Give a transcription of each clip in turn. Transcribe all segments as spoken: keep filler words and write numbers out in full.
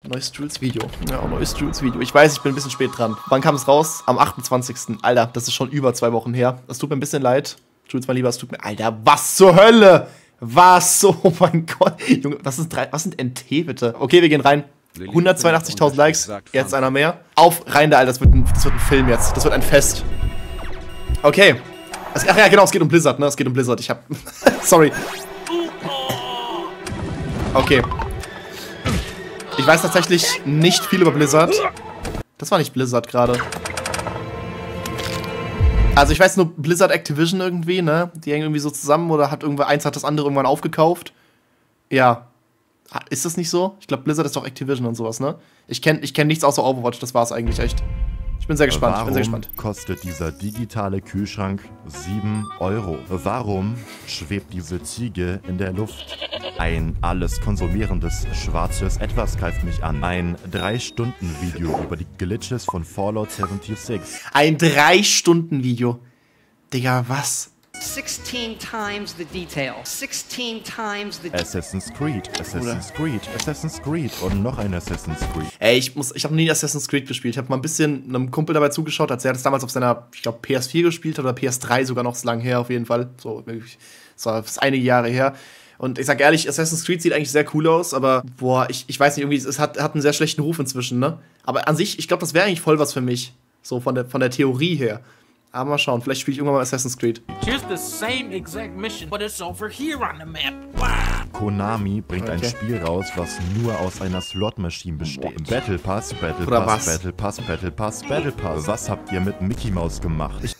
Neues Jules-Video. Ja, neues Jules-Video. Ich weiß, ich bin ein bisschen spät dran. Wann kam es raus? Am achtundzwanzigsten Alter, das ist schon über zwei Wochen her. Das tut mir ein bisschen leid. Jules, mein Lieber, es tut mir... Alter, was zur Hölle? Was? Oh mein Gott. Junge, was, ist drei, was sind N T, bitte? Okay, wir gehen rein. hundertzweiundachtzigtausend Likes. Jetzt einer mehr. Auf, rein da, Alter. Das wird, ein, das wird ein Film jetzt. Das wird ein Fest. Okay. Es, ach ja, genau, es geht um Blizzard, ne? Es geht um Blizzard. Ich hab... Sorry. Okay. Ich weiß tatsächlich nicht viel über Blizzard. Das war nicht Blizzard gerade. Also ich weiß nur Blizzard Activision irgendwie, ne? Die hängen irgendwie so zusammen oder hat irgendwer eins hat das andere irgendwann aufgekauft. Ja. Ist das nicht so? Ich glaube Blizzard ist doch Activision und sowas, ne? Ich kenne ich kenn nichts außer Overwatch, das war's eigentlich echt. Ich bin sehr gespannt, Warum ich bin sehr gespannt. Kostet dieser digitale Kühlschrank sieben Euro? Warum schwebt diese Ziege in der Luft? Ein alles konsumierendes schwarzes Etwas greift mich an. Ein drei Stunden Video über die Glitches von Fallout sechsundsiebzig. Ein drei Stunden Video. Digga, was? sixteen times the detail. sixteen times the Assassin's Creed, Assassin's Creed, Assassin's Creed und noch ein Assassin's Creed. Ey, ich muss, ich habe nie Assassin's Creed gespielt. Ich habe mal ein bisschen einem Kumpel dabei zugeschaut, als er das damals auf seiner, ich glaube, P S vier gespielt hat oder P S drei sogar noch, so lang her auf jeden Fall. So, das war das einige Jahre her. Und ich sag ehrlich, Assassin's Creed sieht eigentlich sehr cool aus, aber boah, ich, ich weiß nicht, irgendwie, es hat, hat einen sehr schlechten Ruf inzwischen, ne? Aber an sich, ich glaube, das wäre eigentlich voll was für mich. So von der, von der Theorie her. Aber mal schauen, vielleicht spiele ich irgendwann mal Assassin's Creed. Here's the same exact mission, but it's over here on the map. Konami bringt Okay. ein Spiel raus, was nur aus einer Slot-Machine besteht. Battle Pass, Battle Oder Pass, was? Battle Pass, Battle Pass, Battle Pass. Was habt ihr mit Mickey Mouse gemacht? Ich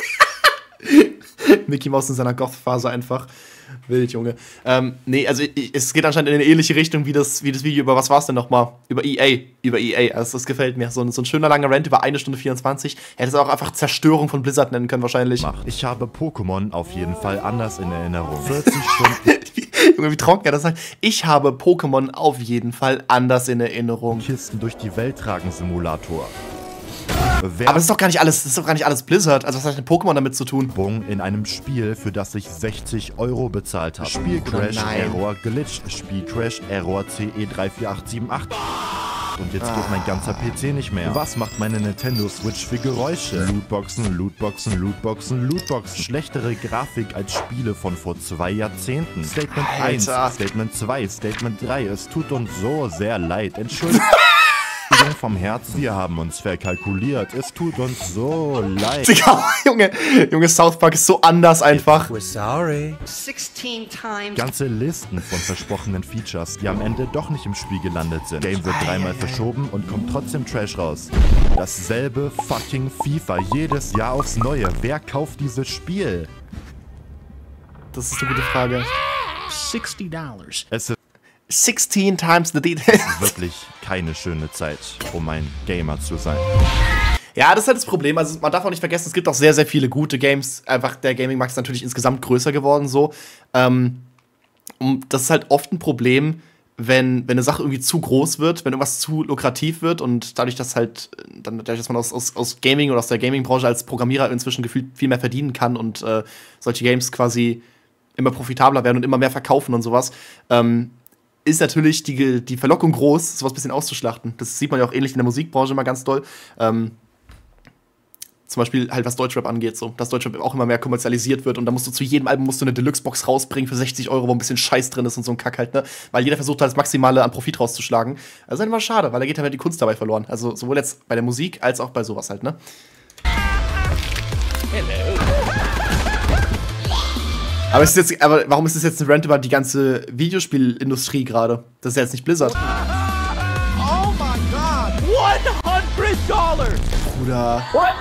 Mickey Mouse in seiner Goth-Phase einfach. Wild, Junge. Ähm, nee, also ich, es geht anscheinend in eine ähnliche Richtung wie das, wie das Video über, was war's denn nochmal? Über E A. Über E A. Also das gefällt mir. So ein, so ein schöner langer Rant über eine Stunde vierundzwanzig. Hätte es auch einfach Zerstörung von Blizzard nennen können wahrscheinlich. macht. Ich habe Pokémon auf jeden Fall anders in Erinnerung. vierzig Stunden Junge, wie trocken er das sagt. Ich habe Pokémon auf jeden Fall anders in Erinnerung. Kisten durch die Welt tragen Simulator. Wer Aber das ist doch gar nicht alles, das ist doch gar nicht alles Blizzard. Also was hat denn Pokémon damit zu tun? Werbung in einem Spiel, für das ich sechzig Euro bezahlt habe. Spielcrash, nein. Error, Glitch, Spielcrash, Error C E drei vier acht sieben acht. Und jetzt geht mein ganzer P C nicht mehr. Was macht meine Nintendo Switch für Geräusche? Lootboxen, Lootboxen, Lootboxen, Lootboxen. Schlechtere Grafik als Spiele von vor zwei Jahrzehnten. Statement eins, Alter. Statement zwei, Statement drei. Es tut uns so sehr leid. Entschuldigung vom Herzen. Wir haben uns verkalkuliert. Es tut uns so leid. Digga, Junge, Junge, South Park ist so anders einfach. We're sorry. sixteen times. Ganze Listen von versprochenen Features, die am Ende doch nicht im Spiel gelandet sind. Game wird dreimal verschoben und kommt trotzdem Trash raus. Dasselbe fucking FIFA jedes Jahr aufs Neue. Wer kauft dieses Spiel? Das ist eine gute Frage. sixty dollars. Es ist sixteen times the details. wirklich keine schöne Zeit, um ein Gamer zu sein. Ja, das ist halt das Problem. Also man darf auch nicht vergessen, es gibt auch sehr, sehr viele gute Games. Einfach der Gaming-Markt ist natürlich insgesamt größer geworden so. Ähm, und das ist halt oft ein Problem, wenn, wenn eine Sache irgendwie zu groß wird, wenn irgendwas zu lukrativ wird und dadurch, dass halt, dann, dadurch, dass man aus, aus, aus Gaming oder aus der Gaming-Branche als Programmierer inzwischen gefühlt viel mehr verdienen kann und äh, solche Games quasi immer profitabler werden und immer mehr verkaufen und sowas, ähm, ist natürlich die, die Verlockung groß, sowas ein bisschen auszuschlachten. Das sieht man ja auch ähnlich in der Musikbranche immer ganz doll. Ähm, zum Beispiel halt, was Deutschrap angeht, so. Dass Deutschrap auch immer mehr kommerzialisiert wird und da musst du zu jedem Album musst du eine Deluxe-Box rausbringen für sechzig Euro, wo ein bisschen Scheiß drin ist und so ein Kack halt, ne? Weil jeder versucht halt das Maximale an Profit rauszuschlagen. Also ist halt immer schade, weil da geht halt die Kunst dabei verloren. Also sowohl jetzt bei der Musik als auch bei sowas halt, ne? Aber, ist jetzt, aber warum ist das jetzt ein Rant über die ganze Videospielindustrie gerade? Das ist ja jetzt nicht Blizzard. Oh my god! one hundred dollars! Bruder.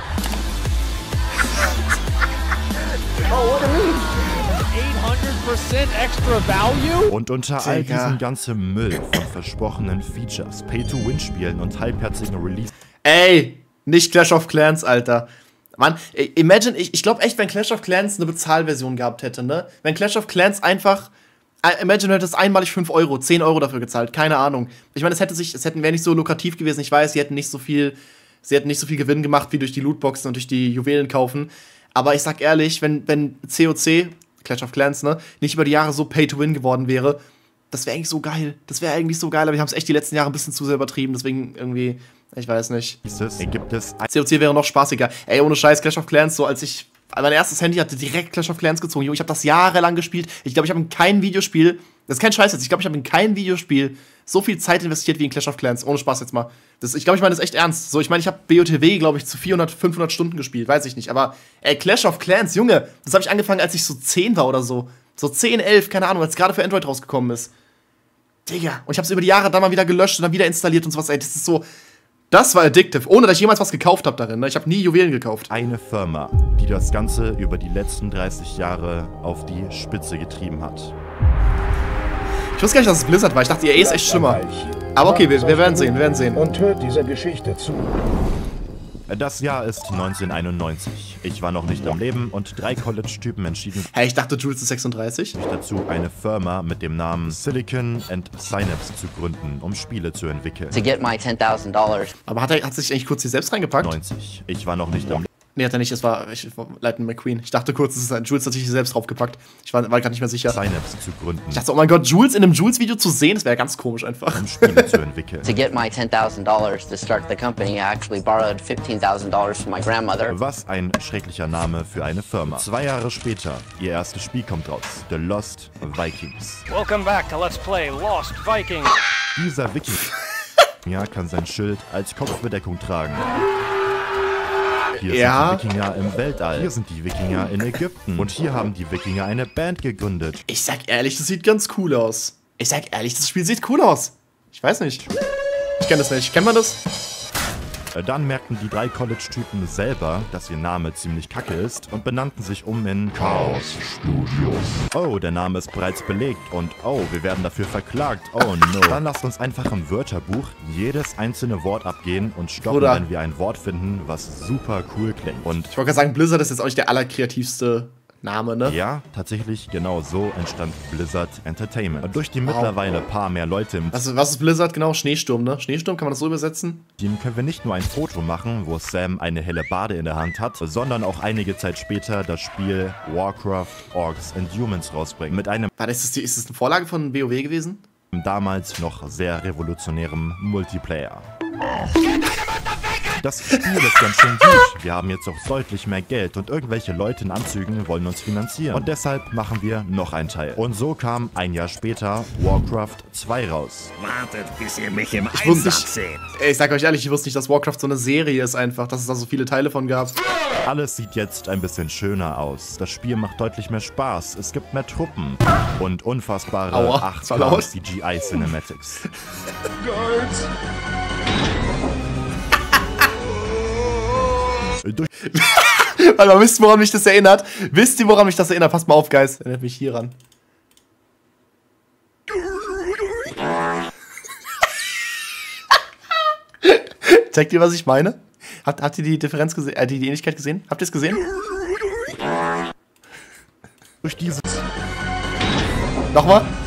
eight hundred percent extra value? Und unter all Digga. diesem ganzen Müll von versprochenen Features, Pay-to-Win-Spielen und halbherzigen Release Ey, nicht Clash of Clans, Alter. Mann, ey, imagine, ich, ich glaube echt, wenn Clash of Clans eine Bezahlversion gehabt hätte, ne? Wenn Clash of Clans einfach, äh, imagine, du hättest einmalig fünf Euro, zehn Euro dafür gezahlt, keine Ahnung. Ich meine, es hätte sich, es hätten, wäre nicht so lukrativ gewesen, ich weiß, sie hätten nicht so viel, sie hätten nicht so viel Gewinn gemacht, wie durch die Lootboxen und durch die Juwelen kaufen. Aber ich sag ehrlich, wenn, wenn C O C, Clash of Clans, ne, nicht über die Jahre so Pay-to-Win geworden wäre, Das wäre eigentlich so geil. Das wäre eigentlich so geil, aber wir haben es echt die letzten Jahre ein bisschen zu sehr übertrieben, deswegen irgendwie, ich weiß nicht. Dieses gibt es C O C wäre noch spaßiger. Ey, ohne Scheiß, Clash of Clans, so als ich mein erstes Handy hatte, direkt Clash of Clans gezogen. Ich habe das jahrelang gespielt. Ich glaube, ich habe in kein Videospiel, das ist kein Scheiß jetzt, ich glaube, ich habe in kein Videospiel so viel Zeit investiert wie in Clash of Clans. Ohne Spaß jetzt mal. Das, ich glaube, ich meine das echt ernst. So, ich meine, ich habe B O T W, glaube ich, zu vierhundert, fünfhundert Stunden gespielt, weiß ich nicht. Aber, ey, Clash of Clans, Junge, das habe ich angefangen, als ich so zehn war oder so. So zehn, elf, keine Ahnung, als es gerade für Android rausgekommen ist. Digga. Und ich habe es über die Jahre dann mal wieder gelöscht und dann wieder installiert und sowas. Ey, das ist so. Das war addictive, ohne dass ich jemals was gekauft habe darin. Ne? Ich habe nie Juwelen gekauft. Eine Firma, die das Ganze über die letzten dreißig Jahre auf die Spitze getrieben hat. Ich wusste gar nicht, dass es Blizzard war. Ich dachte, E A ist echt schlimmer. Aber okay, wir, wir werden sehen, wir werden sehen. Und hört dieser Geschichte zu. Das Jahr ist neunzehnhunderteinundneunzig. Ich war noch nicht am Leben und drei College-Typen entschieden Hey, ich dachte, Jules ist sechsunddreißig. sich dazu, eine Firma mit dem Namen Silicon and Synapse zu gründen, um Spiele zu entwickeln. To get my ten thousand dollars. Aber hat er hat sich eigentlich kurz hier selbst reingepackt? neunzig. Ich war noch nicht am Leben. Nee, hat er nicht. Das war, ich, Lightning McQueen. Ich dachte kurz, es ist ein Jules, hat sich hier selbst draufgepackt. Ich war, war gerade nicht mehr sicher. Synapse zu gründen, Ich dachte, oh mein Gott, Jules in einem Jules-Video zu sehen, das wäre ganz komisch einfach. um Spiele zu entwickeln. To get my ten thousand dollars to start the company, I actually borrowed fifteen thousand dollars from my grandmother. Was ein schrecklicher Name für eine Firma. Zwei Jahre später, ihr erstes Spiel kommt raus. The Lost Vikings. Welcome back to Let's Play Lost Vikings. Dieser Wikinger kann sein Schild als Kopfbedeckung tragen. Hier Ja. sind die Wikinger im Weltall. Hier sind die Wikinger in Ägypten. Und hier haben die Wikinger eine Band gegründet. Ich sag ehrlich, das sieht ganz cool aus. Ich sag ehrlich, das Spiel sieht cool aus. Ich weiß nicht. Ich kenne das nicht. Kennt man das? Dann merkten die drei College-Typen selber, dass ihr Name ziemlich kacke ist und benannten sich um in Chaos Studios. Oh, der Name ist bereits belegt und oh, wir werden dafür verklagt. Oh no. Dann lasst uns einfach im Wörterbuch jedes einzelne Wort abgehen und stoppen, Bruder. wenn wir ein Wort finden, was super cool klingt. Und Ich wollte gerade sagen, Blizzard ist jetzt auch nicht der allerkreativste Name, ne? ja, tatsächlich genau so entstand Blizzard Entertainment. Und durch die mittlerweile paar mehr Leute im Was, was ist Blizzard genau? Schneesturm, ne? Schneesturm, kann man das so übersetzen? Team können wir nicht nur ein Foto machen, wo Sam eine helle Bade in der Hand hat, sondern auch einige Zeit später das Spiel Warcraft Orcs and Humans rausbringen. Mit einem Warte, ist das, die, ist das eine Vorlage von WoW gewesen? damals noch sehr revolutionärem Multiplayer. Das Spiel ist ganz schön gut. Wir haben jetzt auch deutlich mehr Geld und irgendwelche Leute in Anzügen wollen uns finanzieren. Und deshalb machen wir noch einen Teil. Und so kam ein Jahr später Warcraft zwei raus. Wartet, bis ihr mich im Ich wusste Einsatz nicht, seht. ey, ich sag euch ehrlich, ich wusste nicht, dass Warcraft so eine Serie ist einfach, dass es da so viele Teile von gab. Alles sieht jetzt ein bisschen schöner aus. Das Spiel macht deutlich mehr Spaß. Es gibt mehr Truppen und unfassbare Aua, acht das war laut. C G I Cinematics. Durch Warte mal, wisst ihr, woran mich das erinnert? Wisst ihr, woran mich das erinnert? Passt mal auf, Guys. Erinnert mich hier ran. Checkt ihr, was ich meine? Habt, habt ihr die Differenz gesehen, äh, die, die Ähnlichkeit gesehen? Habt ihr es gesehen? durch dieses Nochmal?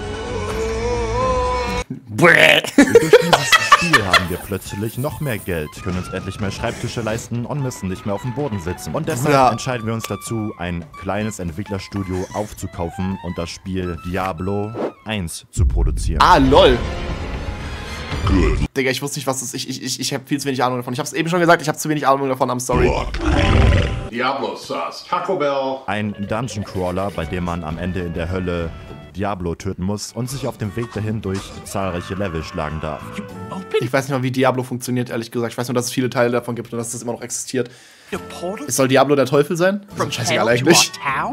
Bäh. Durch dieses Spiel haben wir plötzlich noch mehr Geld, können uns endlich mehr Schreibtische leisten und müssen nicht mehr auf dem Boden sitzen. Und deshalb Ja. entscheiden wir uns dazu, ein kleines Entwicklerstudio aufzukaufen und das Spiel Diablo eins zu produzieren. Ah, lol. Digga, ich wusste nicht, was das ist. Ich, ich, ich, ich habe viel zu wenig Ahnung davon. Ich hab's eben schon gesagt, ich habe zu wenig Ahnung davon. I'm sorry. Diablo sauce, Taco Bell. Ein Dungeon Crawler, bei dem man am Ende in der Hölle Diablo töten muss und sich auf dem Weg dahin durch zahlreiche Level schlagen darf. Ich weiß nicht mal, wie Diablo funktioniert, ehrlich gesagt. Ich weiß nur, dass es viele Teile davon gibt und dass das immer noch existiert. Es soll Diablo der Teufel sein? Das ist scheißegal eigentlich.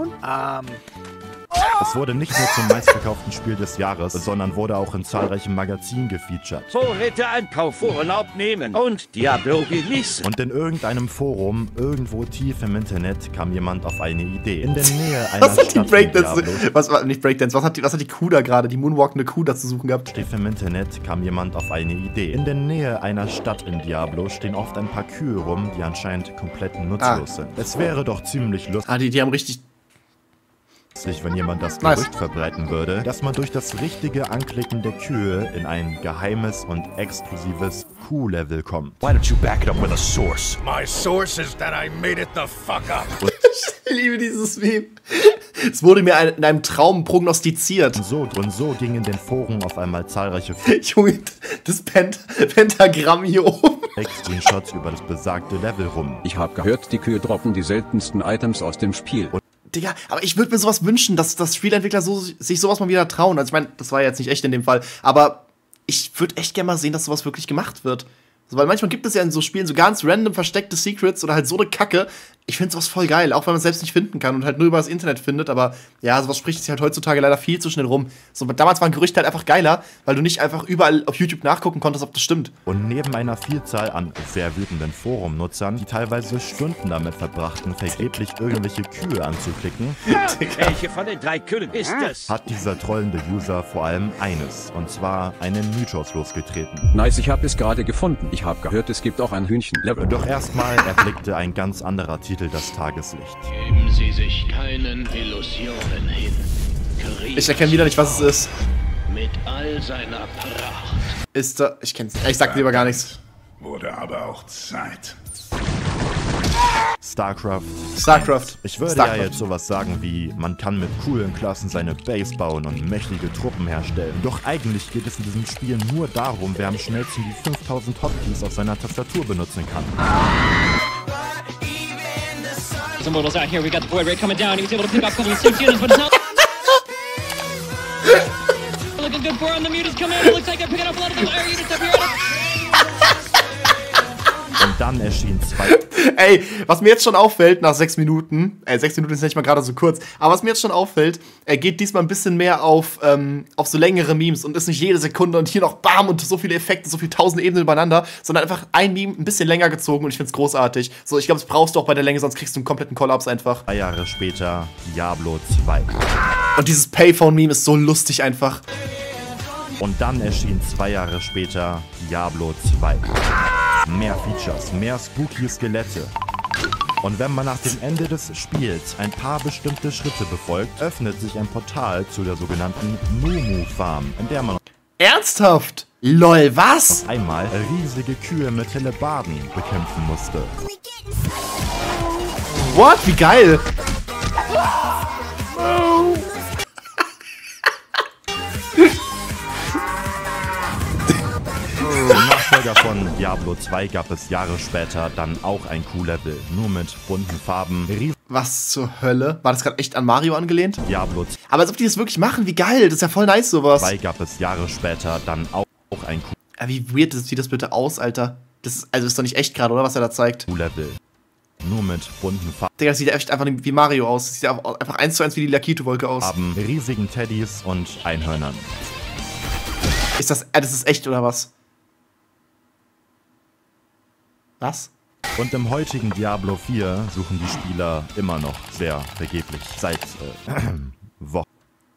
Es wurde nicht nur zum meistverkauften Spiel des Jahres, sondern wurde auch in zahlreichen Magazinen gefeatured. Vorräte einkaufen, Urlaub nehmen und Diablo genießen. Und in irgendeinem Forum, irgendwo tief im Internet, kam jemand auf eine Idee. In der Nähe einer Was hat die Stadt in Breakdance? Diablo, Was war nicht Breakdance? Was hat die, was hat die Kuh da gerade? Die moonwalkende Kuh da zu suchen gehabt? tief im Internet kam jemand auf eine Idee. In der Nähe einer Stadt in Diablo stehen oft ein paar Kühe rum, die anscheinend komplett nutzlos Ah. sind. Es wäre doch ziemlich lustig, Ah, die, die haben richtig. sich, wenn jemand das Nice. Gerücht verbreiten würde, dass man durch das richtige Anklicken der Kühe in ein geheimes und exklusives Q-Level kommt. Why don't you back it up with a source? My source is that I made it the fuck up. Ich liebe dieses Meme. Es wurde mir ein, in einem Traum prognostiziert. Und so, und so gingen in den Foren auf einmal zahlreiche Junge, das Pent Pentagramm hier oben. Fake-Screenshots über das besagte Level rum. Ich habe gehört, die Kühe droppen die seltensten Items aus dem Spiel. Und Digga, aber ich würde mir sowas wünschen, dass, dass Spieleentwickler so, sich sowas mal wieder trauen. Also ich meine, das war jetzt nicht echt in dem Fall, aber ich würde echt gerne mal sehen, dass sowas wirklich gemacht wird. Also, weil manchmal gibt es ja in so Spielen so ganz random versteckte Secrets oder halt so eine Kacke. Ich finde sowas voll geil, auch wenn man es selbst nicht finden kann und halt nur über das Internet findet. Aber ja, sowas spricht sich halt heutzutage leider viel zu schnell rum. So, damals waren Gerüchte halt einfach geiler, weil du nicht einfach überall auf YouTube nachgucken konntest, ob das stimmt. Und neben einer Vielzahl an sehr wütenden Forum-Nutzern, die teilweise Stunden damit verbrachten, vergeblich irgendwelche Kühe anzuklicken, welche von den drei Kühen ist es? hat dieser trollende User vor allem eines, und zwar einen Mythos losgetreten. Nice, ich habe es gerade gefunden. Ich habe gehört, es gibt auch ein Hühnchen-Level. Doch erstmal erblickte ein ganz anderer Titel das Tageslicht. Geben Sie sich keinen Illusionen hin. Krieg Ich erkenne wieder nicht, was es ist. mit all seiner Pracht. Ist da. Ich kenn's. Ich sag lieber gar nichts. Wurde aber auch Zeit. StarCraft. StarCraft. Ich würde StarCraft. ja jetzt sowas sagen wie, man kann mit coolen Klassen seine Base bauen und mächtige Truppen herstellen. Doch eigentlich geht es in diesem Spiel nur darum, wer am schnellsten die fünftausend Hotkeys auf seiner Tastatur benutzen kann. Some models out here. We got the void ray coming down. He was able to pick up a couple of six units, but it's not looking good for him. The mute is coming out. It looks like they're picking up a lot of those air units up here. Und dann erschienen zwei... Ey, was mir jetzt schon auffällt, nach sechs Minuten, äh, sechs Minuten ist nicht mal gerade so kurz, aber was mir jetzt schon auffällt, er geht diesmal ein bisschen mehr auf, ähm, auf so längere Memes und ist nicht jede Sekunde und hier noch bam und so viele Effekte, so viele tausend Ebenen übereinander, sondern einfach ein Meme ein bisschen länger gezogen und ich find's großartig. So, ich glaube, das brauchst du auch bei der Länge, sonst kriegst du einen kompletten Kollaps einfach. Drei Jahre später Diablo zwei. Und dieses Payphone-Meme ist so lustig einfach. Und dann erschien zwei Jahre später Diablo zwei. Mehr Features, mehr spooky Skelette. Und wenn man nach dem Ende des Spiels ein paar bestimmte Schritte befolgt, öffnet sich ein Portal zu der sogenannten Mumu Farm, in der man Ernsthaft? Lol, was? auf einmal riesige Kühe mit Hellebarden bekämpfen musste. What? Wie geil! Im Nachfolger von Diablo zwei gab es Jahre später dann auch ein Q-Level, nur mit bunten Farben. Was zur Hölle? War das gerade echt an Mario angelehnt? Diablo Aber als ob die das wirklich machen, wie geil, das ist ja voll nice sowas. zwei gab es Jahre später dann auch ein Q Ja, wie weird sieht das bitte aus, Alter? Das ist, also ist doch nicht echt gerade, oder, was er da zeigt? Q-Level, nur mit bunten Farben. Digga, das sieht echt einfach wie Mario aus. Das sieht einfach eins zu eins wie die Lakito-Wolke aus. Haben riesigen Teddys und Einhörnern. Ist das, äh, das ist echt, oder was? Was? Und im heutigen Diablo vier suchen die Spieler immer noch sehr vergeblich. Seit äh, Wochen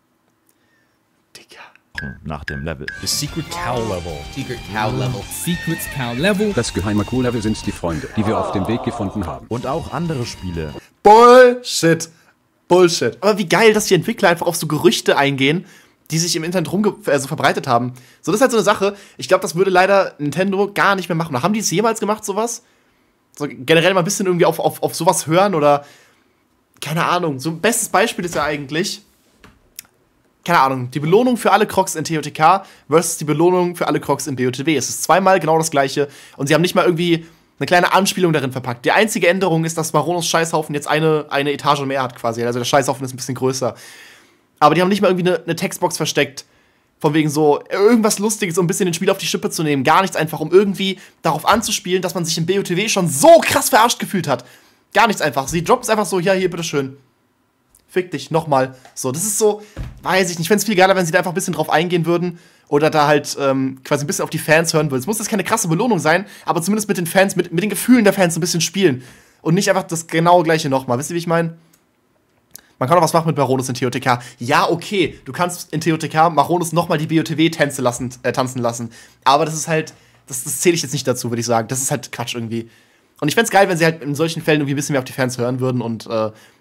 nach dem Level. The Secret Cow Level. Secret Cow Level. Secret Cow Level. Das geheime Q-Level sind die Freunde, die wir auf dem Weg gefunden haben. Und auch andere Spiele. Bullshit. Bullshit. Aber wie geil, dass die Entwickler einfach auf so Gerüchte eingehen, die sich im Internet rumge also verbreitet haben. So, das ist halt so eine Sache. Ich glaube, das würde leider Nintendo gar nicht mehr machen. Oder haben die es jemals gemacht, sowas? So generell mal ein bisschen irgendwie auf, auf, auf sowas hören oder keine Ahnung. So ein bestes Beispiel ist ja eigentlich, keine Ahnung, die Belohnung für alle Crocs in T O T K versus die Belohnung für alle Crocs in B O T W. Es ist zweimal genau das gleiche und sie haben nicht mal irgendwie eine kleine Anspielung darin verpackt. Die einzige Änderung ist, dass Baronos Scheißhaufen jetzt eine, eine Etage mehr hat quasi. Also der Scheißhaufen ist ein bisschen größer. Aber die haben nicht mal irgendwie eine, eine Textbox versteckt. Von wegen so, irgendwas Lustiges, um ein bisschen den Spiel auf die Schippe zu nehmen. Gar nichts einfach, um irgendwie darauf anzuspielen, dass man sich im B O T W schon so krass verarscht gefühlt hat. Gar nichts einfach. Sie droppt es einfach so, ja, hier, bitteschön. Fick dich, nochmal. So, das ist so, weiß ich nicht. Ich fände es viel geiler, wenn sie da einfach ein bisschen drauf eingehen würden. Oder da halt ähm, quasi ein bisschen auf die Fans hören würden. Es muss jetzt keine krasse Belohnung sein, aber zumindest mit den Fans, mit, mit den Gefühlen der Fans ein bisschen spielen. Und nicht einfach das genau gleiche nochmal. Wisst ihr, wie ich meine? Man kann auch was machen mit Baronus in T O T K. Ja, okay, du kannst in T O T K Baronus nochmal die B O T W-Tänze lassen, äh, tanzen lassen. Aber das ist halt, das, das zähle ich jetzt nicht dazu, würde ich sagen. Das ist halt Quatsch irgendwie. Und ich fänd's geil, wenn sie halt in solchen Fällen irgendwie ein bisschen mehr auf die Fans hören würden und äh,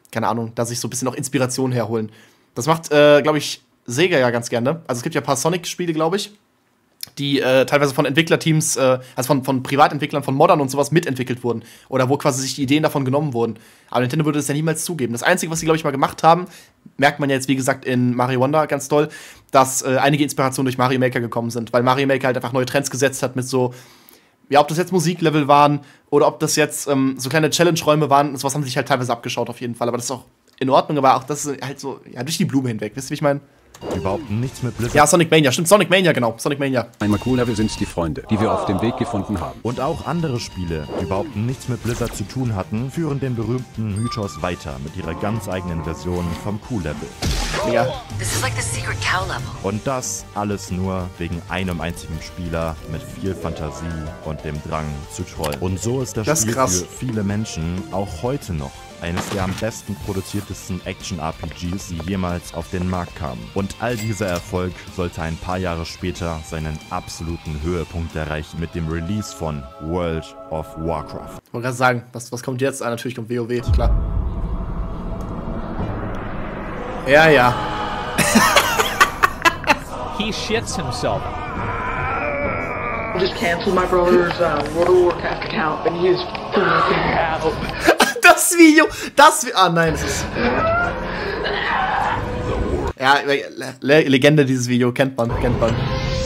keine Ahnung, da sich so ein bisschen noch Inspiration herholen. Das macht, äh, glaube ich, Sega ja ganz gerne. Also es gibt ja ein paar Sonic-Spiele, glaube ich, die äh, teilweise von Entwicklerteams, äh, also von, von Privatentwicklern, von Moddern und sowas mitentwickelt wurden. Oder wo quasi sich die Ideen davon genommen wurden. Aber Nintendo würde das ja niemals zugeben. Das Einzige, was sie, glaube ich, mal gemacht haben, merkt man ja jetzt, wie gesagt, in Mario Wonder ganz toll, dass äh, einige Inspirationen durch Mario Maker gekommen sind. Weil Mario Maker halt einfach neue Trends gesetzt hat mit so, ja, ob das jetzt Musiklevel waren oder ob das jetzt ähm, so kleine Challenge-Räume waren, sowas haben sie sich halt teilweise abgeschaut auf jeden Fall. Aber das ist auch in Ordnung, aber auch das ist halt so, ja, durch die Blume hinweg. Wisst ihr, wie ich meine? Überhaupt nichts mit Blizzard. Ja, Sonic Mania, stimmt, Sonic Mania, genau, Sonic Mania. Einmal Cool-Level sind die Freunde, die wir auf dem Weg gefunden haben. Und auch andere Spiele, die überhaupt nichts mit Blizzard zu tun hatten, führen den berühmten Mythos weiter mit ihrer ganz eigenen Version vom Cool-Level. Ja. This is like the secret cow level. Und das alles nur wegen einem einzigen Spieler mit viel Fantasie und dem Drang zu trollen. Und so ist das, das Spiel krass. für viele Menschen auch heute noch eines der am besten produziertesten Action-R P Gs, die jemals auf den Markt kamen. Und all dieser Erfolg sollte ein paar Jahre später seinen absoluten Höhepunkt erreichen mit dem Release von World of Warcraft. Ich wollte gerade sagen, was, was kommt jetzt? Ah, natürlich kommt WoW, klar. Ja, ja. He shits himself. I just canceled my brother's uh, World of Warcraft account and he is freaking out. Das Video, das Ah, nein, das ist. Ja, Le Legende dieses Video, kennt man, kennt man.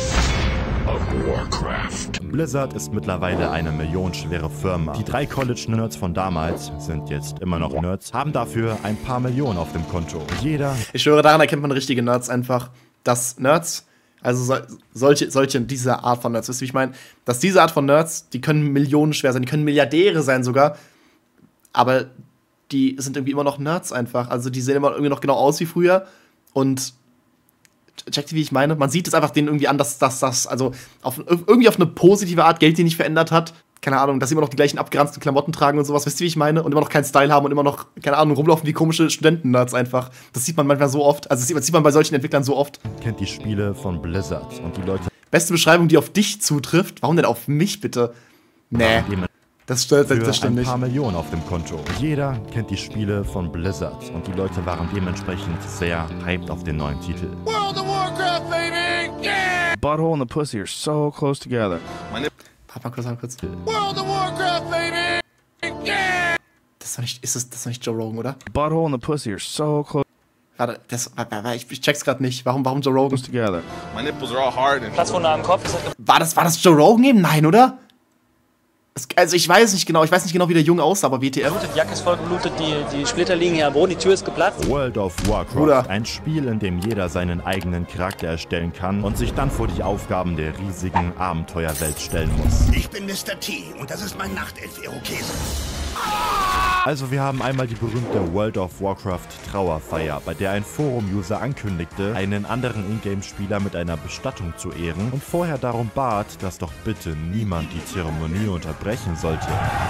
Blizzard ist mittlerweile eine millionenschwere Firma. Die drei College-Nerds von damals sind jetzt immer noch Nerds, haben dafür ein paar Millionen auf dem Konto. Jeder. Ich schwöre, daran erkennt man richtige Nerds einfach, dass Nerds, also so, solche, solche, diese Art von Nerds, wisst ihr, wie ich meine? Dass diese Art von Nerds, die können millionenschwer sein, die können Milliardäre sein sogar, aber die sind irgendwie immer noch Nerds einfach. Also die sehen immer irgendwie noch genau aus wie früher und checkt ihr, wie ich meine? Man sieht es einfach denen irgendwie an, dass das, also auf, irgendwie auf eine positive Art Geld, die nicht verändert hat. Keine Ahnung, dass sie immer noch die gleichen abgeranzten Klamotten tragen und sowas, wisst ihr, wie ich meine? Und immer noch keinen Style haben und immer noch, keine Ahnung, rumlaufen wie komische Studenten-Nerds einfach. Das sieht man manchmal so oft. Also das sieht man bei solchen Entwicklern so oft. Kennt die Spiele von Blizzard und die Leute. Beste Beschreibung, die auf dich zutrifft. Warum denn auf mich, bitte? Nee. Das, stört, das, das stimmt nicht. Ein paar Millionen auf dem Konto. Jeder kennt die Spiele von Blizzard und die Leute waren dementsprechend sehr hyped auf den neuen Titel. World of Warcraft, baby! Yeah! Butthole and the pussy are so close together. Papa, kurz, kurz. World of Warcraft, baby! Yeah! Das ist doch nicht, ist das, das ist doch nicht Joe Rogan, oder? Butthole and the pussy are so close. Warte, das, ich, ich check's gerade nicht. Warum, warum Joe Rogan? Close together. My nipples are all hard and Platzwunde am Kopf. War das, war das Joe Rogan eben? Nein, oder? Also ich weiß nicht genau, ich weiß nicht genau, wie der Junge aussah, aber W T F. Die Jacke ist voll geblutet, die, die Splitter liegen hier am Boden, die Tür ist geplatzt. World of Warcraft, Bruder. Ein Spiel, in dem jeder seinen eigenen Charakter erstellen kann und sich dann vor die Aufgaben der riesigen Abenteuerwelt stellen muss. Ich bin Mister T und das ist mein Nachtelf-Irokese. Also wir haben einmal die berühmte World of Warcraft Trauerfeier, bei der ein Forum-User ankündigte, einen anderen Ingame-Spieler mit einer Bestattung zu ehren und vorher darum bat, dass doch bitte niemand die Zeremonie unterbrechen sollte.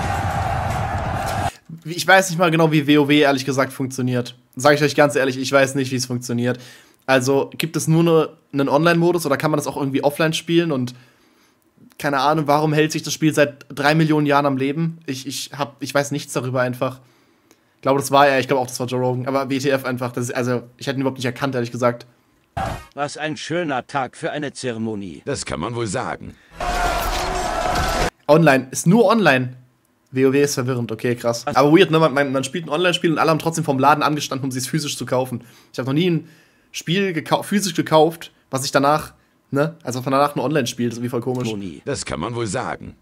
Ich weiß nicht mal genau, wie WoW ehrlich gesagt funktioniert. Sage ich euch ganz ehrlich, ich weiß nicht, wie es funktioniert. Also gibt es nur eine, einen Online-Modus oder kann man das auch irgendwie offline spielen und keine Ahnung, warum hält sich das Spiel seit drei Millionen Jahren am Leben? Ich, ich, hab, ich weiß nichts darüber einfach. Ich glaube, das war er. Ich glaube auch, das war Joe Rogan. Aber W T F einfach. Das ist, also, ich hätte ihn überhaupt nicht erkannt, ehrlich gesagt. Was ein schöner Tag für eine Zeremonie. Das kann man wohl sagen. Online. Ist nur online. WoW ist verwirrend. Okay, krass. Aber weird, ne? Man, man spielt ein Online-Spiel und alle haben trotzdem vom Laden angestanden, um sich physisch zu kaufen. Ich habe noch nie ein Spiel gekau- physisch gekauft, was ich danach Ne? Also von danach ein Online-Spiel, das ist irgendwie voll komisch. Das kann man wohl sagen.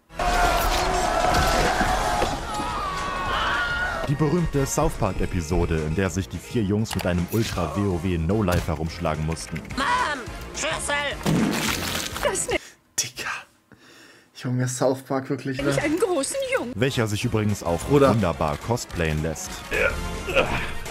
Die berühmte South Park-Episode, in der sich die vier Jungs mit einem Ultra-WoW-No-Life herumschlagen mussten. Mom! Schlüssel! Das ist Digga. Junge, South Park wirklich, ne? Ich einen großen Jungen. Welcher sich übrigens auch Oder? wunderbar cosplayen lässt. Ja.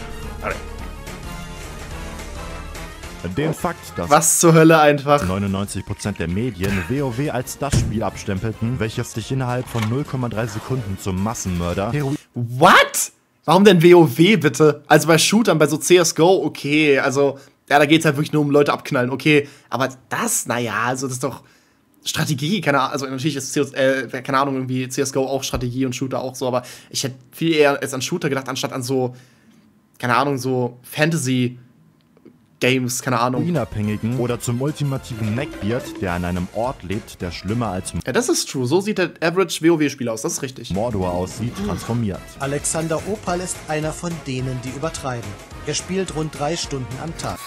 Den Fakt, dass Was zur Hölle einfach? neunundneunzig Prozent der Medien WoW als das Spiel abstempelten, welches dich innerhalb von null Komma drei Sekunden zum Massenmörder Heroin... What? Warum denn WoW, bitte? Also bei Shootern, bei so C S G O, okay, also, ja, da geht's halt wirklich nur um Leute abknallen, okay. Aber das, naja, also das ist doch Strategie, keine Ahnung, also natürlich ist C S, äh, keine Ahnung, irgendwie C S G O auch Strategie und Shooter auch so, aber ich hätte viel eher als an Shooter gedacht, anstatt an so keine Ahnung, so Fantasy Games, keine Ahnung. Unabhängigen oder zum ultimativen Neckbeard, der an einem Ort lebt, der schlimmer als ja, das ist true. So sieht der Average WoW-Spieler aus, das ist richtig. Mordor aussieht, transformiert. Alexander Opal ist einer von denen, die übertreiben. Er spielt rund drei Stunden am Tag.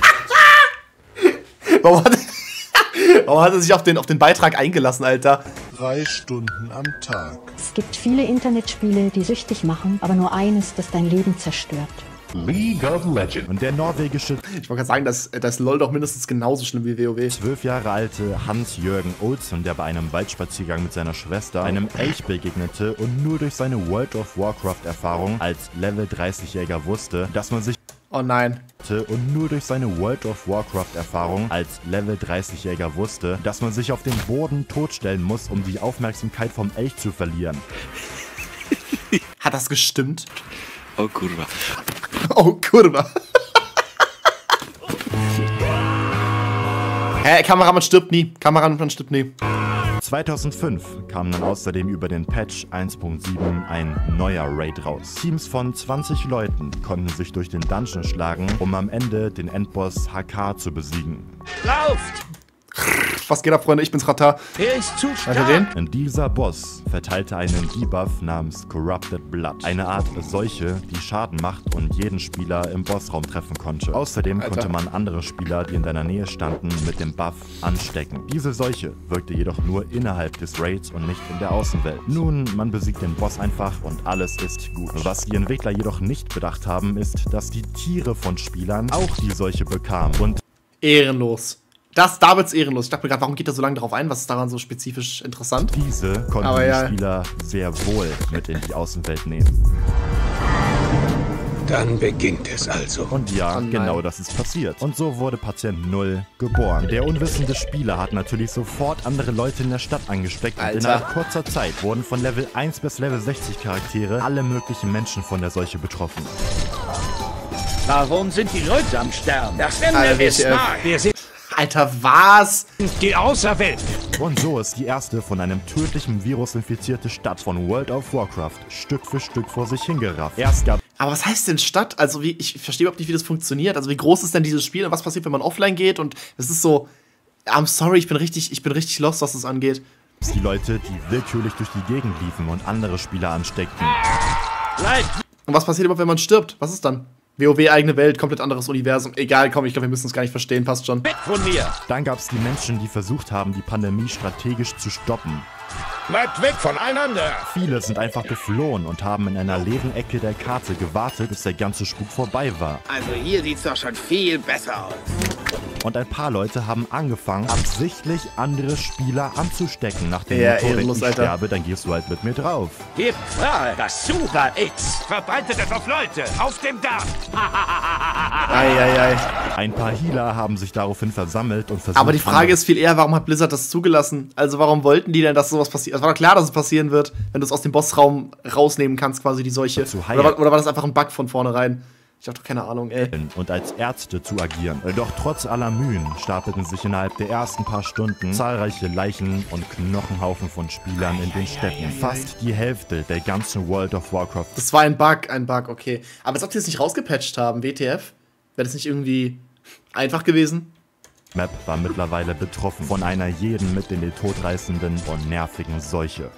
Warum hat, warum hat er sich auf den, auf den Beitrag eingelassen, Alter? Drei Stunden am Tag. Es gibt viele Internetspiele, die süchtig machen, aber nur eines, das dein Leben zerstört. League of Legends. Und der norwegische... Ich wollte gerade sagen, dass das LoL doch mindestens genauso schlimm wie WoW. Zwölf Jahre alte Hans-Jürgen Olsen, der bei einem Waldspaziergang mit seiner Schwester einem Elch begegnete und nur durch seine World of Warcraft-Erfahrung als Level dreißig-Jäger wusste, dass man sich... Oh nein. Und nur durch seine World of Warcraft-Erfahrung als Level dreißig-Jäger wusste, dass man sich auf den Boden totstellen muss, um die Aufmerksamkeit vom Elch zu verlieren. Hat das gestimmt? Oh, Kurva. Oh, Kurva. Hä, Kameramann stirbt nie. Kameramann stirbt nie. zweitausendfünf kam dann außerdem über den Patch eins Punkt sieben ein neuer Raid raus. Teams von zwanzig Leuten konnten sich durch den Dungeon schlagen, um am Ende den Endboss H K zu besiegen. Lauft! Was geht ab, Freunde? Ich bin's Rata. Er ist zu stark. Den? Und dieser Boss verteilte einen Debuff namens Corrupted Blood. Eine Art Seuche, die Schaden macht und jeden Spieler im Bossraum treffen konnte. Außerdem Alter. konnte man andere Spieler, die in deiner Nähe standen, mit dem Buff anstecken. Diese Seuche wirkte jedoch nur innerhalb des Raids und nicht in der Außenwelt. Nun, man besiegt den Boss einfach und alles ist gut. Was die Entwickler jedoch nicht bedacht haben, ist, dass die Tiere von Spielern auch die Seuche bekamen. Und ehrenlos. Das, da wird's ehrenlos. Ich dachte mir gerade, warum geht er so lange darauf ein? Was ist daran so spezifisch interessant? Diese konnten Aber die ja. Spieler sehr wohl mit in die Außenwelt nehmen. Dann beginnt es also. Und ja, oh genau das ist passiert. Und so wurde Patient null geboren. Der unwissende Spieler hat natürlich sofort andere Leute in der Stadt angesteckt. Alter. Und innerhalb kurzer Zeit wurden von Level eins bis Level sechzig Charaktere alle möglichen Menschen von der Seuche betroffen. Warum sind die Leute am Sterben? Das Ende ist nahe. Wir sind Alter, was? Die Außerwelt. Und so ist die erste von einem tödlichen Virus infizierte Stadt von World of Warcraft Stück für Stück vor sich hingerafft. Erst gab Aber was heißt denn Stadt? Also wie, ich verstehe überhaupt nicht, wie das funktioniert. Also wie groß ist denn dieses Spiel und was passiert, wenn man offline geht? Und es ist so, I'm sorry, ich bin richtig, ich bin richtig lost, was das angeht. Die Leute, die willkürlich durch die Gegend liefen und andere Spieler ansteckten. Und was passiert überhaupt, wenn man stirbt? Was ist dann? WoW, eigene Welt, komplett anderes Universum. Egal, komm, ich glaube, wir müssen es gar nicht verstehen, passt schon. Weg von mir! Dann gab es die Menschen, die versucht haben, die Pandemie strategisch zu stoppen. Bleibt weg voneinander! Viele sind einfach geflohen und haben in einer leeren Ecke der Karte gewartet, bis der ganze Spuk vorbei war. Also hier sieht's doch schon viel besser aus. Und ein paar Leute haben angefangen, absichtlich andere Spieler anzustecken. Nach dem ja, Motto, wenn ich Alter. sterbe, dann gehst du halt mit mir drauf. Gebt frei, das Sucher X. Verbreitet es auf Leute, auf dem Dach. Eieiei. Ein paar Healer haben sich daraufhin versammelt und versucht... Aber die Frage ist viel eher, warum hat Blizzard das zugelassen? Also warum wollten die denn, dass sowas passiert? Es war doch klar, dass es passieren wird, wenn du es aus dem Bossraum rausnehmen kannst, quasi die Seuche. Oder war, oder war das einfach ein Bug von vornherein? Ich hab doch keine Ahnung, ey. Und als Ärzte zu agieren. Doch trotz aller Mühen stapelten sich innerhalb der ersten paar Stunden zahlreiche Leichen und Knochenhaufen von Spielern in den Städten. Fast die Hälfte der ganzen World of Warcraft. Das war ein Bug, ein Bug, okay. Aber als ob die es nicht rausgepatcht haben, W T F? Wäre das nicht irgendwie einfach gewesen? Map war mittlerweile betroffen von einer jeden mit in den todreißenden und nervigen Seuche.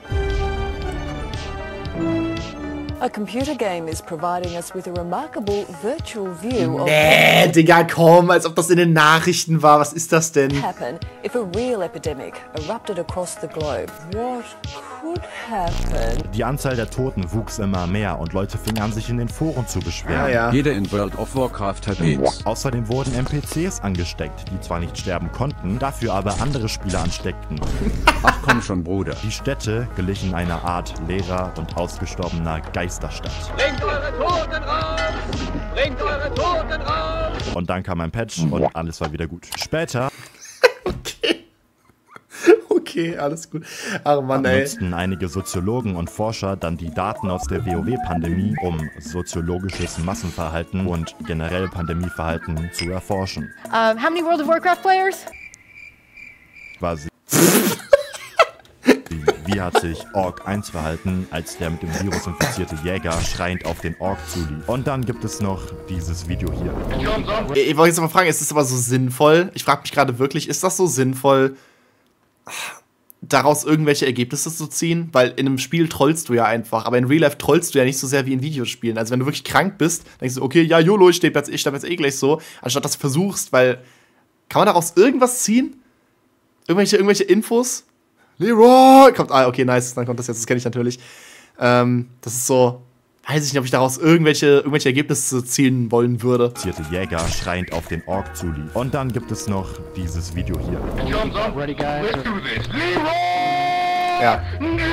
A computer game is providing us with a remarkable virtual view of Nee, Digga, komm, als ob das in den Nachrichten war. Was ist das denn? happen if a real epidemic erupted across the globe. What could happen? Die Anzahl der Toten wuchs immer mehr und Leute fingen an, sich in den Foren zu beschweren. Ja, ja. Jeder in World of Warcraft hat AIDS. Außerdem wurden N P Cs angesteckt, die zwar nicht sterben konnten, dafür aber andere Spieler ansteckten. Ach komm schon, Bruder. Die Städte glichen einer Art leerer und ausgestorbener Geisterstadt. Bringt eure Toten raus! Bringt eure Toten raus! Und dann kam ein Patch und alles war wieder gut. Später Okay. Okay, alles gut. Ach Mann, ey. nutzten einige Soziologen und Forscher dann die Daten aus der WoW-Pandemie, um soziologisches Massenverhalten und generell Pandemieverhalten zu erforschen. Um, how many World of Warcraft players? Quasi Wie hat sich Orc eins verhalten, als der mit dem Virus infizierte Jäger schreiend auf den Orc zulief? Und dann gibt es noch dieses Video hier. Ich wollte jetzt mal fragen, ist das aber so sinnvoll? Ich frage mich gerade wirklich, ist das so sinnvoll, daraus irgendwelche Ergebnisse zu ziehen? Weil in einem Spiel trollst du ja einfach, aber in Real Life trollst du ja nicht so sehr wie in Videospielen. Also wenn du wirklich krank bist, denkst du, okay, ja, YOLO, ich sterbe jetzt, ich sterbe jetzt eh gleich so, anstatt dass du versuchst, weil kann man daraus irgendwas ziehen? Irgendwelche, irgendwelche Infos? Leroy! Kommt, ah, okay, nice, dann kommt das jetzt, das kenne ich natürlich. Ähm, das ist so, weiß ich nicht, ob ich daraus irgendwelche, irgendwelche Ergebnisse ziehen wollen würde. Jäger schreiend auf den Orc zulief. Und dann gibt es noch dieses Video hier. Ready, guys? Let's do this. Leroy! Ja.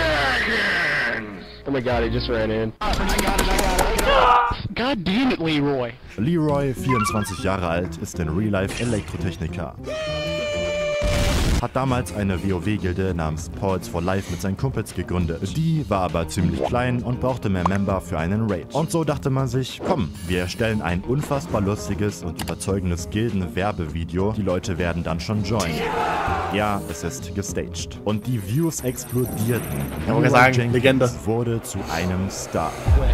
Oh my god, he just ran in. I got it, I got it, I got it. God damn it, Leroy. Leroy, vierundzwanzig Jahre alt, ist in Real Life Elektrotechniker. Hat damals eine WoW-Gilde namens Pauls for Life mit seinen Kumpels gegründet. Die war aber ziemlich klein und brauchte mehr Member für einen Raid. Und so dachte man sich, komm, wir erstellen ein unfassbar lustiges und überzeugendes Gilden-Werbevideo. Die Leute werden dann schon joinen. Ja, es ist gestaged. Und die Views explodierten. Ja, wollte sagen, Jenkins Legende. wurde zu einem Star.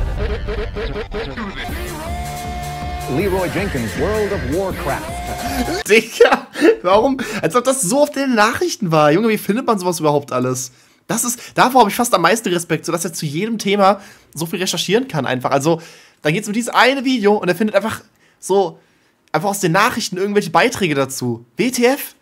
Leroy Jenkins, World of Warcraft. Digga, warum? Als ob das so oft in den Nachrichten war. Junge, wie findet man sowas überhaupt alles? Das ist, davor habe ich fast am meisten Respekt, so dass er zu jedem Thema so viel recherchieren kann einfach. Also, dann geht es um dieses eine Video und er findet einfach so, einfach aus den Nachrichten irgendwelche Beiträge dazu. W T F?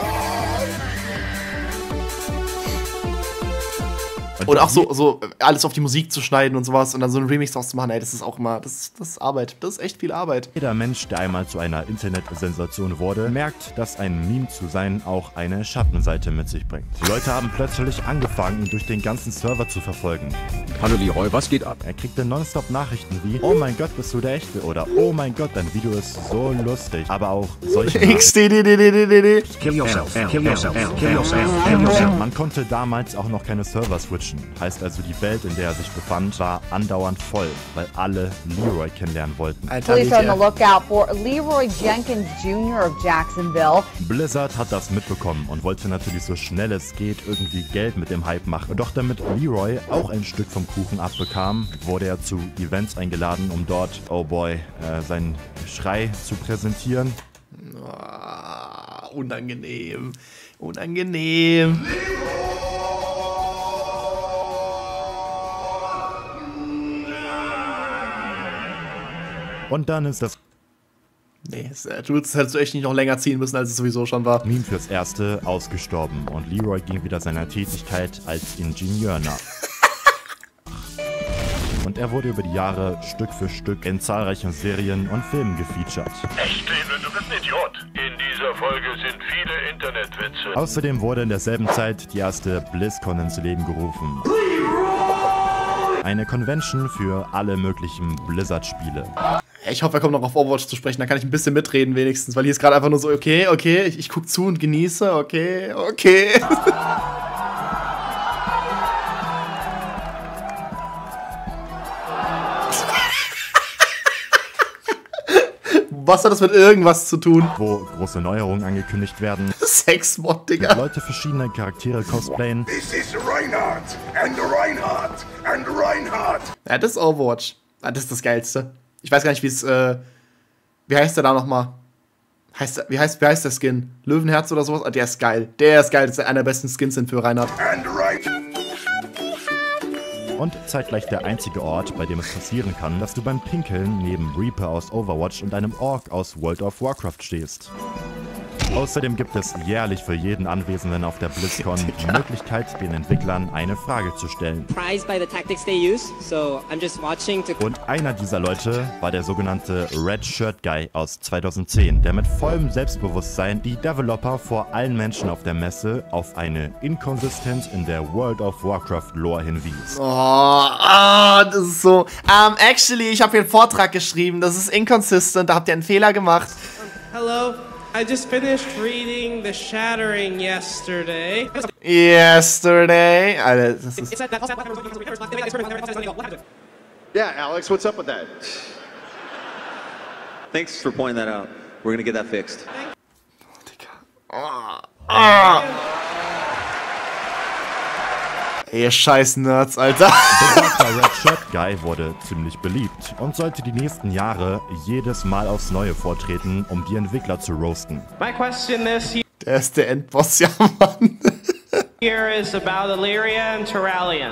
Und auch so, so alles auf die Musik zu schneiden und sowas und dann so einen Remix draus zu machen, ey, das ist auch immer, das, das ist Arbeit. Das ist echt viel Arbeit. Jeder Mensch, der einmal zu einer Internet-Sensation wurde, merkt, dass ein Meme zu sein auch eine Schattenseite mit sich bringt. Die Leute haben plötzlich angefangen, ihn durch den ganzen Server zu verfolgen. Hallo Leroy, was geht ab? Er kriegte nonstop Nachrichten wie, oh mein Gott, bist du der Echte? Oder oh mein Gott, dein Video ist so lustig. Aber auch solche X D D D D D D. Kill yourself, kill yourself, kill yourself, kill yourself. Man konnte damals auch noch keine Server switchen. Heißt also, die Welt, in der er sich befand, war andauernd voll, weil alle Leroy kennenlernen wollten. Police are on the lookout for Leroy Jenkins Junior of Jacksonville. Blizzard hat das mitbekommen und wollte natürlich so schnell es geht irgendwie Geld mit dem Hype machen. Doch damit Leroy auch ein Stück vom Kuchen abbekam, wurde er zu Events eingeladen, um dort, oh boy, äh, seinen Schrei zu präsentieren. Oh, unangenehm. Unangenehm. Und dann ist das Nee, das hättest du echt nicht noch länger ziehen müssen, als es sowieso schon war. Meme fürs Erste ausgestorben und Leroy ging wieder seiner Tätigkeit als Ingenieur nach. Und er wurde über die Jahre Stück für Stück in zahlreichen Serien und Filmen gefeatured. Echt, Cleveland, du bist ein Idiot. In dieser Folge sind viele Internetwitze. Außerdem wurde in derselben Zeit die erste BlizzCon ins Leben gerufen. Eine Convention für alle möglichen Blizzard-Spiele. Ich hoffe, er kommt noch auf Overwatch zu sprechen, dann kann ich ein bisschen mitreden wenigstens, weil hier ist gerade einfach nur so, okay, okay, ich, ich guck zu und genieße, okay, okay. Was hat das mit irgendwas zu tun? Wo große Neuerungen angekündigt werden. Sexmod, Digga. Leute verschiedene Charaktere cosplayen. This is Reinhardt and Reinhardt and Reinhardt. Ja, das ist Overwatch. Das ist das Geilste. Ich weiß gar nicht, wie es, äh, wie heißt der da nochmal? Heißt, wie, heißt, wie heißt der Skin? Löwenherz oder sowas? Der ist geil. Der ist geil. Das ist einer der besten Skins sind für Reinhardt. And Reinhardt. Und zeitgleich der einzige Ort, bei dem es passieren kann, dass du beim Pinkeln neben Reaper aus Overwatch und einem Orc aus World of Warcraft stehst. Außerdem gibt es jährlich für jeden Anwesenden auf der BlizzCon die Möglichkeit, den Entwicklern eine Frage zu stellen. Und einer dieser Leute war der sogenannte Red Shirt Guy aus zweitausendzehn, der mit vollem Selbstbewusstsein die Developer vor allen Menschen auf der Messe auf eine Inkonsistenz in der World of Warcraft Lore hinwies. Oh, oh das ist so. Um, actually, ich habe hier einen Vortrag geschrieben, das ist inconsistent, da habt ihr einen Fehler gemacht. Hello. I just finished reading The Shattering yesterday. Yesterday? Alter, das ist... Yeah, Alex, what's up with that? Thanks for pointing that out. We're gonna get that fixed. Oh, oh. Ey, scheiß Nerds, Alter. Besagter Red Shirt Guy wurde ziemlich beliebt und sollte die nächsten Jahre jedes Mal aufs Neue vortreten, um die Entwickler zu roasten. My question this Der ist der Endboss, ja, Mann. here is about Illyria and Terralion.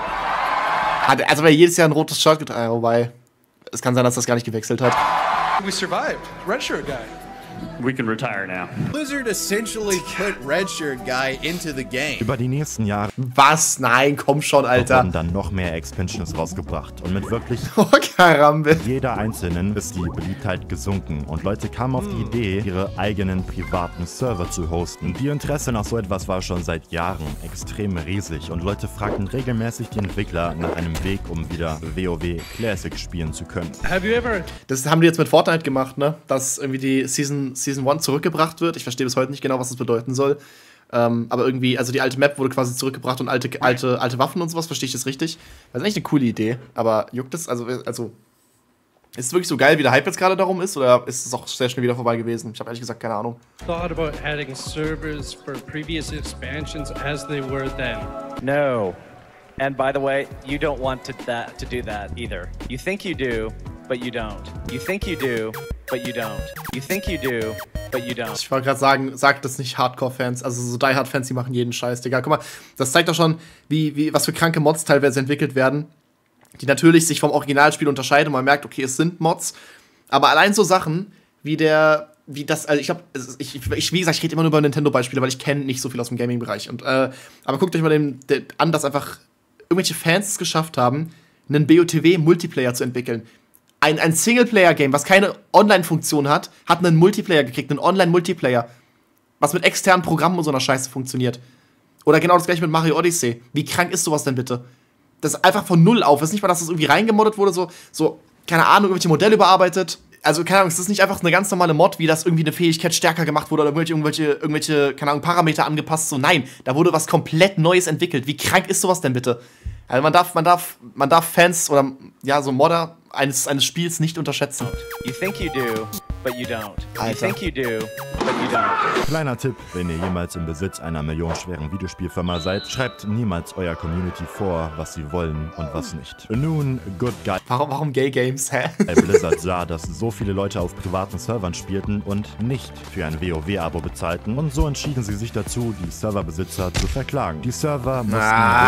Hat, also, wer jedes Jahr ein rotes Shirt getragen, wobei, es kann sein, dass das gar nicht gewechselt hat. We survived. Red Shirt Guy. We can retire now. Blizzard essentially put Red Shirt Guy into the game. Über die nächsten Jahre Was? Nein, komm schon, Alter. wurden dann noch mehr Expansions rausgebracht und mit wirklich Oh, Karambe. jeder einzelnen ist die Beliebtheit gesunken und Leute kamen auf die Idee, ihre eigenen privaten Server zu hosten. Die Interesse nach so etwas war schon seit Jahren extrem riesig und Leute fragten regelmäßig die Entwickler nach einem Weg, um wieder WoW Classic spielen zu können. Have you ever? Das haben die jetzt mit Fortnite gemacht, ne? Dass irgendwie die Season Season eins zurückgebracht wird. Ich verstehe bis heute nicht genau, was das bedeuten soll. Ähm, aber irgendwie, also die alte Map wurde quasi zurückgebracht und alte, alte, alte Waffen und sowas, verstehe ich das richtig? Das ist eigentlich eine coole Idee, aber juckt es? Also, also ist es wirklich so geil, wie der Hype jetzt gerade darum ist, oder ist es auch sehr schnell wieder vorbei gewesen? Ich habe ehrlich gesagt keine Ahnung. Thought about adding servers for previous expansions as they were then. No. And by the way, you don't want to, that, to do that either. You think you do, but you don't. You think you do, but you don't. You think you do, but you don't. Ich wollte gerade sagen, sagt das nicht Hardcore-Fans, also so Die-Hard-Fans, die machen jeden Scheiß, Digga. Guck mal, das zeigt doch schon, wie, wie, was für kranke Mods teilweise entwickelt werden, die natürlich sich vom Originalspiel unterscheiden und man merkt, okay, es sind Mods, aber allein so Sachen wie der, wie das, also ich hab, ich, ich, wie gesagt, ich rede immer nur über Nintendo-Beispiele, weil ich kenne nicht so viel aus dem Gaming-Bereich. Und, äh, aber guckt euch mal den, den an, dass einfach irgendwelche Fans es geschafft haben, einen B O T W-Multiplayer zu entwickeln. Ein, ein Singleplayer-Game, was keine Online-Funktion hat, hat einen Multiplayer gekriegt, einen Online-Multiplayer, was mit externen Programmen und so einer Scheiße funktioniert. Oder genau das gleiche mit Mario Odyssey. Wie krank ist sowas denn bitte? Das ist einfach von null auf. Es ist nicht mal, dass das irgendwie reingemoddet wurde, so, so, keine Ahnung, irgendwelche Modelle überarbeitet. Also, keine Ahnung, es ist nicht einfach eine ganz normale Mod, wie das irgendwie eine Fähigkeit stärker gemacht wurde oder irgendwelche, irgendwelche, irgendwelche, keine Ahnung, Parameter angepasst. So, nein, da wurde was komplett Neues entwickelt. Wie krank ist sowas denn bitte? Also, man darf, man darf, man darf Fans oder, ja, so Modder eines, eines Spiels nicht unterschätzen. You think you do, but you don't. Alter. You think you do, but you don't. Kleiner Tipp, wenn ihr jemals im Besitz einer millionenschweren Videospielfirma seid, schreibt niemals eurer Community vor, was sie wollen und was nicht. Nun, Good Guy. Warum, warum Gay Games, hä? Blizzard sah, dass so viele Leute auf privaten Servern spielten und nicht für ein WoW-Abo bezahlten und so entschieden sie sich dazu, die Serverbesitzer zu verklagen. Die Server mussten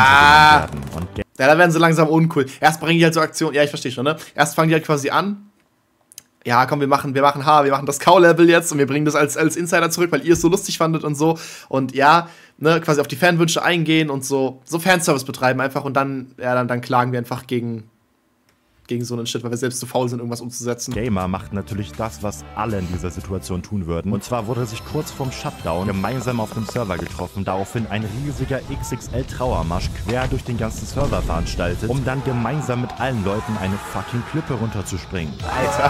Ah. runtergenommen werden und Ja, da werden sie langsam uncool. Erst bringen die halt so Aktionen, ja, ich verstehe schon, ne? Erst fangen die halt quasi an. Ja, komm, wir machen, wir machen H, wir machen das Cow-Level jetzt und wir bringen das als, als Insider zurück, weil ihr es so lustig fandet und so. Und ja, ne, quasi auf die Fanwünsche eingehen und so, so Fanservice betreiben einfach und dann, ja, dann, dann klagen wir einfach gegen, gegen so einen Shit, weil wir selbst zu faul sind, irgendwas umzusetzen. Gamer machten natürlich das, was alle in dieser Situation tun würden. Und zwar wurde sich kurz vorm Shutdown gemeinsam auf dem Server getroffen, daraufhin ein riesiger X X L-Trauermarsch quer durch den ganzen Server veranstaltet, um dann gemeinsam mit allen Leuten eine fucking Klippe runterzuspringen. Alter.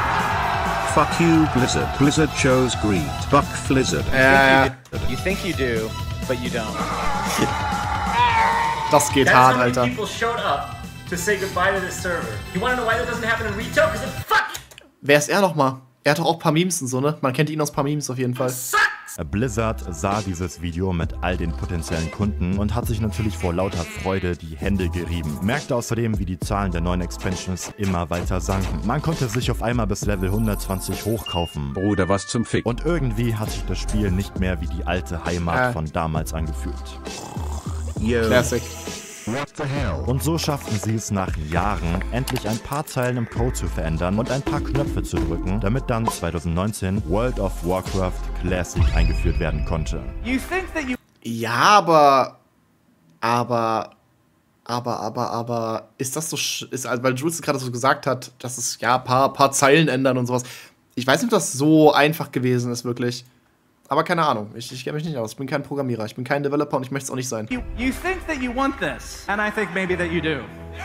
Fuck you, Blizzard. Blizzard chose greed. Fuck Blizzard. Äh, You think you do, but you don't. das geht hart, Alter. People showed up to say goodbye to this server. You wanna know why that doesn't happen in retail? Because it fuck. Wer ist er nochmal? Er hat doch auch ein paar Memes und so, ne? Man kennt ihn aus ein paar Memes auf jeden Fall. Blizzard sah dieses Video mit all den potenziellen Kunden und hat sich natürlich vor lauter Freude die Hände gerieben. Merkte außerdem, wie die Zahlen der neuen Expansions immer weiter sanken. Man konnte sich auf einmal bis Level hundertzwanzig hochkaufen. Bruder, was zum Fick. Und irgendwie hat sich das Spiel nicht mehr wie die alte Heimat äh. von damals angefühlt. Yo. Classic. What the hell? Und so schafften sie es nach Jahren, endlich ein paar Zeilen im Code zu verändern und ein paar Knöpfe zu drücken, damit dann zwanzig neunzehn World of Warcraft Classic eingeführt werden konnte. You think that you Ja, aber. Aber. Aber, aber, aber. Ist das so. sch- Ist, also, weil Jules gerade so gesagt hat, dass es ja ein paar, paar Zeilen ändern und sowas. Ich weiß nicht, ob das so einfach gewesen ist, wirklich. Aber keine Ahnung. Ich, ich kenne mich nicht aus. Ich bin kein Programmierer. Ich bin kein Developer und ich möchte es auch nicht sein. You, you think that you want this, and I think maybe that you do.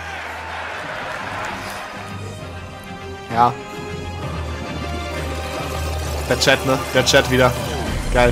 Ja. Der Chat, ne? Der Chat wieder. Geil.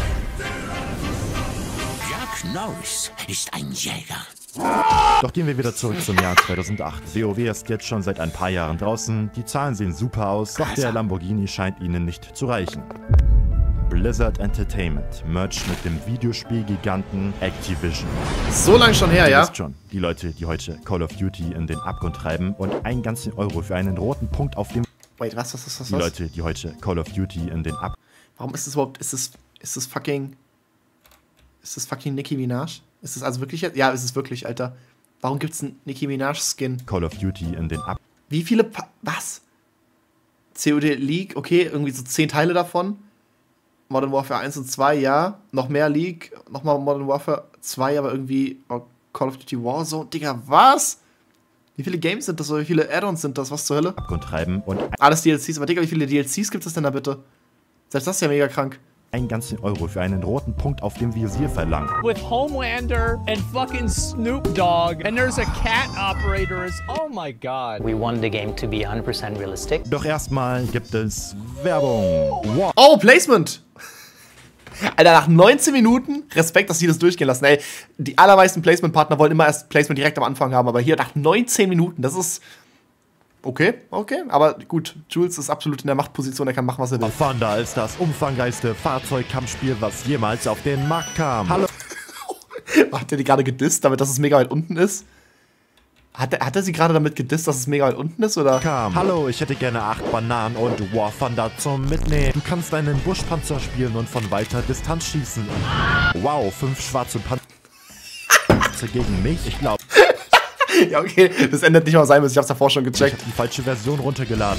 Jack Norris ist ein Jäger. Doch gehen wir wieder zurück zum Jahr zweitausendacht. WoW ist jetzt schon seit ein paar Jahren draußen, die Zahlen sehen super aus, doch der Lamborghini scheint ihnen nicht zu reichen. Blizzard Entertainment merged mit dem Videospielgiganten Activision. So lange schon her, Ihr ja? wisst schon, die Leute, die heute Call of Duty in den Abgrund treiben und einen ganzen Euro für einen roten Punkt auf dem... Wait, was, was, was, was? Die Leute, die heute Call of Duty in den Ab... Warum ist das überhaupt, ist das, ist das fucking... Ist das fucking Nicki Minaj? Ist das also wirklich jetzt? Ja, ist es wirklich, Alter. Warum gibt's einen Nicki Minaj-Skin? Call of Duty in den Ab... Wie viele... Pa was? C O D League, okay, irgendwie so zehn Teile davon. Modern Warfare eins und zwei, ja. Noch mehr League, nochmal Modern Warfare zwei, aber irgendwie oh, Call of Duty Warzone. Digga, was? Wie viele Games sind das oder wie viele Add-ons sind das? Was zur Hölle? Abgrund treiben und... Alles D L Cs, aber Digga, wie viele D L Cs gibt es denn da bitte? Selbst das ist ja mega krank. Einen ganzen Euro für einen roten Punkt auf dem Visier verlangen. With Homelander and fucking Snoop Dogg and there's a cat operator. Oh my god. We want the game to be one hundred percent realistic. Doch erstmal gibt es Werbung. Wow. Oh, Placement! Alter, nach neunzehn Minuten, Respekt, dass die das durchgehen lassen. Ey, die allermeisten Placement-Partner wollen immer erst Placement direkt am Anfang haben, aber hier nach neunzehn Minuten, das ist... Okay, okay, aber gut, Jules ist absolut in der Machtposition, er kann machen, was er will. Thunder ist das umfangreichste Fahrzeugkampfspiel, was jemals auf den Markt kam. Hallo. Hat er die gerade gedisst, damit dass es mega weit unten ist? Hat er, hat er sie gerade damit gedisst, dass es mega weit unten ist, oder? Kam. Hallo, ich hätte gerne acht Bananen und War Thunder zum Mitnehmen. Du kannst einen Buschpanzer spielen und von weiter Distanz schießen. Wow, fünf schwarze Panzer gegen mich, ich glaube... Ja, okay, das ändert nicht mal sein müssen. Ich hab's davor schon gecheckt. Ich hab die falsche Version runtergeladen.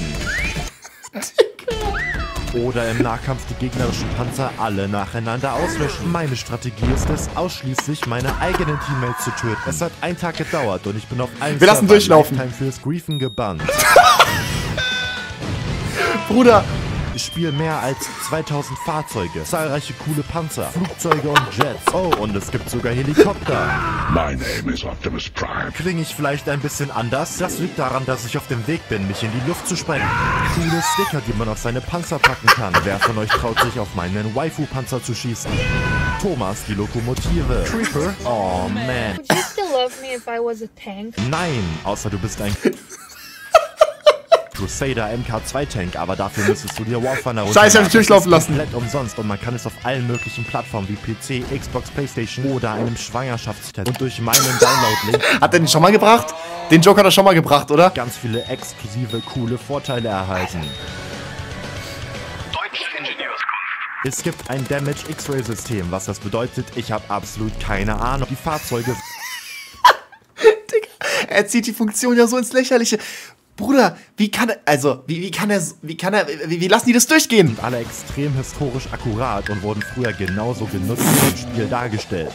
Oder im Nahkampf die gegnerischen Panzer alle nacheinander auslöschen. Meine Strategie ist es, ausschließlich meine eigenen Teammates zu töten. Es hat einen Tag gedauert und ich bin auf allen Wir lassen durchlaufen. fürs Griefen gebannt. Bruder! Ich spiele mehr als zweitausend Fahrzeuge, zahlreiche coole Panzer, Flugzeuge und Jets. Oh, und es gibt sogar Helikopter. My name is Optimus Prime. Klinge ich vielleicht ein bisschen anders? Das liegt daran, dass ich auf dem Weg bin, mich in die Luft zu sprengen. Coole Sticker, die man auf seine Panzer packen kann. Wer von euch traut sich, auf meinen Waifu-Panzer zu schießen? Thomas, die Lokomotive. Creeper? Oh, man. Would you still love me if I was a tank? Nein, außer du bist ein... Crusader M K zwei Tank, aber dafür müsstest du dir War Thunder runterladen. Scheiße, hab ich durchlaufen lassen. Komplett umsonst und man kann es auf allen möglichen Plattformen wie P C, Xbox, Playstation oder einem Schwangerschaftstest. Und durch meinen Download-Link... Hat er den schon mal gebracht? Den Joke hat er schon mal gebracht, oder? Ganz viele exklusive, coole Vorteile erhalten. Es gibt ein Damage X-Ray-System. Was das bedeutet, ich habe absolut keine Ahnung. Die Fahrzeuge... Digga, er zieht die Funktion ja so ins Lächerliche. Bruder, wie kann er, also, wie, wie kann er, wie kann er, wie, wie lassen die das durchgehen? Sind alle extrem historisch akkurat und wurden früher genauso genutzt wie im Spiel dargestellt.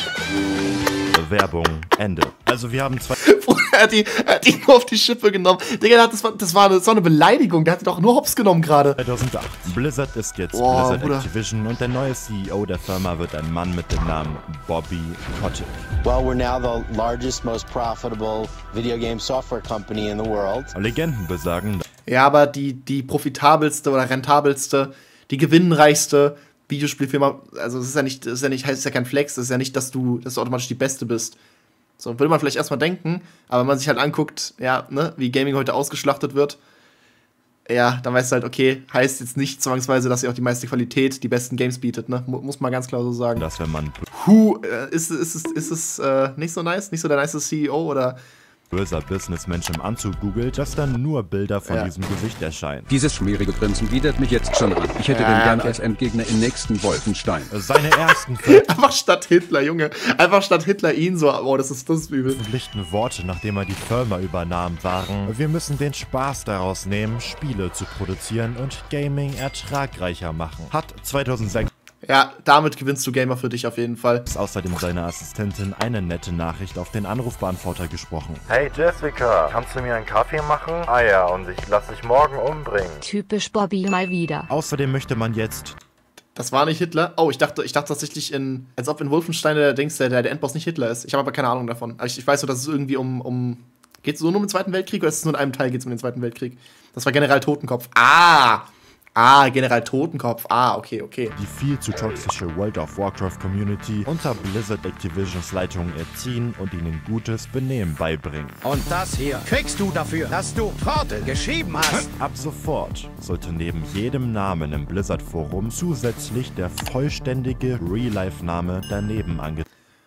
Werbung, Ende. Also wir haben zwei... er, hat die, er hat die nur auf die Schippe genommen. Digga, das war, das war eine, so eine Beleidigung. Der hat die doch nur hops genommen gerade. zweitausendacht. Blizzard ist jetzt oh, Blizzard Bruder. Activision und der neue C E O der Firma wird ein Mann mit dem Namen Bobby Kotick. Well, we're now the largest, most profitable video game software company in the world. Legenden besagen... Ja, aber die, die profitabelste oder rentabelste, die gewinnreichste Videospielfirma, also es ist ja nicht, das ist ja nicht, heißt es ja kein Flex, das ist ja nicht, dass du, dass du automatisch die Beste bist. So, würde man vielleicht erstmal denken, aber wenn man sich halt anguckt, ja, ne, wie Gaming heute ausgeschlachtet wird, ja, dann weißt du halt, okay, heißt jetzt nicht zwangsweise, dass ihr auch die meiste Qualität, die besten Games bietet, ne? Muss man ganz klar so sagen. Das, wenn man... Huh, äh, ist, ist, ist, ist es äh, nicht so nice? Nicht so der nice C E O oder... böser Businessmensch im Anzug googelt, dass dann nur Bilder von ja. diesem Gesicht erscheinen. Dieses schmierige Grinsen widert mich jetzt schon an. Ich hätte ja, den gern als Endgegner im nächsten Wolfenstein. Seine ersten Filme. Einfach statt Hitler, Junge. Einfach statt Hitler ihn so. Oh, das ist, das ist übel. Verpflichtende Worte, nachdem er die Firma übernahm, waren: Wir müssen den Spaß daraus nehmen, Spiele zu produzieren und Gaming ertragreicher machen. Hat zweitausendsechs... Ja, damit gewinnst du Gamer für dich auf jeden Fall. Ist außerdem seine Assistentin eine nette Nachricht auf den Anrufbeantworter gesprochen. Hey Jessica, kannst du mir einen Kaffee machen? Ah ja, und ich lass dich morgen umbringen. Typisch Bobby mal wieder. Außerdem möchte man jetzt... Das war nicht Hitler? Oh, ich dachte, ich dachte tatsächlich, in, als ob in Wolfenstein der, Dings, der, der Endboss nicht Hitler ist. Ich habe aber keine Ahnung davon. Also ich, ich weiß nur, dass es irgendwie um... um geht es so nur um den Zweiten Weltkrieg oder ist es nur in einem Teil geht es um den Zweiten Weltkrieg? Das war General Totenkopf. Ah! Ah, General Totenkopf. Ah, okay, okay. Die viel zu toxische World of Warcraft Community unter Blizzard Activisions Leitung erziehen und ihnen gutes Benehmen beibringen. Und das hier kriegst du dafür, dass du Trottel geschrieben hast. Ab sofort sollte neben jedem Namen im Blizzard Forum zusätzlich der vollständige Real-Life-Name daneben angezeigt.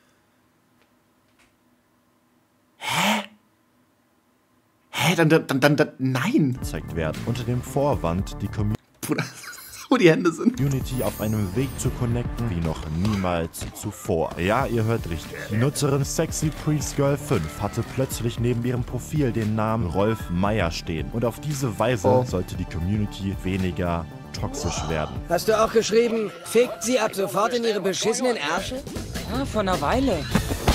Hä? Hä? Dann, dann, dann, dann, nein. Gezeigt werden. Unter dem Vorwand, die Community. Wo die Hände sind. Community auf einem Weg zu connecten, wie noch niemals zuvor. Ja, ihr hört richtig. Die Nutzerin Sexy Priest Girl fünf hatte plötzlich neben ihrem Profil den Namen Rolf Meier stehen. Und auf diese Weise oh. sollte die Community weniger toxisch werden. Hast du auch geschrieben, fickt sie ab sofort in ihre beschissenen Ärsche? Ja, vor einer Weile.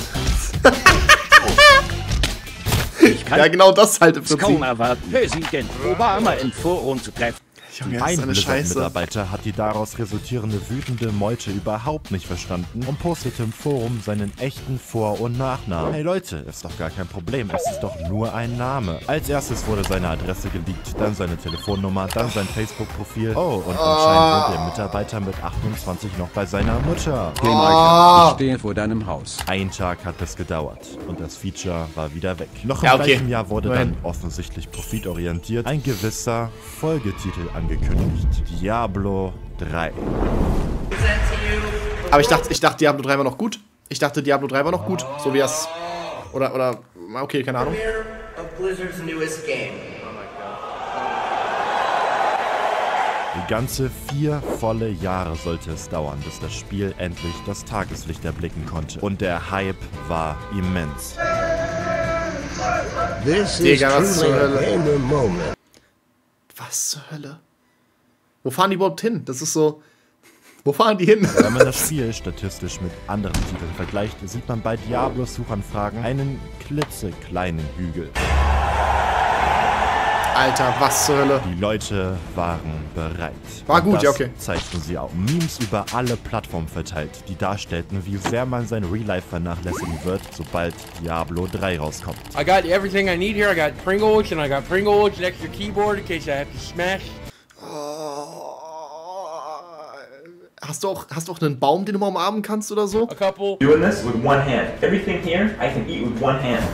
Ich kann ja, genau das halt im Prinzip. Kaum erwarten, Präsident Obama im Forum zu treffen. Junge, ein Blizzard-Mitarbeiter hat die daraus resultierende wütende Meute überhaupt nicht verstanden und postete im Forum seinen echten Vor- und Nachnamen. Hey Leute, ist doch gar kein Problem, es ist doch nur ein Name. Als erstes wurde seine Adresse geleakt, dann seine Telefonnummer, dann sein Facebook-Profil. Oh, und anscheinend wohnt der Mitarbeiter mit achtundzwanzig noch bei seiner Mutter. Game Icon, ich stehe vor deinem Haus. Ein Tag hat es gedauert und das Feature war wieder weg. Noch im ja, okay. gleichen Jahr wurde dann offensichtlich profitorientiert ein gewisser Folgetitel angekündigt. Diablo drei. Aber ich dachte, ich dachte, Diablo drei war noch gut. Ich dachte, Diablo drei war noch gut. So wie es. Oder, oder. Okay, keine Ahnung. Die ganze vier volle Jahre sollte es dauern, bis das Spiel endlich das Tageslicht erblicken konnte. Und der Hype war immens. Digga, was zur Hölle? Was zur Hölle? Wo fahren die überhaupt hin? Das ist so... Wo fahren die hin? Wenn man das Spiel statistisch mit anderen Titeln vergleicht, sieht man bei Diablo-Suchanfragen einen klitzekleinen Hügel. Alter, was zur Hölle? Die Leute waren bereit. War gut, das ja, okay. zeigten sie auch. Memes über alle Plattformen verteilt, die darstellten, wie sehr man sein Real-Life vernachlässigen wird, sobald Diablo drei rauskommt. I got everything I need here. I got Pringles and I got Pringles, an extra keyboard in case I have to smash. Hast du auch, hast du auch einen Baum, den du mal umarmen kannst oder so? A couple. Doing this with one hand. Everything here, I can eat with one hand.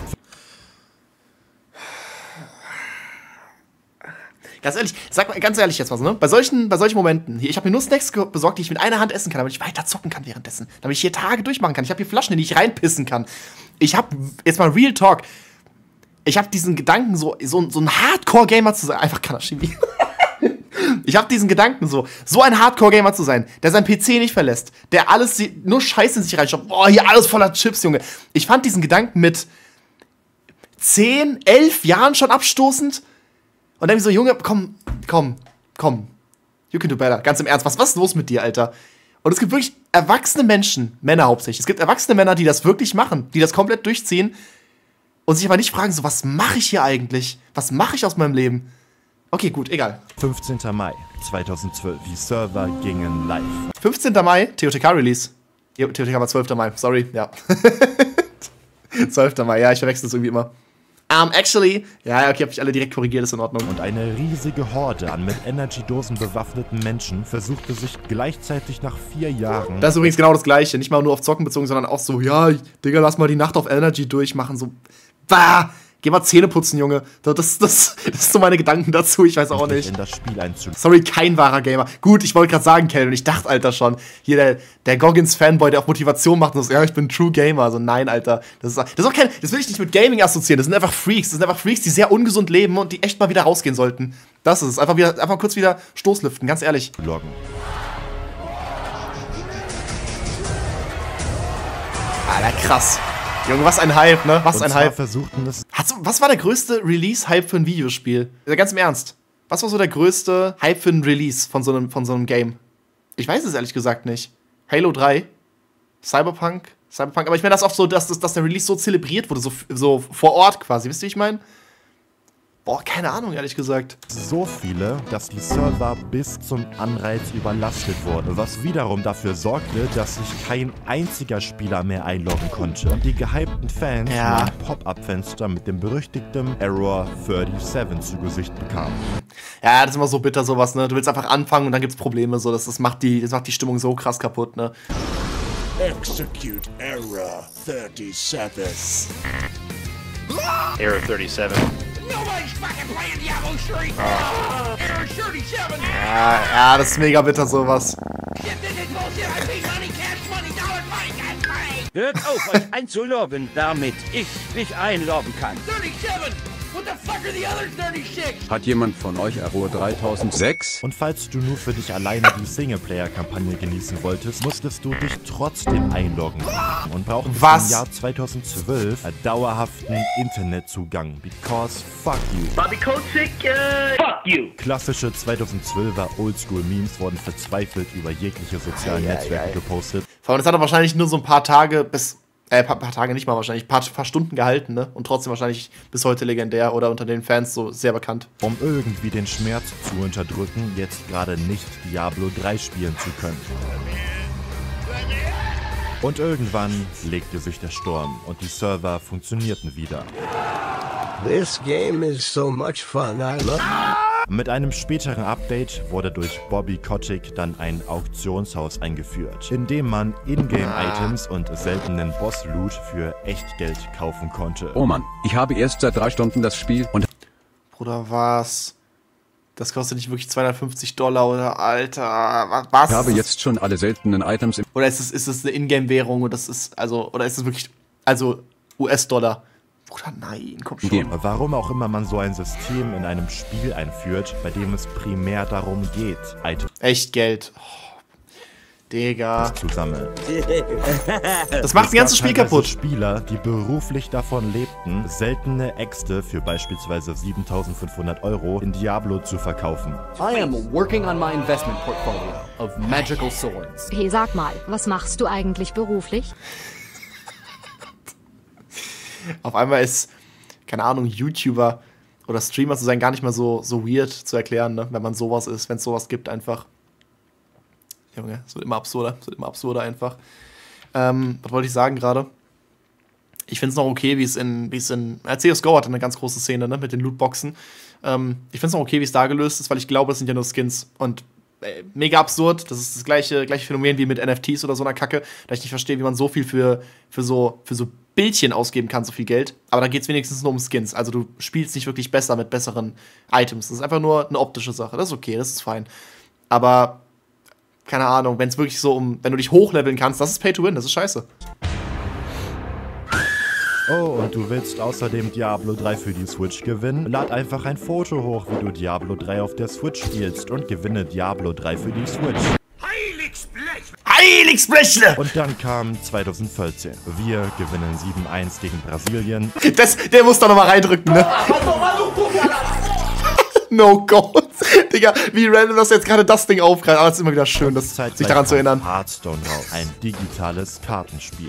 Ganz ehrlich, sag mal ganz ehrlich jetzt was, ne? Bei solchen, bei solchen Momenten, hier, ich habe mir nur Snacks besorgt, die ich mit einer Hand essen kann, damit ich weiter zocken kann währenddessen. Damit ich hier Tage durchmachen kann. Ich habe hier Flaschen, in die ich reinpissen kann. Ich habe, jetzt mal Real Talk, ich habe diesen Gedanken, so, so, so ein Hardcore-Gamer zu sein. Einfach Kanashimi. Ich habe diesen Gedanken so, so ein Hardcore-Gamer zu sein, der sein P C nicht verlässt, der alles, nur Scheiße in sich reinschaut. Boah, hier alles voller Chips, Junge. Ich fand diesen Gedanken mit zehn, elf Jahren schon abstoßend. Und dann so, Junge, komm, komm, komm. You can do better. Ganz im Ernst, was, was ist los mit dir, Alter? Und es gibt wirklich erwachsene Menschen, Männer hauptsächlich. Es gibt erwachsene Männer, die das wirklich machen, die das komplett durchziehen und sich aber nicht fragen, so, was mache ich hier eigentlich? Was mache ich aus meinem Leben? Okay, gut, egal. fünfzehnter Mai zweitausendzwölf. Die Server gingen live. fünfzehnter Mai, T O T K-Release. T O T K war zwölfter Mai, sorry, ja. zwölfter Mai, ja, ich verwechsel es irgendwie immer. Um, actually, ja, okay, hab ich alle direkt korrigiert, ist in Ordnung. Und eine riesige Horde an mit Energy-Dosen bewaffneten Menschen versuchte sich gleichzeitig nach vier Jahren... Das ist übrigens genau das Gleiche, nicht mal nur auf Zocken bezogen, sondern auch so, ja, Digga, lass mal die Nacht auf Energy durchmachen, so, bah, geh mal Zähne putzen, Junge. Das, das, das, das sind so meine Gedanken dazu, ich weiß auch nicht. In das Spiel Sorry, kein wahrer Gamer. Gut, ich wollte gerade sagen, Kelvin, ich dachte, Alter, schon, hier der, der Goggins-Fanboy, der auf Motivation macht und so, ja, ich bin True Gamer. Also nein, Alter, das ist, das ist auch kein, das will ich nicht mit Gaming assoziieren, das sind einfach Freaks, das sind einfach Freaks, die sehr ungesund leben und die echt mal wieder rausgehen sollten. Das ist es, einfach, wieder, einfach kurz wieder Stoßlüften, ganz ehrlich. Loggen. Alter, krass. Junge, was ein Hype, ne? Was und ein Hype. Versuchten es was war der größte Release-Hype für ein Videospiel? Ganz im Ernst. Was war so der größte Hype für ein Release von so einem, von so einem Game? Ich weiß es ehrlich gesagt nicht. Halo drei? Cyberpunk? Cyberpunk? Aber ich meine, das ist oft so, dass, dass, dass der Release so zelebriert wurde, so, so vor Ort quasi. Wisst ihr, wie ich meine? Boah, keine Ahnung, ehrlich gesagt. So viele, dass die Server bis zum Anreiz überlastet wurden, was wiederum dafür sorgte, dass sich kein einziger Spieler mehr einloggen konnte und die gehypten Fans ja. nur ein Pop-up-Fenster mit dem berüchtigten Error siebenunddreißig zu Gesicht bekamen. Ja, das ist immer so bitter, sowas, ne? Du willst einfach anfangen und dann gibt's Probleme, so. Das, das, macht die, das macht die Stimmung so krass kaputt, ne? Execute Error thirty-seven. Error thirty-seven. Nobody's fucking playing Diablo three. Oh. Error thirty-seven. Ja, ja, das ist mega bitter, sowas. Hört auf, euch einzuloggen, damit ich mich einloggen kann. thirty-seven. What the fuck are the other thirty-six? Hat jemand von euch Error dreitausendsechs? Und falls du nur für dich alleine die Singleplayer-Kampagne genießen wolltest, musstest du dich trotzdem einloggen und brauchen bis Was? im Jahr zweitausendzwölf einen dauerhaften Internetzugang. Because fuck you. Bobby Kotick, uh, fuck you. Klassische zweitausendzwölfer Oldschool-Memes wurden verzweifelt über jegliche sozialen Ei, ei, Netzwerke ei. gepostet. Vor allem, das hat er wahrscheinlich nur so ein paar Tage bis. Äh, paar, paar Tage nicht mal wahrscheinlich, paar, paar Stunden gehalten, ne? Und trotzdem wahrscheinlich bis heute legendär oder unter den Fans so sehr bekannt. Um irgendwie den Schmerz zu unterdrücken, jetzt gerade nicht Diablo drei spielen zu können. Und irgendwann legte sich der Sturm und die Server funktionierten wieder. This game is so much fun, I love Mit einem späteren Update wurde durch Bobby Kotick dann ein Auktionshaus eingeführt, in dem man Ingame-Items und seltenen Boss-Loot für Echtgeld kaufen konnte. Oh Mann, ich habe erst seit drei Stunden das Spiel und... Bruder, was? Das kostet nicht wirklich zweihundertfünfzig Dollar oder Alter, was? Ich habe jetzt schon alle seltenen Items im... Oder ist es, ist es eine Ingame-Währung und das ist, also, oder ist es wirklich, also U S-Dollar? Bruder, nein, komm schon. Game. Warum auch immer man so ein System in einem Spiel einführt, bei dem es primär darum geht, Items Echt Geld. Oh, Digga. zu sammeln. Das macht das ganze Spiel kaputt. Spieler, die beruflich davon lebten, seltene Äxte für beispielsweise siebentausendfünfhundert Euro in Diablo zu verkaufen. I am working on my investment portfolio of magical swords. Hey, sag mal, was machst du eigentlich beruflich? Auf einmal ist, keine Ahnung, YouTuber oder Streamer zu sein gar nicht mehr so, so weird zu erklären, ne? Wenn man sowas ist, wenn es sowas gibt einfach. Junge, es wird immer absurder, es wird immer absurder einfach. Ähm, was wollte ich sagen gerade? Ich finde es noch okay, wie es in, wie es in, äh, C S G O hatte eine ganz große Szene, ne, mit den Lootboxen. Ähm, ich finde es noch okay, wie es da gelöst ist, weil ich glaube, es sind ja nur Skins und äh, mega absurd. Das ist das gleiche, gleiche Phänomen wie mit N F Ts oder so einer Kacke, da ich nicht verstehe, wie man so viel für, für so, für so Bildchen ausgeben kann, so viel Geld. Aber da geht es wenigstens nur um Skins. Also du spielst nicht wirklich besser mit besseren Items. Das ist einfach nur eine optische Sache. Das ist okay, das ist fein. Aber, keine Ahnung, wenn es wirklich so um, wenn du dich hochleveln kannst, das ist Pay to Win, das ist scheiße. Oh, und du willst außerdem Diablo drei für die Switch gewinnen? Lad einfach ein Foto hoch, wie du Diablo drei auf der Switch spielst und gewinne Diablo drei für die Switch. Heiligsblechle! Und dann kam zweitausendvierzehn. Wir gewinnen sieben eins gegen Brasilien. Das, der muss da nochmal reindrücken, ne? No go. Digga, wie random, dass jetzt gerade das Ding aufgreift. Aber es ist immer wieder schön, das, sich daran zu erinnern. Hearthstone raus. Ein digitales Kartenspiel.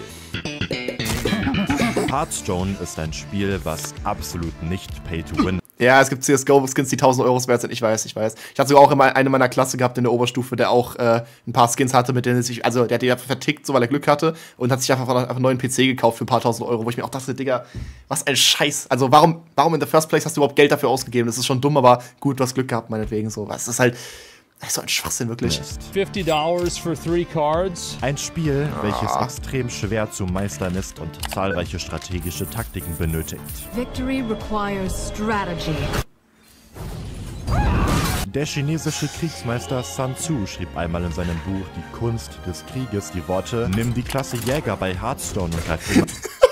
Hearthstone ist ein Spiel, was absolut nicht Pay to Win. Ja, es gibt C S G O-Skins, die tausend Euro wert sind. Ich weiß, ich weiß. Ich hatte sogar auch immer eine meiner Klasse gehabt in der Oberstufe, der auch äh, ein paar Skins hatte, mit denen er sich, also der hat die ja vertickt, so weil er Glück hatte und hat sich einfach einen neuen P C gekauft für ein paar tausend Euro, wo ich mir auch dachte, Digga, was ein Scheiß. Also warum, warum in the first place hast du überhaupt Geld dafür ausgegeben? Das ist schon dumm, aber gut, du hast Glück gehabt, meinetwegen so. Das ist halt das ist so ein Schwachsinn, wirklich. fifty dollars for three cards. Ein Spiel, welches Ah. extrem schwer zu meistern ist und zahlreiche strategische Taktiken benötigt. Victory requires strategy. Der chinesische Kriegsmeister Sun Tzu schrieb einmal in seinem Buch Die Kunst des Krieges die Worte: Nimm die Klasse Jäger bei Hearthstone und greif immer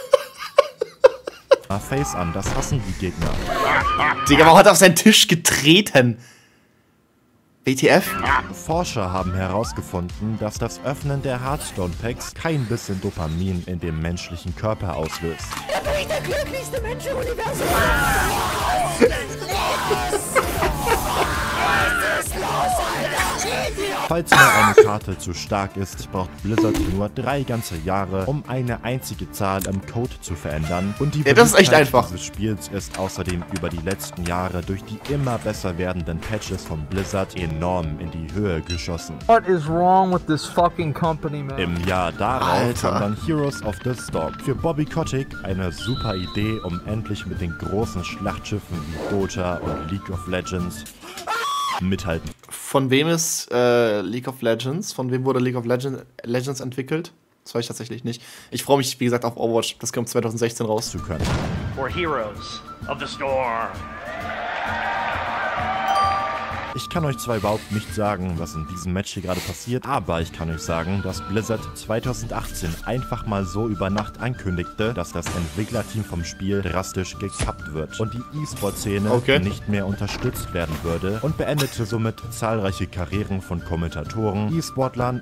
Face an, das hassen die Gegner. Digga, warum hat er auf seinen Tisch getreten? W T F? Forscher haben herausgefunden, dass das Öffnen der Hearthstone-Packs kein bisschen Dopamin in dem menschlichen Körper auslöst. Da bin ich der glücklichste Mensch im Universum. Was ist los? Falls mal eine Karte zu stark ist, braucht Blizzard nur drei ganze Jahre, um eine einzige Zahl im Code zu verändern. Und die ja, das ist echt einfach. dieses Spiels ist außerdem über die letzten Jahre durch die immer besser werdenden Patches von Blizzard enorm in die Höhe geschossen. What is wrong with this fucking company, man? Im Jahr darauf Alter. kam dann Heroes of the Storm. Für Bobby Kotick eine super Idee, um endlich mit den großen Schlachtschiffen wie Dota und League of Legends mithalten. Von wem ist äh, League of Legends? Von wem wurde League of Legend, Legends entwickelt? Das weiß ich tatsächlich nicht. Ich freue mich, wie gesagt, auf Overwatch. Das kommt zwanzig sechzehn raus. Zu können. For Heroes of the Storm. Ich kann euch zwar überhaupt nicht sagen, was in diesem Match hier gerade passiert, aber ich kann euch sagen, dass Blizzard zwanzig achtzehn einfach mal so über Nacht ankündigte, dass das Entwicklerteam vom Spiel drastisch gekappt wird und die E-Sport-Szene okay. nicht mehr unterstützt werden würde und beendete somit zahlreiche Karrieren von Kommentatoren, E-Sportlern.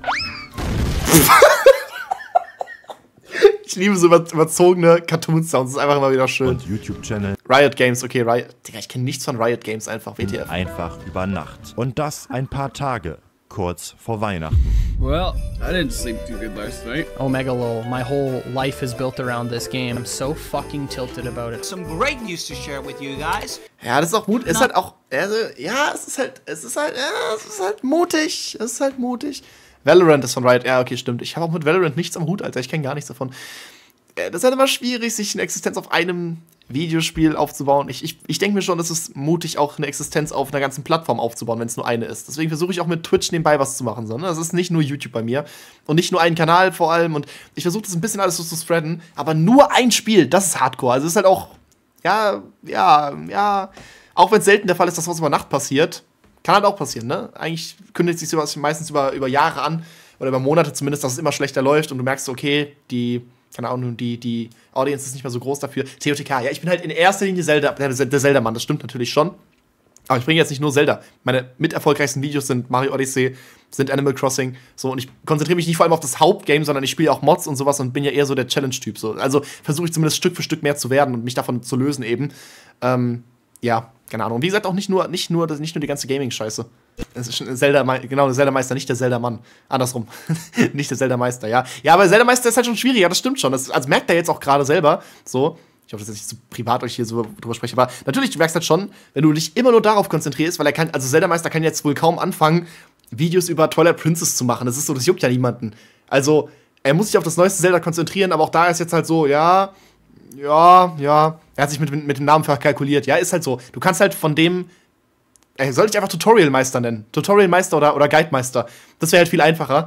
Ich liebe so überzogene Cartoon-Sounds, das ist einfach immer wieder schön. Und YouTube-Channel. Riot Games, okay, Riot. Digga, ich kenne nichts von Riot Games einfach, W T F. Einfach über Nacht. Und das ein paar Tage, kurz vor Weihnachten. Well, I didn't sleep too good last night. Omega Lol, my whole life is built around this game. I'm so fucking tilted about it. Some great news to share with you guys. Ja, das ist auch mutig. Ist halt auch, also, ja, es ist halt, es ist halt, ja, es ist halt mutig. Es ist halt mutig. Valorant ist von Riot. Ja, okay, stimmt. Ich habe auch mit Valorant nichts am Hut, Alter. Ich kenne gar nichts davon. Das ist halt immer schwierig, sich eine Existenz auf einem Videospiel aufzubauen. Ich, ich, ich denke mir schon, es ist mutig, auch eine Existenz auf einer ganzen Plattform aufzubauen, wenn es nur eine ist. Deswegen versuche ich auch mit Twitch nebenbei was zu machen. So, ne? Das ist nicht nur YouTube bei mir. Und nicht nur ein Kanal vor allem. Und ich versuche das ein bisschen alles so zu spreaden. Aber nur ein Spiel, das ist Hardcore. Also es ist halt auch, ja, ja, ja. Auch wenn es selten der Fall ist, dass was über Nacht passiert, kann halt auch passieren, ne? Eigentlich kündigt sich sowas meistens über, über Jahre an. Oder über Monate zumindest, dass es immer schlechter läuft. Und du merkst, okay, die... keine Ahnung, die, die Audience ist nicht mehr so groß dafür. T O T K, ja, ich bin halt in erster Linie Zelda, der, der Zelda-Mann, das stimmt natürlich schon. Aber ich bringe jetzt nicht nur Zelda. Meine miterfolgreichsten Videos sind Mario Odyssey, sind Animal Crossing, so, und ich konzentriere mich nicht vor allem auf das Hauptgame, sondern ich spiele auch Mods und sowas und bin ja eher so der Challenge-Typ. So. Also versuche ich zumindest Stück für Stück mehr zu werden und mich davon zu lösen eben. Ähm, ja, keine Ahnung. Und wie gesagt, auch nicht nur, nicht nur, nicht nur die ganze Gaming-Scheiße. Es ist schon Zelda, genau, der Zelda-Meister, nicht der Zelda-Mann. Andersrum. Nicht der Zelda-Meister, ja. Ja, aber Zelda-Meister ist halt schon schwierig, ja, das stimmt schon. Das, also merkt er jetzt auch gerade selber so. Ich hoffe, dass ich nicht so privat euch hier so drüber spreche, aber natürlich, du merkst halt schon, wenn du dich immer nur darauf konzentrierst, weil er kann, also Zelda-Meister kann jetzt wohl kaum anfangen, Videos über Twilight Princess zu machen. Das ist so, das juckt ja niemanden. Also, er muss sich auf das neueste Zelda konzentrieren, aber auch da ist jetzt halt so, ja, ja, ja. Er hat sich mit, mit dem Namen verkalkuliert. Ja, ist halt so. Du kannst halt von dem. Ey, soll ich einfach Tutorial-Meister nennen? Tutorial-Meister oder, oder Guide-Meister. Das wäre halt viel einfacher.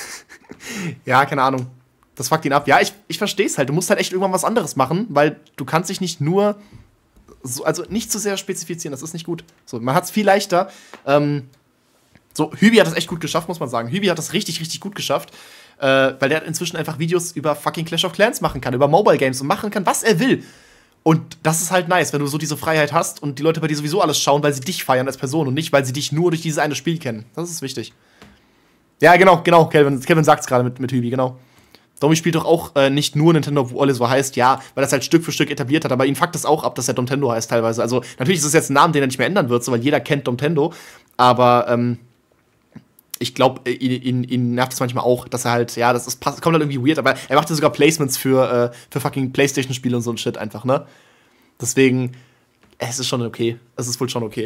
Ja, keine Ahnung. Das fuckt ihn ab. Ja, ich, ich verstehe es halt. Du musst halt echt irgendwann was anderes machen, weil du kannst dich nicht nur. So, also nicht zu sehr spezifizieren, das ist nicht gut. So, man hat es viel leichter. Ähm, so, Hübi hat das echt gut geschafft, muss man sagen. Hübi hat das richtig, richtig gut geschafft. Äh, weil der inzwischen einfach Videos über fucking Clash of Clans machen kann, über Mobile Games und machen kann, was er will. Und das ist halt nice, wenn du so diese Freiheit hast und die Leute bei dir sowieso alles schauen, weil sie dich feiern als Person und nicht, weil sie dich nur durch dieses eine Spiel kennen. Das ist wichtig. Ja, genau, genau, Kelvin, Kelvin sagt's gerade mit, mit Hübi, genau. Domi spielt doch auch äh, nicht nur Nintendo, wo alles so heißt, ja, weil das halt Stück für Stück etabliert hat, aber ihn fuckt das auch ab, dass er Domtendo heißt teilweise. Also natürlich ist es jetzt ein Name, den er nicht mehr ändern wird, so, weil jeder kennt Domtendo, aber ähm, ich glaube, ihn, ihn, ihn nervt es manchmal auch, dass er halt, ja, das ist, kommt halt irgendwie weird, aber er macht ja sogar Placements für, äh, für fucking Playstation-Spiele und so ein Shit einfach, ne? Deswegen, es ist schon okay. Es ist wohl schon okay.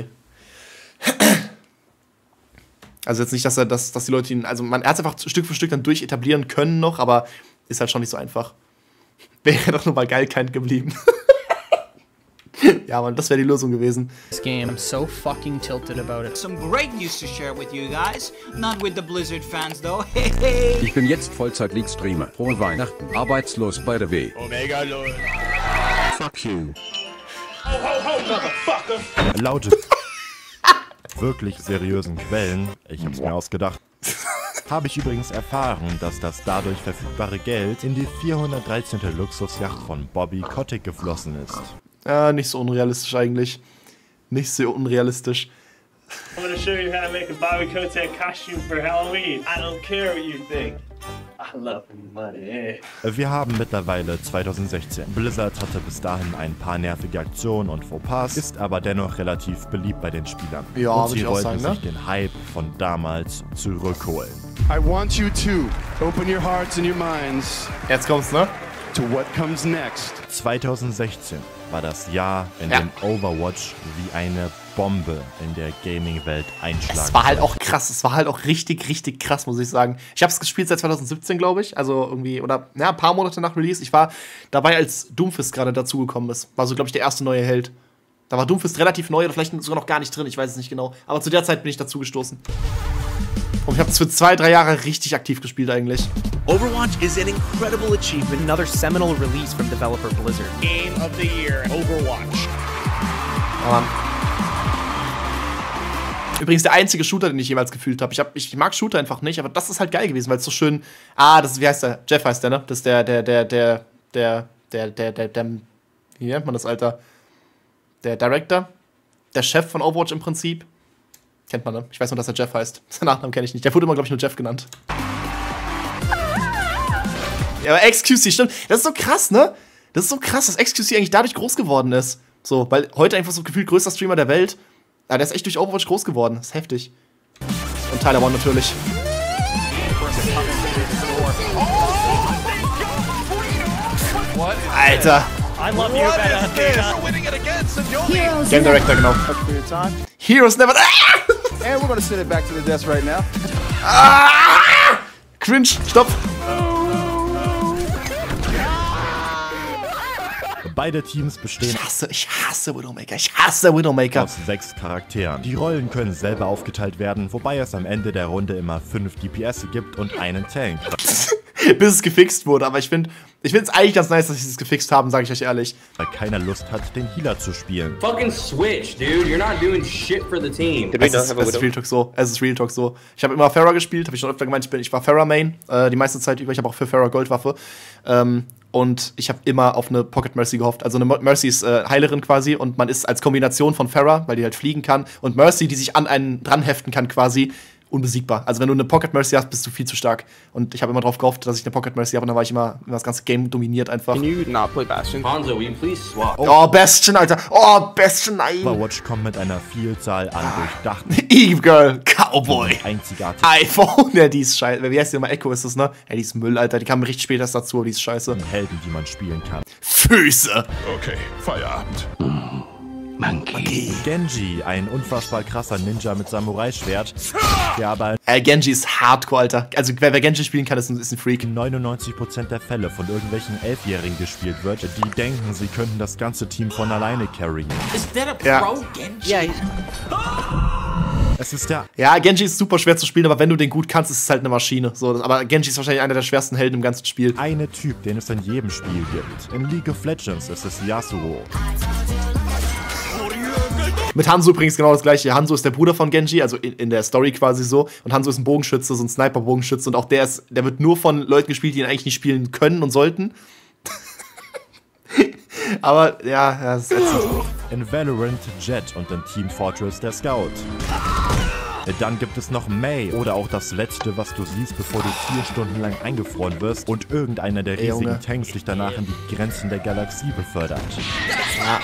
Also jetzt nicht, dass er, dass, dass die Leute ihn, also man, er hat es einfach Stück für Stück dann durch etablieren können noch, aber ist halt schon nicht so einfach. Wäre doch nur mal geil kein geblieben. Ja, Mann, das wäre die Lösung gewesen. This game, I'm so fucking tilted about it. Some great news to share with you guys. Not with the Blizzard fans though. Ich bin jetzt Vollzeit-League-Streamer. Frohe Weihnachten. Arbeitslos bei der W. Omega Lol. Fuck you. Ho, ho, ho, motherfucker. Laut wirklich seriösen Quellen, ich hab's mir ausgedacht, habe ich übrigens erfahren, dass das dadurch verfügbare Geld in die vierhundertdreizehnte Luxusjacht von Bobby Kotick geflossen ist. Ja, nicht so unrealistisch eigentlich. Nicht so unrealistisch. I'm gonna show you how to make a Bobby Kotick costume for Halloween. I don't care what you think. A Wir haben mittlerweile zweitausendsechzehn. Blizzard hatte bis dahin ein paar nervige Aktionen und Fauxpas, ist aber dennoch relativ beliebt bei den Spielern. Ja, und sie ich auch wollten sagen, sich ne? den Hype von damals zurückholen. I want you to open your hearts and your minds. Jetzt kommt's, ne? To what comes next. zweitausendsechzehn war das Jahr, in ja. dem Overwatch wie eine Bombe in der Gaming-Welt einschlagen. Es war halt auch krass, es war halt auch richtig, richtig krass, muss ich sagen. Ich habe es gespielt seit zweitausendsiebzehn, glaube ich, also irgendwie, oder ja, ein paar Monate nach Release. Ich war dabei, als Doomfist gerade dazugekommen ist. War so, glaube ich, der erste neue Held. Da war Doomfist relativ neu oder vielleicht sogar noch gar nicht drin, ich weiß es nicht genau. Aber zu der Zeit bin ich dazugestoßen. Und ich habe es für zwei, drei Jahre richtig aktiv gespielt eigentlich. Overwatch is an incredible achievement. Another seminal release from developer Blizzard. Game of the Year, Overwatch. Oh Mann. Übrigens der einzige Shooter, den ich jemals gefühlt habe. Ich, hab, ich mag Shooter einfach nicht, aber das ist halt geil gewesen, weil es so schön. Ah, das ist, wie heißt der? Jeff heißt der, ne? Das ist der, der, der, der, der, der, der, der, der, wie nennt man das, Alter? Der Director? Der Chef von Overwatch im Prinzip. Kennt man, ne? Ich weiß nur, dass er Jeff heißt. Seinen Nachnamen kenne ich nicht. Der wurde immer, glaube ich, nur Jeff genannt. Ja, aber X Q C, stimmt. Das ist so krass, ne? Das ist so krass, dass X Q C eigentlich dadurch groß geworden ist. So, weil heute einfach so gefühlt größter Streamer der Welt. Ja, der ist echt durch Overwatch groß geworden. Das ist heftig. Und Tyler One natürlich. Alter. I love you better, Game Director, genau. Heroes never. And we're gonna send it back to the desk right now. Ah! Cringe, stopp. Beide Teams bestehen ich hasse, ich hasse Widowmaker, ich hasse Widowmaker. aus sechs Charakteren. Die Rollen können selber aufgeteilt werden, wobei es am Ende der Runde immer fünf D P S gibt und einen Tank. Bis es gefixt wurde, aber ich finde ich finde es eigentlich ganz nice, dass sie es gefixt haben, sage ich euch ehrlich. Weil keiner Lust hat, den Healer zu spielen. Fucking switch, dude. You're not doing shit for the team. Es ist, es ist Real Talk so. Es ist Real Talk so. Ich habe immer Pharah gespielt, habe ich schon öfter gemeint, ich, bin, ich war Pharah Main äh, die meiste Zeit über. Ich habe auch für Pharah Goldwaffe. Ähm, und ich habe immer auf eine Pocket Mercy gehofft. Also eine Mercy ist äh, Heilerin quasi und man ist als Kombination von Pharah, weil die halt fliegen kann, und Mercy, die sich an einen dran heften kann quasi, unbesiegbar. Also wenn du eine Pocket Mercy hast, bist du viel zu stark. Und ich habe immer drauf gehofft, dass ich eine Pocket Mercy habe, und dann war ich immer, immer das ganze Game dominiert einfach. Can you not play Bastion? Hanzo, will you please swap? Oh, oh Bastion, Alter. Oh, Bastion, nein. Overwatch kommt mit einer Vielzahl an durchdachten Eve Girl, Cowboy, einzigartigen iPhone. Ja, die ist scheiße. Wie heißt die nochmal? Echo ist das, ne? Ja, die ist Müll, Alter. Die kam richtig spät erst dazu, aber die ist scheiße. Helden, die man spielen kann. Füße. Okay, Feierabend. Monkey. Genji, ein unfassbar krasser Ninja mit Samurai-Schwert, der aber äh, Genji ist Hardcore, Alter. Also wer, wer Genji spielen kann, ist ein, ist ein Freak. in neunundneunzig Prozent der Fälle von irgendwelchen Elfjährigen gespielt wird, die denken, sie könnten das ganze Team von alleine carryen. Is that a pro Ja. Genji? Ja, Es ist der ja, Genji ist super schwer zu spielen, aber wenn du den gut kannst, ist es halt eine Maschine. So, aber Genji ist wahrscheinlich einer der schwersten Helden im ganzen Spiel. eine Typ, den es in jedem Spiel gibt. In League of Legends ist es Yasuo. Mit Hanzo übrigens genau das gleiche. Hanzo ist der Bruder von Genji, also in, in der Story quasi so. Und Hanzo ist ein Bogenschütze, so ein Sniper-Bogenschütze. Und auch der ist, der wird nur von Leuten gespielt, die ihn eigentlich nicht spielen können und sollten. Aber ja, ja, das ist ätzend. In Valorant Jet und in Team Fortress der Scout. Dann gibt es noch Mei oder auch das letzte, was du siehst, bevor du vier Stunden lang eingefroren wirst und irgendeiner der Ey, riesigen Junge. Tanks dich danach in die Grenzen der Galaxie befördert. Ja.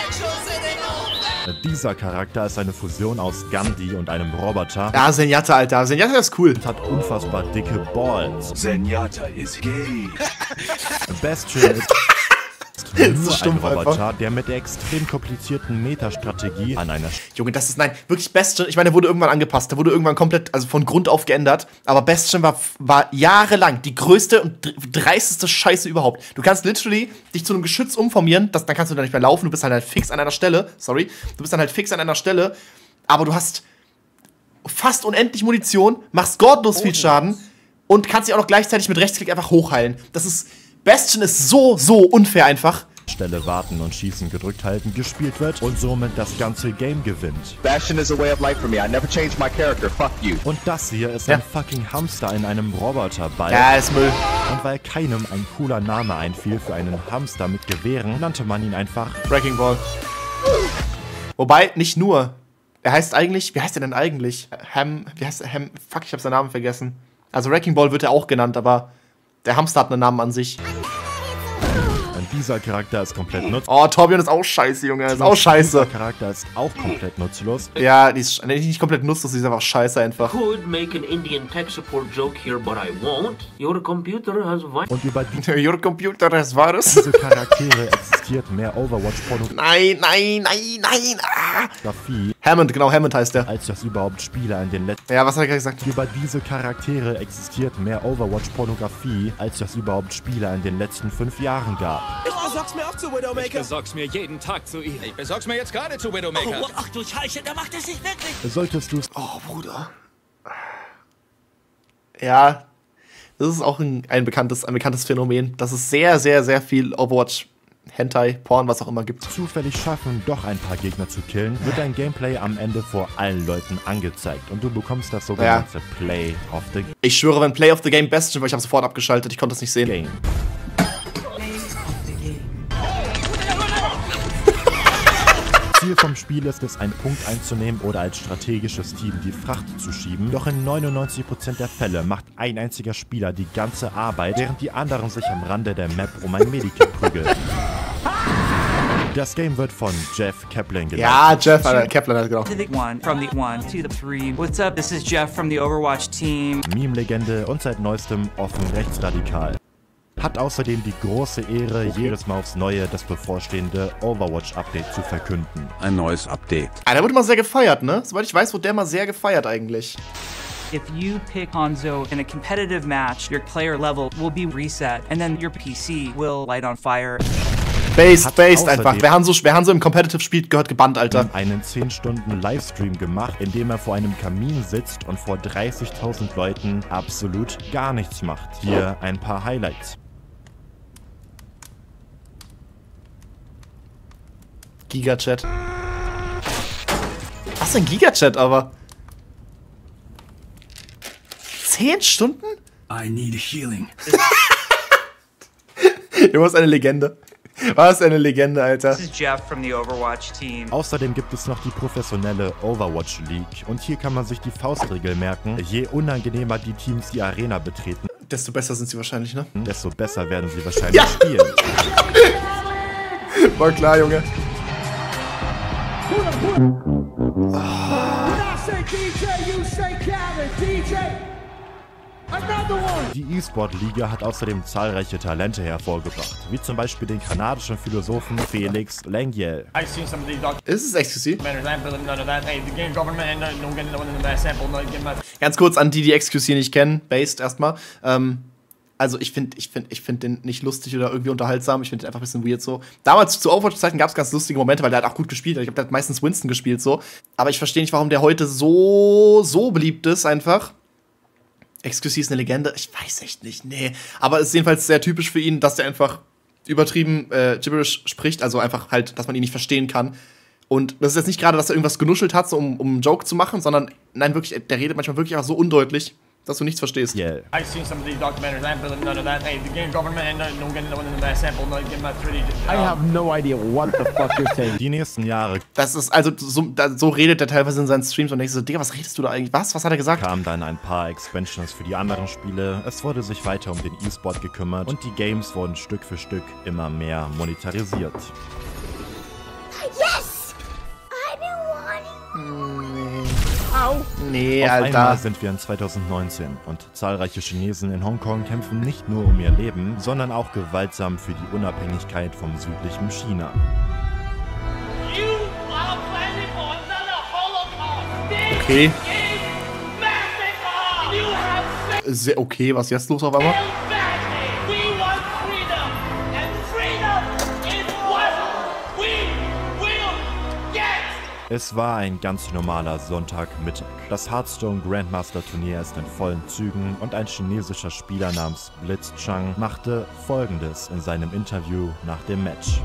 Dieser Charakter ist eine Fusion aus Gandhi und einem Roboter. Ja, Zenyatta, Alter. Zenyatta ist cool. Und hat unfassbar dicke Balls. Zenyatta is gay. Bastion ist Das ist nur ein stumpf Roboter, einfach. der mit der extrem komplizierten Metastrategie an einer Junge, das ist, nein, wirklich Bastion, ich meine, der wurde irgendwann angepasst, der wurde irgendwann komplett, also von Grund auf geändert, aber Bastion war, war jahrelang die größte und dreisteste Scheiße überhaupt. Du kannst literally dich zu einem Geschütz umformieren, das, dann kannst du da nicht mehr laufen, du bist dann halt fix an einer Stelle, sorry, du bist dann halt fix an einer Stelle, aber du hast fast unendlich Munition, machst gottlos viel Schaden und kannst dich auch noch gleichzeitig mit Rechtsklick einfach hochheilen. Das ist, Bastion ist so, so unfair einfach. Stelle warten und schießen gedrückt halten gespielt wird und somit das ganze Game gewinnt. Bastion is a way of life for me. I never changed my character. Fuck you. Und das hier ist Ja. ein fucking Hamster in einem Roboterball. Ja, ist Müll. Und weil keinem ein cooler Name einfiel für einen Hamster mit Gewehren, nannte man ihn einfach Wrecking Ball. Wobei, nicht nur. Er heißt eigentlich, wie heißt er denn eigentlich? Ham, wie heißt er? Ham, fuck, ich hab seinen Namen vergessen. Also Wrecking Ball wird er auch genannt, aber Der Hamster hat einen Namen an sich. Dieser Charakter ist komplett nutzlos. Oh, Torbjörn ist auch scheiße, Junge. Ist auch scheiße. Dieser Charakter ist auch komplett nutzlos. Ja, die ist nicht komplett nutzlos, die ist einfach scheiße einfach. Could make an Indian tech support joke here, but I won't. Your computer has virus. Und über die Your computer has virus. Diese Charaktere existiert mehr Overwatch-Pornografie. Nein, nein, nein, nein. Ah. Hammond, genau, Hammond heißt der. Als das überhaupt Spieler in den letzten... Ja, was hat er gerade gesagt? Über diese Charaktere existiert mehr Overwatch-Pornografie, als das überhaupt Spieler in den letzten fünf Jahren gab. Ich besorg's mir auch zu Widowmaker. Ich besorg's mir jeden Tag zu ihm. Ich besorg's mir jetzt gerade zu Widowmaker. Oh, ach du Scheiße, der macht es nicht wirklich. Solltest du's... Oh, Bruder. Ja, das ist auch ein, ein, bekanntes, ein bekanntes Phänomen, dass es sehr, sehr, sehr viel Overwatch, Hentai, Porn, was auch immer gibt. Zufällig schaffen, doch ein paar Gegner zu killen, wird dein Gameplay am Ende vor allen Leuten angezeigt und du bekommst das sogenannte ja. Play of the Game. Ich schwöre, wenn Play of the Game best stimmt, weil ich habe sofort abgeschaltet, ich konnte es nicht sehen. Game. Ziel vom Spiel ist es, einen Punkt einzunehmen oder als strategisches Team die Fracht zu schieben. Doch in neunundneunzig Prozent der Fälle macht ein einziger Spieler die ganze Arbeit, während die anderen sich am Rande der Map um ein Medikit prügeln. Das Game wird von Jeff Kaplan geleitet. Ja, Jeff äh, Kaplan hat genau. From the one to the three. What's up? This is Jeff from the Overwatch team. Meme-Legende und seit neuestem offen rechtsradikal. Hat außerdem die große Ehre, jedes Mal aufs Neue das bevorstehende Overwatch-Update zu verkünden. Ein neues Update. Ah, der wurde mal sehr gefeiert, ne? Soweit ich weiß, wurde der mal sehr gefeiert eigentlich. If you pick Hanzo in a competitive match, your player level will be reset and then your P C will light on fire. Based, based einfach. Wer Hanzo, wer Hanzo im Competitive spielt, gehört gebannt, Alter. Einen zehn Stunden Livestream gemacht, in dem er vor einem Kamin sitzt und vor dreißigtausend Leuten absolut gar nichts macht. Hier ein paar Highlights. Gigachat. Was ist ein Gigachat aber? Zehn Stunden? I need a healing. Du warst eine Legende. Was eine Legende, Alter. This is Jeff from the Overwatch team. Außerdem gibt es noch die professionelle Overwatch League. Und hier kann man sich die Faustregel merken. Je unangenehmer die Teams die Arena betreten, desto besser sind sie wahrscheinlich, ne? Desto besser werden sie wahrscheinlich ja. spielen. War klar, Junge. Die E-Sport-Liga hat außerdem zahlreiche Talente hervorgebracht, wie zum Beispiel den kanadischen Philosophen Felix Lengyel. Ist es exklusiv? Ganz kurz an die, die X Q C nicht kennen, based erstmal. Ähm, also ich finde ich find, ich find den nicht lustig oder irgendwie unterhaltsam, ich finde den einfach ein bisschen weird so. Damals zu Overwatch-Zeiten gab es ganz lustige Momente, weil der hat auch gut gespielt hat. Ich glaube, der hat meistens Winston gespielt so. Aber ich verstehe nicht, warum der heute so, so beliebt ist einfach. X Q C ist eine Legende, ich weiß echt nicht, nee. Aber es ist jedenfalls sehr typisch für ihn, dass der einfach übertrieben äh, Gibberish spricht, also einfach halt, dass man ihn nicht verstehen kann. Und das ist jetzt nicht gerade, dass er irgendwas genuschelt hat, so um, um einen Joke zu machen, sondern nein, wirklich, der redet manchmal wirklich einfach so undeutlich, dass du nichts verstehst. Yeah. I've seen some of these documentaries. I haven't none of that. Hey, the game government, no, no, no, no, no, sample, no, give my three. I have no idea what the fuck you're saying. Die nächsten Jahre. Das ist also so, da, so redet er teilweise in seinen Streams und denkst so, Digga, was redest du da eigentlich? Was? Was hat er gesagt? Kamen dann ein paar Expansions für die anderen Spiele. Es wurde sich weiter um den E-Sport gekümmert und die Games wurden Stück für Stück immer mehr monetarisiert. Yes! I've been wanting. Au. Nee, Auf Alter. einmal sind wir in zweitausendneunzehn und zahlreiche Chinesen in Hongkong kämpfen nicht nur um ihr Leben, sondern auch gewaltsam für die Unabhängigkeit vom südlichen China. You are planning for another Holocaust. Okay. Massacre. You have Sehr okay, was ist jetzt los auf einmal? We want freedom, and freedom is what we will get. Es war ein ganz normaler Sonntagmittag. Das Hearthstone Grandmaster Turnier ist in vollen Zügen und ein chinesischer Spieler namens Blitzchung machte Folgendes in seinem Interview nach dem Match.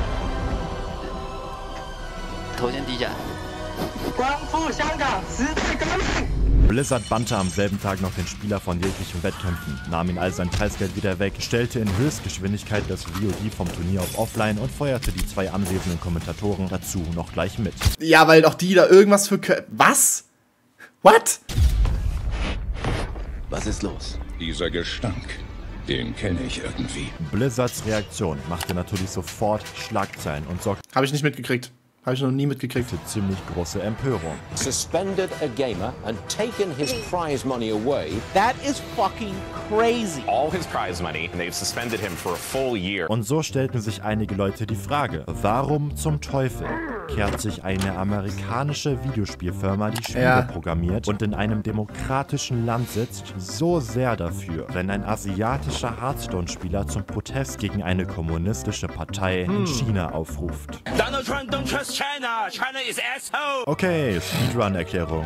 Blizzard bannte am selben Tag noch den Spieler von jeglichen Wettkämpfen, nahm ihm all sein Preisgeld wieder weg, stellte in Höchstgeschwindigkeit das V O D vom Turnier auf Offline und feuerte die zwei anwesenden Kommentatoren dazu noch gleich mit. Ja, weil auch die da irgendwas für... Was? What? Was ist los? Dieser Gestank. Den kenne ich irgendwie. Blizzards Reaktion machte natürlich sofort Schlagzeilen und sorgte... Habe ich nicht mitgekriegt. Habe ich noch nie mitgekriegt. Für ziemlich große Empörung. Suspended a gamer and taken his prize money away. That is fucking crazy. All his prize money and they've suspended him for a full year. Und so stellten sich einige Leute die Frage, warum zum Teufel kehrt sich eine amerikanische Videospielfirma, die Spiele ja. programmiert und in einem demokratischen Land sitzt, so sehr dafür, wenn ein asiatischer Hearthstone-Spieler zum Protest gegen eine kommunistische Partei hm. in China aufruft. Donald Trump, don't trust China. China is asshole. Okay, Speedrun-Erklärung.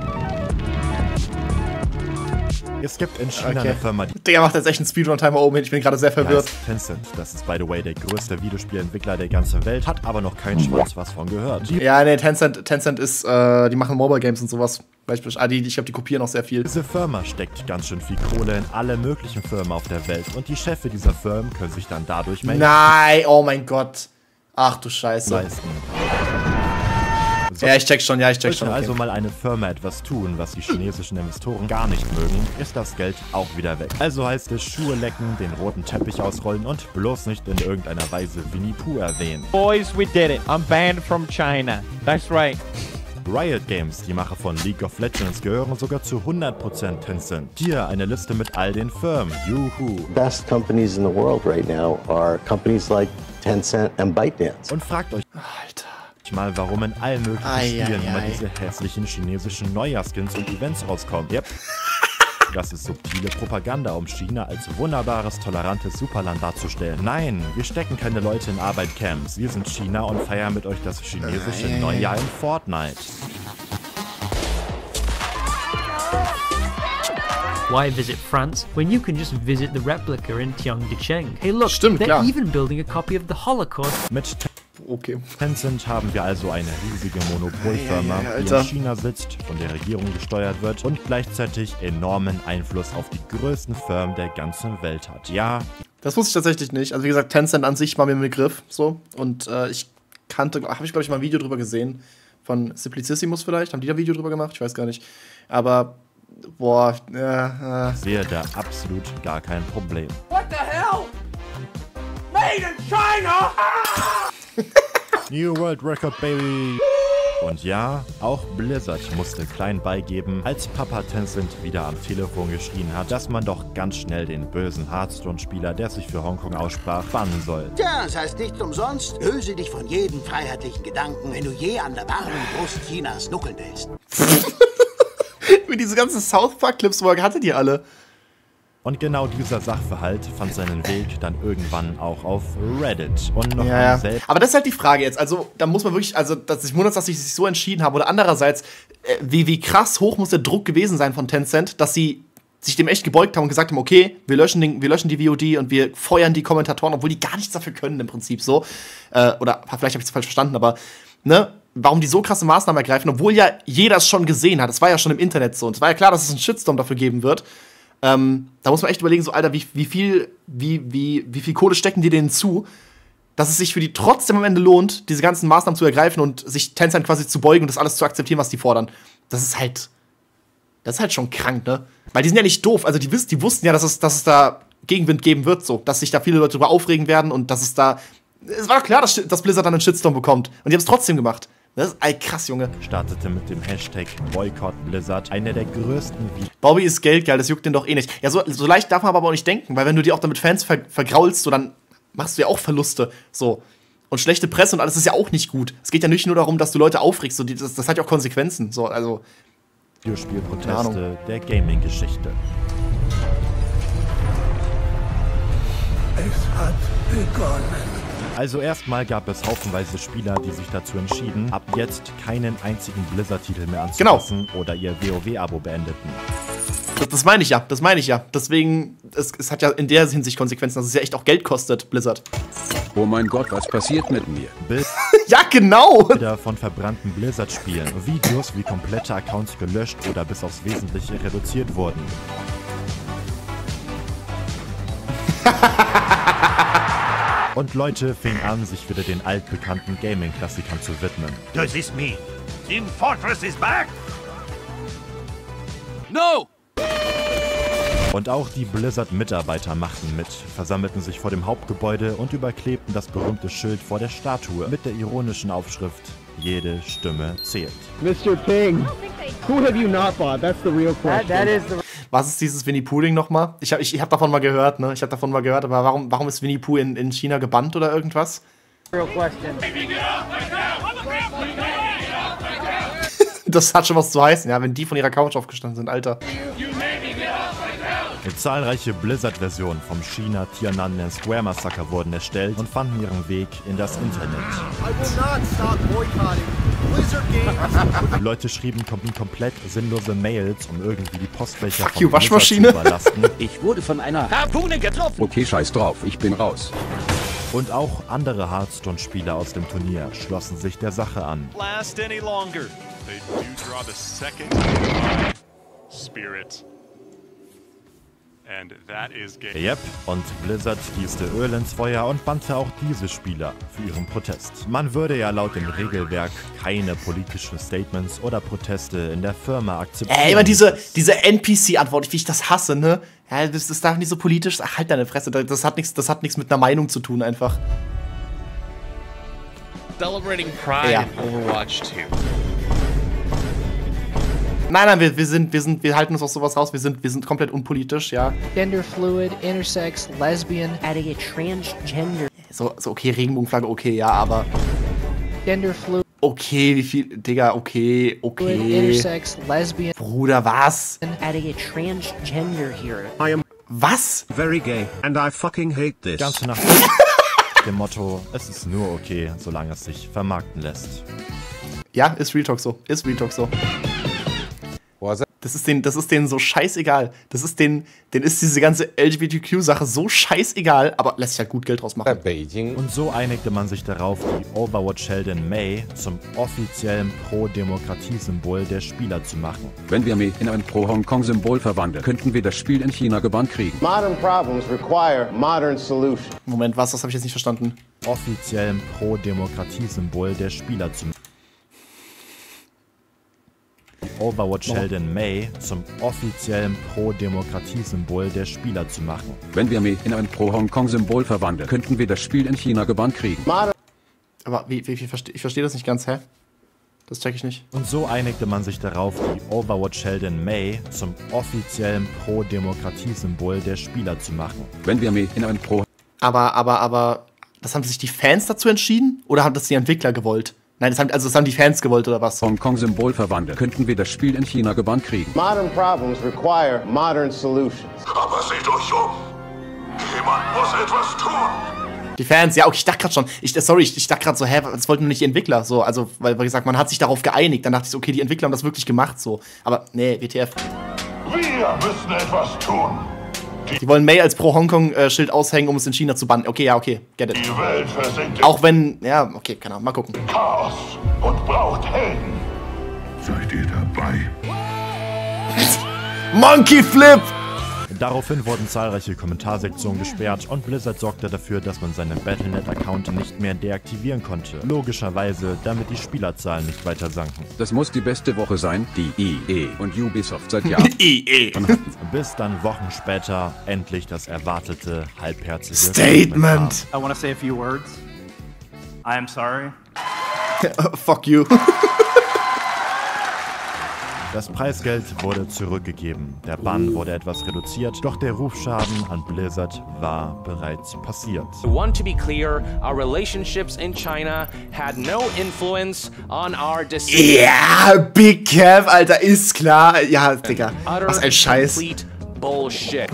Es gibt in China okay. eine Firma, die... Digga, macht jetzt echt einen Speedrun-Timer oben hin. Ich bin gerade sehr verwirrt. Tencent. Das ist, by the way, der größte Videospielentwickler der ganzen Welt. Hat aber noch kein Schwanz was von gehört. Die ja, nee, Tencent, Tencent ist, äh, die machen Mobile-Games und sowas. Ah, die, ich glaube, die kopieren auch sehr viel. Diese Firma steckt ganz schön viel Kohle in alle möglichen Firmen auf der Welt. Und die Chefs dieser Firmen können sich dann dadurch mehr... Nein, oh mein Gott. Ach du Scheiße. Leisten. Ja, ich check schon, ja, ich check schon. Sollte also mal eine Firma etwas tun, was die chinesischen Investoren gar nicht mögen, ist das Geld auch wieder weg. Also heißt es Schuhe lecken, den roten Teppich ausrollen und bloß nicht in irgendeiner Weise Winnie Pooh erwähnen. Boys, we did it. I'm banned from China. That's right. Riot Games, die Macher von League of Legends, gehören sogar zu hundert Prozent Tencent. Hier eine Liste mit all den Firmen. Juhu. Best companies in the world right now are companies like Tencent and ByteDance. Und fragt euch, Alter, mal, warum in allen möglichen ai, Spielen ai, immer ai. diese hässlichen chinesischen Neujahrskins und Events rauskommen. Yep. Das ist subtile Propaganda, um China als wunderbares, tolerantes Superland darzustellen. Nein, wir stecken keine Leute in Arbeitcamps. Wir sind China und feiern mit euch das chinesische ai, Neujahr ai. in Fortnite. Why visit France when you can just visit the replica in Tiangdecheng? Hey look, Stimmt, they're klar. even building a copy of the Holocaust. Mit Okay. Tencent haben wir also eine riesige Monopolfirma, Ei, ei, ei, die in China sitzt, von der Regierung gesteuert wird und gleichzeitig enormen Einfluss auf die größten Firmen der ganzen Welt hat. Ja. Das wusste ich tatsächlich nicht. Also wie gesagt, Tencent an sich war mir ein Begriff, so. Und äh, ich kannte, habe ich glaube ich mal ein Video drüber gesehen, von Simplicissimus vielleicht, haben die da ein Video drüber gemacht? Ich weiß gar nicht. Aber, boah, ja, äh. Ich sehe da absolut gar kein Problem. What the hell? Made in China! New World Record, baby! Und ja, auch Blizzard musste klein beigeben, als Papa Tencent wieder am Telefon geschrien hat, dass man doch ganz schnell den bösen Hearthstone-Spieler, der sich für Hongkong aussprach, bannen soll. Tja, das heißt nicht umsonst. Löse dich von jedem freiheitlichen Gedanken, wenn du je an der warmen Brust Chinas nuckeln willst. Wie diese ganzen South Park-Clips, wo er hatte die alle. Und genau dieser Sachverhalt fand seinen Weg dann irgendwann auch auf Reddit. Und noch ja, selbst. Aber das ist halt die Frage jetzt. Also, da muss man wirklich, also, dass ich wundert, dass sie sich so entschieden haben. Oder andererseits, äh, wie, wie krass hoch muss der Druck gewesen sein von Tencent, dass sie sich dem echt gebeugt haben und gesagt haben, okay, wir löschen, den, wir löschen die V O D und wir feuern die Kommentatoren, obwohl die gar nichts dafür können im Prinzip so. Äh, oder vielleicht habe ich es falsch verstanden, aber, ne? Warum die so krasse Maßnahmen ergreifen, obwohl ja jeder es schon gesehen hat. Es war ja schon im Internet so. Und es war ja klar, dass es einen Shitstorm dafür geben wird. Ähm, da muss man echt überlegen, so, Alter, wie, wie, viel, wie, wie, wie viel Kohle stecken die denen zu, dass es sich für die trotzdem am Ende lohnt, diese ganzen Maßnahmen zu ergreifen und sich Tencent quasi zu beugen und das alles zu akzeptieren, was die fordern. Das ist halt, das ist halt schon krank, ne? Weil die sind ja nicht doof, also die, wiss, die wussten ja, dass es, dass es da Gegenwind geben wird, so, dass sich da viele Leute drüber aufregen werden und dass es da, es war klar, dass, dass Blizzard dann einen Shitstorm bekommt und die haben es trotzdem gemacht. Das ist ey, krass, Junge. Startete mit dem Hashtag Boycott Blizzard, einer der größten Videos. Bobby ist Geld, geil, das juckt den doch eh nicht. Ja, so, so leicht darf man aber auch nicht denken, weil wenn du dir auch damit Fans ver vergraulst, so, dann machst du ja auch Verluste. So. Und schlechte Presse und alles ist ja auch nicht gut. Es geht ja nicht nur darum, dass du Leute aufregst, so, die, das, das hat ja auch Konsequenzen. So, also. Videospielproteste der Gaming-Geschichte. Es hat begonnen. Also erstmal gab es haufenweise Spieler, die sich dazu entschieden, ab jetzt keinen einzigen Blizzard-Titel mehr anzufassen genau. oder ihr WoW-Abo beendeten. Das, das meine ich ja, das meine ich ja. Deswegen, es, es hat ja in der Hinsicht Konsequenzen, dass es ja echt auch Geld kostet, Blizzard. Oh mein Gott, was passiert mit mir? Ja, genau! Bilder von verbrannten Blizzard-Spielen, Videos, wie komplette Accounts gelöscht oder bis aufs Wesentliche reduziert wurden. Und Leute fingen an, sich wieder den altbekannten Gaming-Klassikern zu widmen. Does this mean Team Fortress is back? No! Und auch die Blizzard-Mitarbeiter machten mit, versammelten sich vor dem Hauptgebäude und überklebten das berühmte Schild vor der Statue mit der ironischen Aufschrift: Jede Stimme zählt. Mister King, who have you not bought? That's the real question. That, that is the Was ist dieses Winnie Pooh-Ding nochmal? Ich habe ich, ich hab davon mal gehört, ne? Ich habe davon mal gehört, aber warum, warum ist Winnie Pooh in, in China gebannt oder irgendwas? real question. Das hat schon was zu heißen, ja, wenn die von ihrer Couch aufgestanden sind, Alter. Zahlreiche Blizzard-Versionen vom China Tiananmen Square Massaker wurden erstellt und fanden ihren Weg in das Internet. Die Leute schrieben kom komplett sinnlose Mails, um irgendwie die Postfächer Fuck von you, Waschmaschine. Blizzard zu überlasten. Ich wurde von einer Harpune getroffen. Okay, scheiß drauf, ich bin raus. Und auch andere Hearthstone-Spieler aus dem Turnier schlossen sich der Sache an. Last any longer. They do draw the second spirit. And that is game. Yep, und Blizzard gießte Öl ins Feuer und bannte auch diese Spieler für ihren Protest. Man würde ja laut dem Regelwerk keine politischen Statements oder Proteste in der Firma akzeptieren. Ey, immer diese, diese N P C-Antwort, wie ich das hasse, ne? Ja, das, das darf nicht so politisch sein. Ach, halt deine Fresse, das hat nichts, das hat nichts mit einer Meinung zu tun, einfach. Celebrating Pride ja. in Overwatch two. Nein, nein, wir, wir sind, wir sind, wir halten uns aus sowas raus. Wir sind, wir sind komplett unpolitisch, ja. Gender fluid, intersex, lesbian, adding a transgender. So, so okay, Regenbogenflagge, okay, ja, aber. Gender fluid. Okay, wie viel, Digga, okay, okay. Intersex, lesbian. Bruder, was? Adding a transgender here. I am was? Very gay and I fucking hate this. Ganz nach dem Motto, es ist nur okay, solange es sich vermarkten lässt. Ja, ist Real Talk so. Ist Real Talk so. Das ist denen, das ist denen so scheißegal. Das ist denen, denen ist diese ganze L G B T Q-Sache so scheißegal, aber lässt sich ja gut Geld draus machen. Und so einigte man sich darauf, die Overwatch-Heldin Mei zum offiziellen Pro-Demokratie-Symbol der Spieler zu machen. Wenn wir Mei in ein Pro-Hongkong-Symbol verwandeln, könnten wir das Spiel in China gebannt kriegen. Modern problems require modern solutions. Moment, was? Das habe ich jetzt nicht verstanden. Offiziellen Pro-Demokratie-Symbol der Spieler zu machen. Overwatch-Heldin Mei zum offiziellen Pro-Demokratie-Symbol der Spieler zu machen. Wenn wir Mei in ein Pro-Hongkong-Symbol verwandeln, könnten wir das Spiel in China gebannt kriegen. Aber wie, wie, wie verste ich verstehe das nicht ganz, hä? Das check ich nicht. Und so einigte man sich darauf, die Overwatch-Heldin Mei zum offiziellen Pro-Demokratie-Symbol der Spieler zu machen. Wenn wir Mei in ein Pro... Aber, aber, aber, das haben sich die Fans dazu entschieden? Oder haben das die Entwickler gewollt? Nein, das haben, also das haben die Fans gewollt, oder was? Hongkong-Symbol verwandeln, könnten wir das Spiel in China gebannt kriegen. Modern problems require modern solutions. Aber seht euch um. Jemand muss etwas tun. Die Fans, ja, okay, ich dachte gerade schon, ich, sorry, ich, ich dachte gerade so, hä, das wollten nur nicht die Entwickler, so, also, weil, wie gesagt, man hat sich darauf geeinigt, dann dachte ich so, okay, die Entwickler haben das wirklich gemacht, so, aber, nee, W T F. Wir müssen etwas tun. Die wollen Mei als Pro-Hongkong-Schild aushängen, um es in China zu bannen. Okay, ja, okay, get it. Die Welt versinkt auch wenn, ja, okay, keine Ahnung, mal gucken. Chaos und braucht Helden. Seid ihr dabei? Monkey Flip! Daraufhin wurden zahlreiche Kommentarsektionen gesperrt und Blizzard sorgte dafür, dass man seinen Battle Punkt net-Account nicht mehr deaktivieren konnte. Logischerweise, damit die Spielerzahlen nicht weiter sanken. Das muss die beste Woche sein, die E A und Ubisoft seit Jahren. E A. Bis dann Wochen später endlich das erwartete, halbherzige Statement. I want to say a few words. I am sorry. Fuck you. Das Preisgeld wurde zurückgegeben, der Bann wurde etwas reduziert, doch der Rufschaden an Blizzard war bereits passiert. We want to be clear, our relationships in China had no influence on our decision. Ja, yeah, Big Kev, Alter, ist klar. Ja, Digga, was ein Scheiß. Bullshit.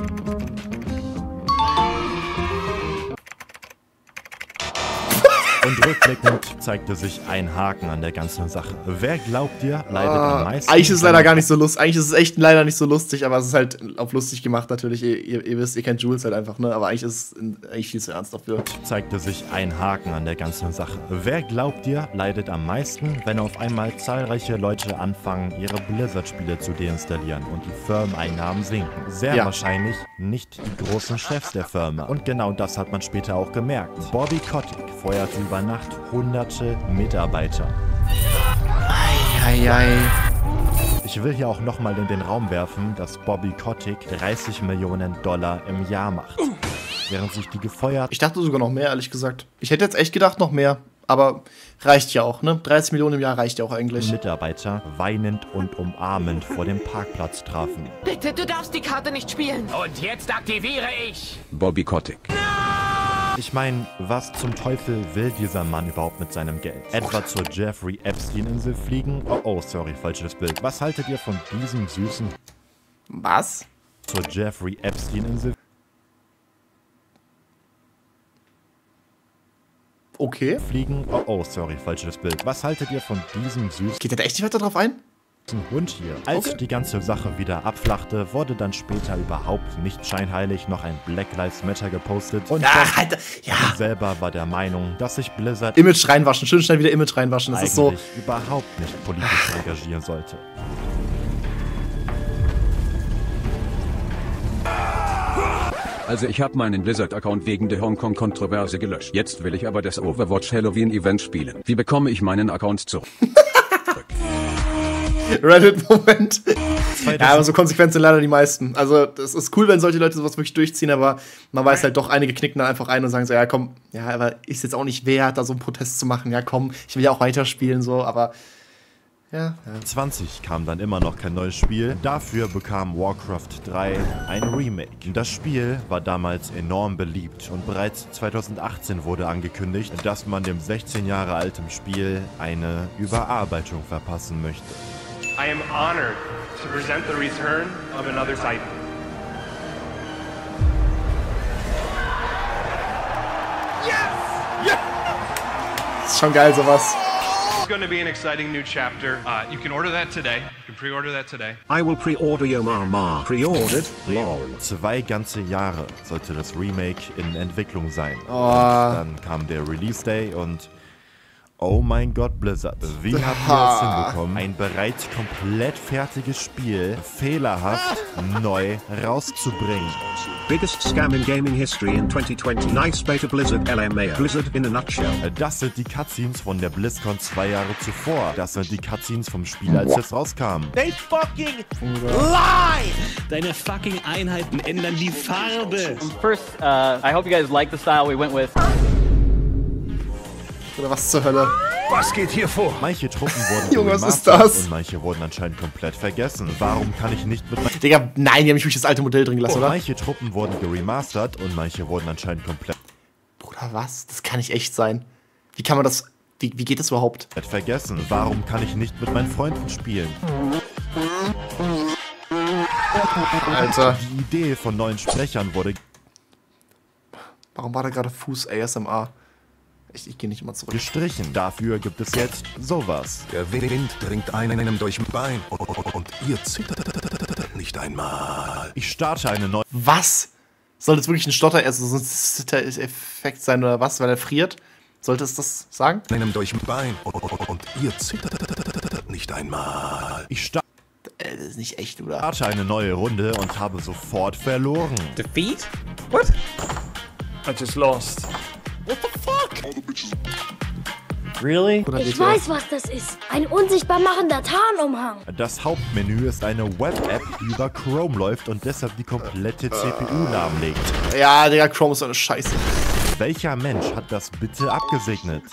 Und rückblickend zeigte sich ein Haken an der ganzen Sache. Wer glaubt ihr, leidet ah, am meisten? Eigentlich ist es leider gar nicht so lustig. Eigentlich ist es echt leider nicht so lustig, aber es ist halt auf lustig gemacht natürlich. Ihr, ihr, ihr wisst, ihr kennt Jules halt einfach, ne? Aber eigentlich ist es eigentlich viel zu ernst dafür. Zeigte sich ein Haken an der ganzen Sache. Wer glaubt ihr, leidet am meisten, wenn auf einmal zahlreiche Leute anfangen, ihre Blizzard-Spiele zu deinstallieren und die Firmeneinnahmen sinken? Sehr ja. wahrscheinlich nicht die großen Chefs der Firma. Und genau das hat man später auch gemerkt. Bobby Kotick feuerte über Nacht hunderte Mitarbeiter. Eieiei. Ich will hier auch nochmal in den Raum werfen, dass Bobby Kotick dreißig Millionen Dollar im Jahr macht. Während sich die gefeuert... Ich dachte sogar noch mehr, ehrlich gesagt. Ich hätte jetzt echt gedacht, noch mehr. Aber reicht ja auch, ne? dreißig Millionen im Jahr reicht ja auch eigentlich. Mitarbeiter weinend und umarmend vor dem Parkplatz trafen. Bitte, du darfst die Karte nicht spielen. Und jetzt aktiviere ich. Bobby Kotick. Ich meine, was zum Teufel will dieser Mann überhaupt mit seinem Geld? Etwa zur Jeffrey Epstein-Insel fliegen? Oh, oh, sorry, falsches Bild. Was haltet ihr von diesem süßen... Was? Zur Jeffrey Epstein-Insel? Okay. Fliegen? Oh, oh, sorry, falsches Bild. Was haltet ihr von diesem süßen... Geht der da echt nicht weiter drauf ein? Hund hier. Als Okay. die ganze Sache wieder abflachte, wurde dann später überhaupt nicht scheinheilig noch ein Black Lives Matter gepostet. Und Ja, Jeff Alter, ja. selber war der Meinung, dass sich Blizzard Image reinwaschen, schön schnell wieder Image reinwaschen. Das eigentlich ist so. überhaupt nicht politisch engagieren sollte. Also ich habe meinen Blizzard-Account wegen der Hongkong-Kontroverse gelöscht. Jetzt will ich aber das Overwatch Halloween-Event spielen. Wie bekomme ich meinen Account zurück? Reddit-Moment. Ja, aber so konsequent sind leider die meisten. Also, es ist cool, wenn solche Leute sowas wirklich durchziehen, aber man weiß halt doch, einige knicken dann einfach ein und sagen so, ja komm, ja, aber ist jetzt auch nicht wert, da so einen Protest zu machen. Ja komm, ich will ja auch weiterspielen, so, aber ja. ja. zwanzig kam dann immer noch kein neues Spiel. Dafür bekam Warcraft drei ein Remake. Das Spiel war damals enorm beliebt und bereits zweitausendachtzehn wurde angekündigt, dass man dem sechzehn Jahre alten Spiel eine Überarbeitung verpassen möchte. I am honored to present the return of another Titan. Yes! Yeah! Ist schon geil, sowas. It's going to be an exciting new chapter. Uh, you can order that today. You can pre-order that today. I will pre-order your Mama. Pre-ordered? Lol. Zwei ganze Jahre sollte das Remake in Entwicklung sein. Oh. Und dann kam der Release Day und oh mein Gott, Blizzard. Wie habt ihr das hinbekommen, ein bereits komplett fertiges Spiel fehlerhaft neu rauszubringen? Biggest scam in gaming history in twenty twenty. Nice beta Blizzard L M A O. Blizzard in a nutshell. Das sind die Cutscenes von der BlizzCon zwei Jahre zuvor. Das sind die Cutscenes vom Spiel, als es rauskam. They fucking lie! Deine fucking Einheiten ändern die Farbe. First, uh, I hope you guys like the style we went with. Oder was zur Hölle? Was geht hier vor? Manche Truppen wurden Junge, was ist remastert das? und manche wurden anscheinend komplett vergessen. Warum kann ich nicht mit... Digga, nein, die haben mich wirklich das alte Modell drin gelassen, oh, oder? Manche Truppen wurden geremastert und manche wurden anscheinend komplett... Bruder, was? Das kann nicht echt sein. Wie kann man das... Wie, wie geht das überhaupt? ...vergessen. Warum kann ich nicht mit meinen Freunden spielen? Alter. Die Idee von neuen Sprechern wurde... Warum war da gerade Fuß A S M R? Ich, ich gehe nicht mal zurück. Gestrichen. Dafür gibt es jetzt sowas. Der Wind dringt einem durch den Bein und ihr zittert nicht einmal. Ich starte eine neue... Was? Soll das wirklich ein Stotter, also so ein Zitter-Effekt sein oder was, weil er friert? Sollte es das sagen? Einem durch den Bein und ihr zittert nicht einmal. Ich starte... Das ist nicht echt, oder? starte eine neue Runde und habe sofort verloren. Defeat? What? I just lost. What the fuck? Really? Ich weiß, was das ist. Ein unsichtbar machender Tarnumhang. Das Hauptmenü ist eine Web-App, die über Chrome läuft und deshalb die komplette C P U lahmlegt. Ja, Digga, Chrome ist so eine Scheiße. Welcher Mensch hat das bitte abgesegnet?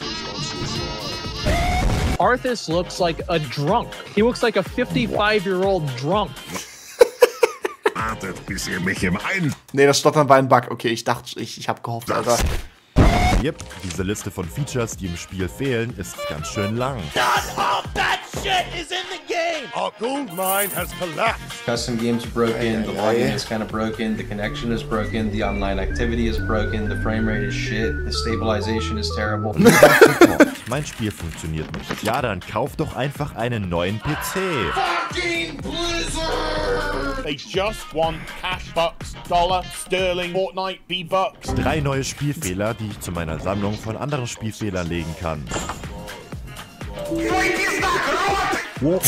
Arthas looks like a drunk. He looks like a fifty-five-year-old drunk. Wartet, bis ihr mich im Ein... Nee, das Stottern war ein Bug. Okay, ich dachte, ich, ich hab gehofft, Alter. Yep, diese Liste von Features, die im Spiel fehlen, ist ganz schön lang. Not all that shit is in the game! Our gold mine has collapsed. Custom games are broken, the login is kind of broken, the connection is broken, the online activity is broken, the frame rate is shit, the stabilization is terrible. Mein Spiel funktioniert nicht. Ja, dann kauf doch einfach einen neuen P C. Fucking Blizzard! They just want cash bucks, dollar, sterling, Fortnite, V-Bucks. Drei neue Spielfehler, die ich zu meiner Sammlung von anderen Spielfehlern legen kann. What?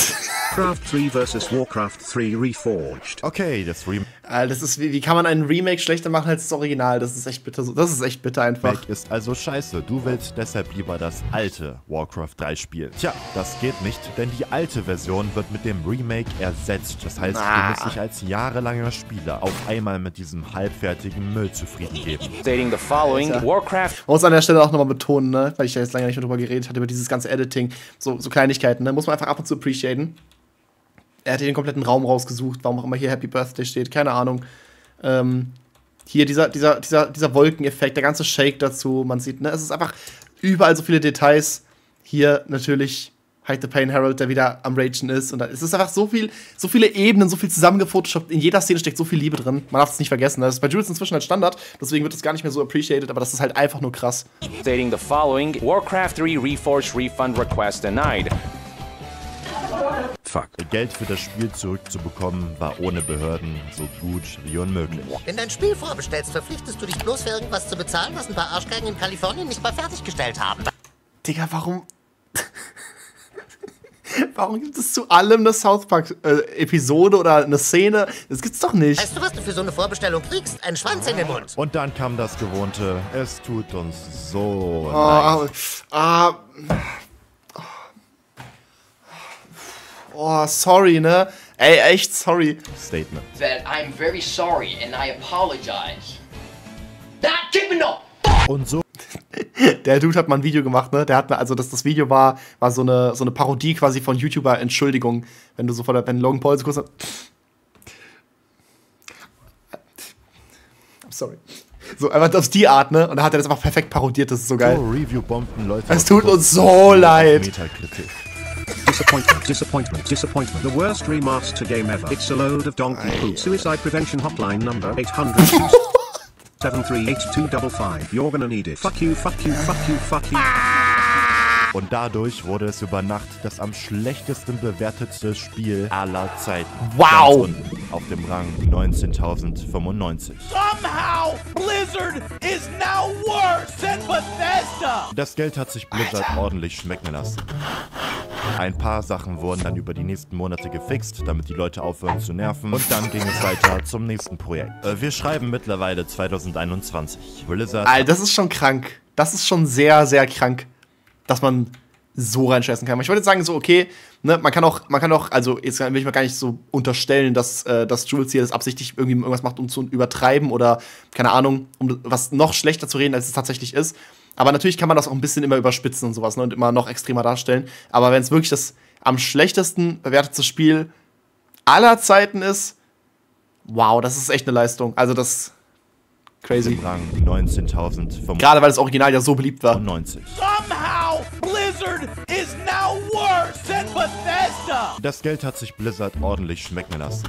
Warcraft drei versus. Warcraft drei Reforged. Okay, das Remake. Das ist, wie, wie kann man einen Remake schlechter machen als das Original? Das ist echt bitter. Das ist echt bitter einfach. Remake ist also scheiße. Du willst deshalb lieber das alte Warcraft drei spielen. Tja, das geht nicht, denn die alte Version wird mit dem Remake ersetzt. Das heißt, ah. du musst dich als jahrelanger Spieler auf einmal mit diesem halbfertigen Müll zufrieden geben. Stating the following, ja. Warcraft. Man muss an der Stelle auch nochmal betonen, ne? Weil ich ja jetzt lange nicht mehr drüber geredet hatte, über dieses ganze Editing. So, so Kleinigkeiten, ne? Muss man einfach ab und zu appreciaten. Er hat hier den kompletten Raum rausgesucht, warum auch immer hier Happy Birthday steht, keine Ahnung. Ähm, hier dieser, dieser, dieser, dieser Wolkeneffekt, der ganze Shake dazu, man sieht, ne, es ist einfach überall so viele Details. Hier natürlich Hide the Pain Harold, der wieder am Ragen ist. Und da, es ist einfach so viel, so viele Ebenen, so viel zusammengefotoshoppt. In jeder Szene steckt so viel Liebe drin. Man darf es nicht vergessen. Das ist bei Jules inzwischen halt Standard, deswegen wird es gar nicht mehr so appreciated, aber das ist halt einfach nur krass. Stating the following, Warcraft drei Reforged Refund Request denied. Fuck. Geld für das Spiel zurückzubekommen, war ohne Behörden so gut wie unmöglich. Wenn du ein Spiel vorbestellst, verpflichtest du dich bloß für irgendwas zu bezahlen, was ein paar Arschgeigen in Kalifornien nicht mal fertiggestellt haben. Digga, warum... Warum gibt es zu allem eine South Park-Episode äh, oder eine Szene? Das gibt's doch nicht. Weißt du, was du für so eine Vorbestellung kriegst? Ein Schwanz in den Mund. Und dann kam das Gewohnte. Es tut uns so oh, leid. Ah... Oh, sorry, ne? Ey, echt sorry. Statement. That I'm very sorry and I apologize. Not keeping no. Und so. Der Dude hat mal ein Video gemacht, ne? Der hat, also das, das Video war, war so eine, so eine Parodie quasi von YouTuber Entschuldigung, wenn du so vor der, wenn Logan Paul so kurz. I'm sorry. So, einfach auf die Art, ne? Und da hat er das einfach perfekt parodiert, das ist so geil. So Review-Bomben, Leute. Es tut uns so leid. Metakritik. Disappointment, disappointment, disappointment. The worst remaster game ever. It's a load of donkey poo. Suicide prevention hotline number eight hundred seven three eight two five five. You're gonna need it. Fuck you, fuck you, fuck you, fuck you. Und dadurch wurde es über Nacht das am schlechtesten bewertetste Spiel aller Zeiten. Wow! Ganz unten auf dem Rang neunzehntausendfünfundneunzig. Somehow Blizzard is now worse than Bethesda! Das Geld hat sich Blizzard Alter. ordentlich schmecken lassen. Ein paar Sachen wurden dann über die nächsten Monate gefixt, damit die Leute aufhören zu nerven. Und dann ging es weiter zum nächsten Projekt. Äh, wir schreiben mittlerweile zweitausendeinundzwanzig. Blizzard... Alter, das ist schon krank. Das ist schon sehr, sehr krank, dass man so reinscheißen kann. Ich wollte jetzt sagen, so, okay, ne, man kann auch, man kann auch, also jetzt will ich mal gar nicht so unterstellen, dass, äh, dass Jules hier das absichtlich irgendwie irgendwas macht, um zu übertreiben oder, keine Ahnung, um was noch schlechter zu reden, als es tatsächlich ist. Aber natürlich kann man das auch ein bisschen immer überspitzen und sowas, ne, und immer noch extremer darstellen. Aber wenn es wirklich das am schlechtesten bewertete Spiel aller Zeiten ist, wow, das ist echt eine Leistung. Also das crazy. Rang neunzehntausendfünfhundert. Gerade weil das Original ja so beliebt war. neunzig. Somehow Blizzard is now worse than Bethesda. Das Geld hat sich Blizzard ordentlich schmecken lassen.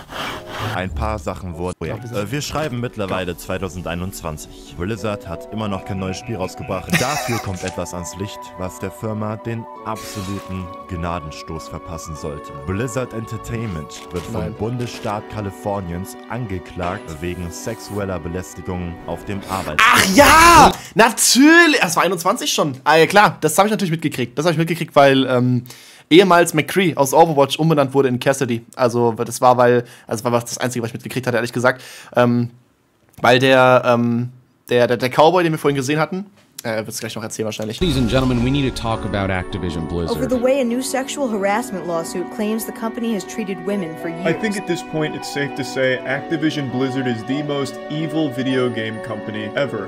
Ein paar Sachen wurden. Äh, wir schreiben mittlerweile zweitausendeinundzwanzig. Blizzard hat immer noch kein neues Spiel rausgebracht. Dafür kommt etwas ans Licht, was der Firma den absoluten Gnadenstoß verpassen sollte. Blizzard Entertainment wird vom Nein. Bundesstaat Kaliforniens angeklagt wegen sexueller Belästigung auf dem Arbeitsplatz. Ach ja! Natürlich! Das war einundzwanzig schon. Ah ja, klar, das habe ich natürlich mitgekriegt. Das habe ich mitgekriegt, weil ähm, ehemals McCree aus Overwatch umbenannt wurde in Cassidy. Also das war, weil, also war das Einzige, was ich mitgekriegt hatte, ehrlich gesagt. Ähm, weil der, ähm, der, der, der Cowboy, den wir vorhin gesehen hatten, er wird es gleich noch erzählen wahrscheinlich. Ladies and gentlemen, we need to talk about Activision Blizzard. Over the way a new sexual harassment lawsuit claims the company has treated women for years. I think at this point it's safe to say Activision Blizzard is the most evil video game company ever.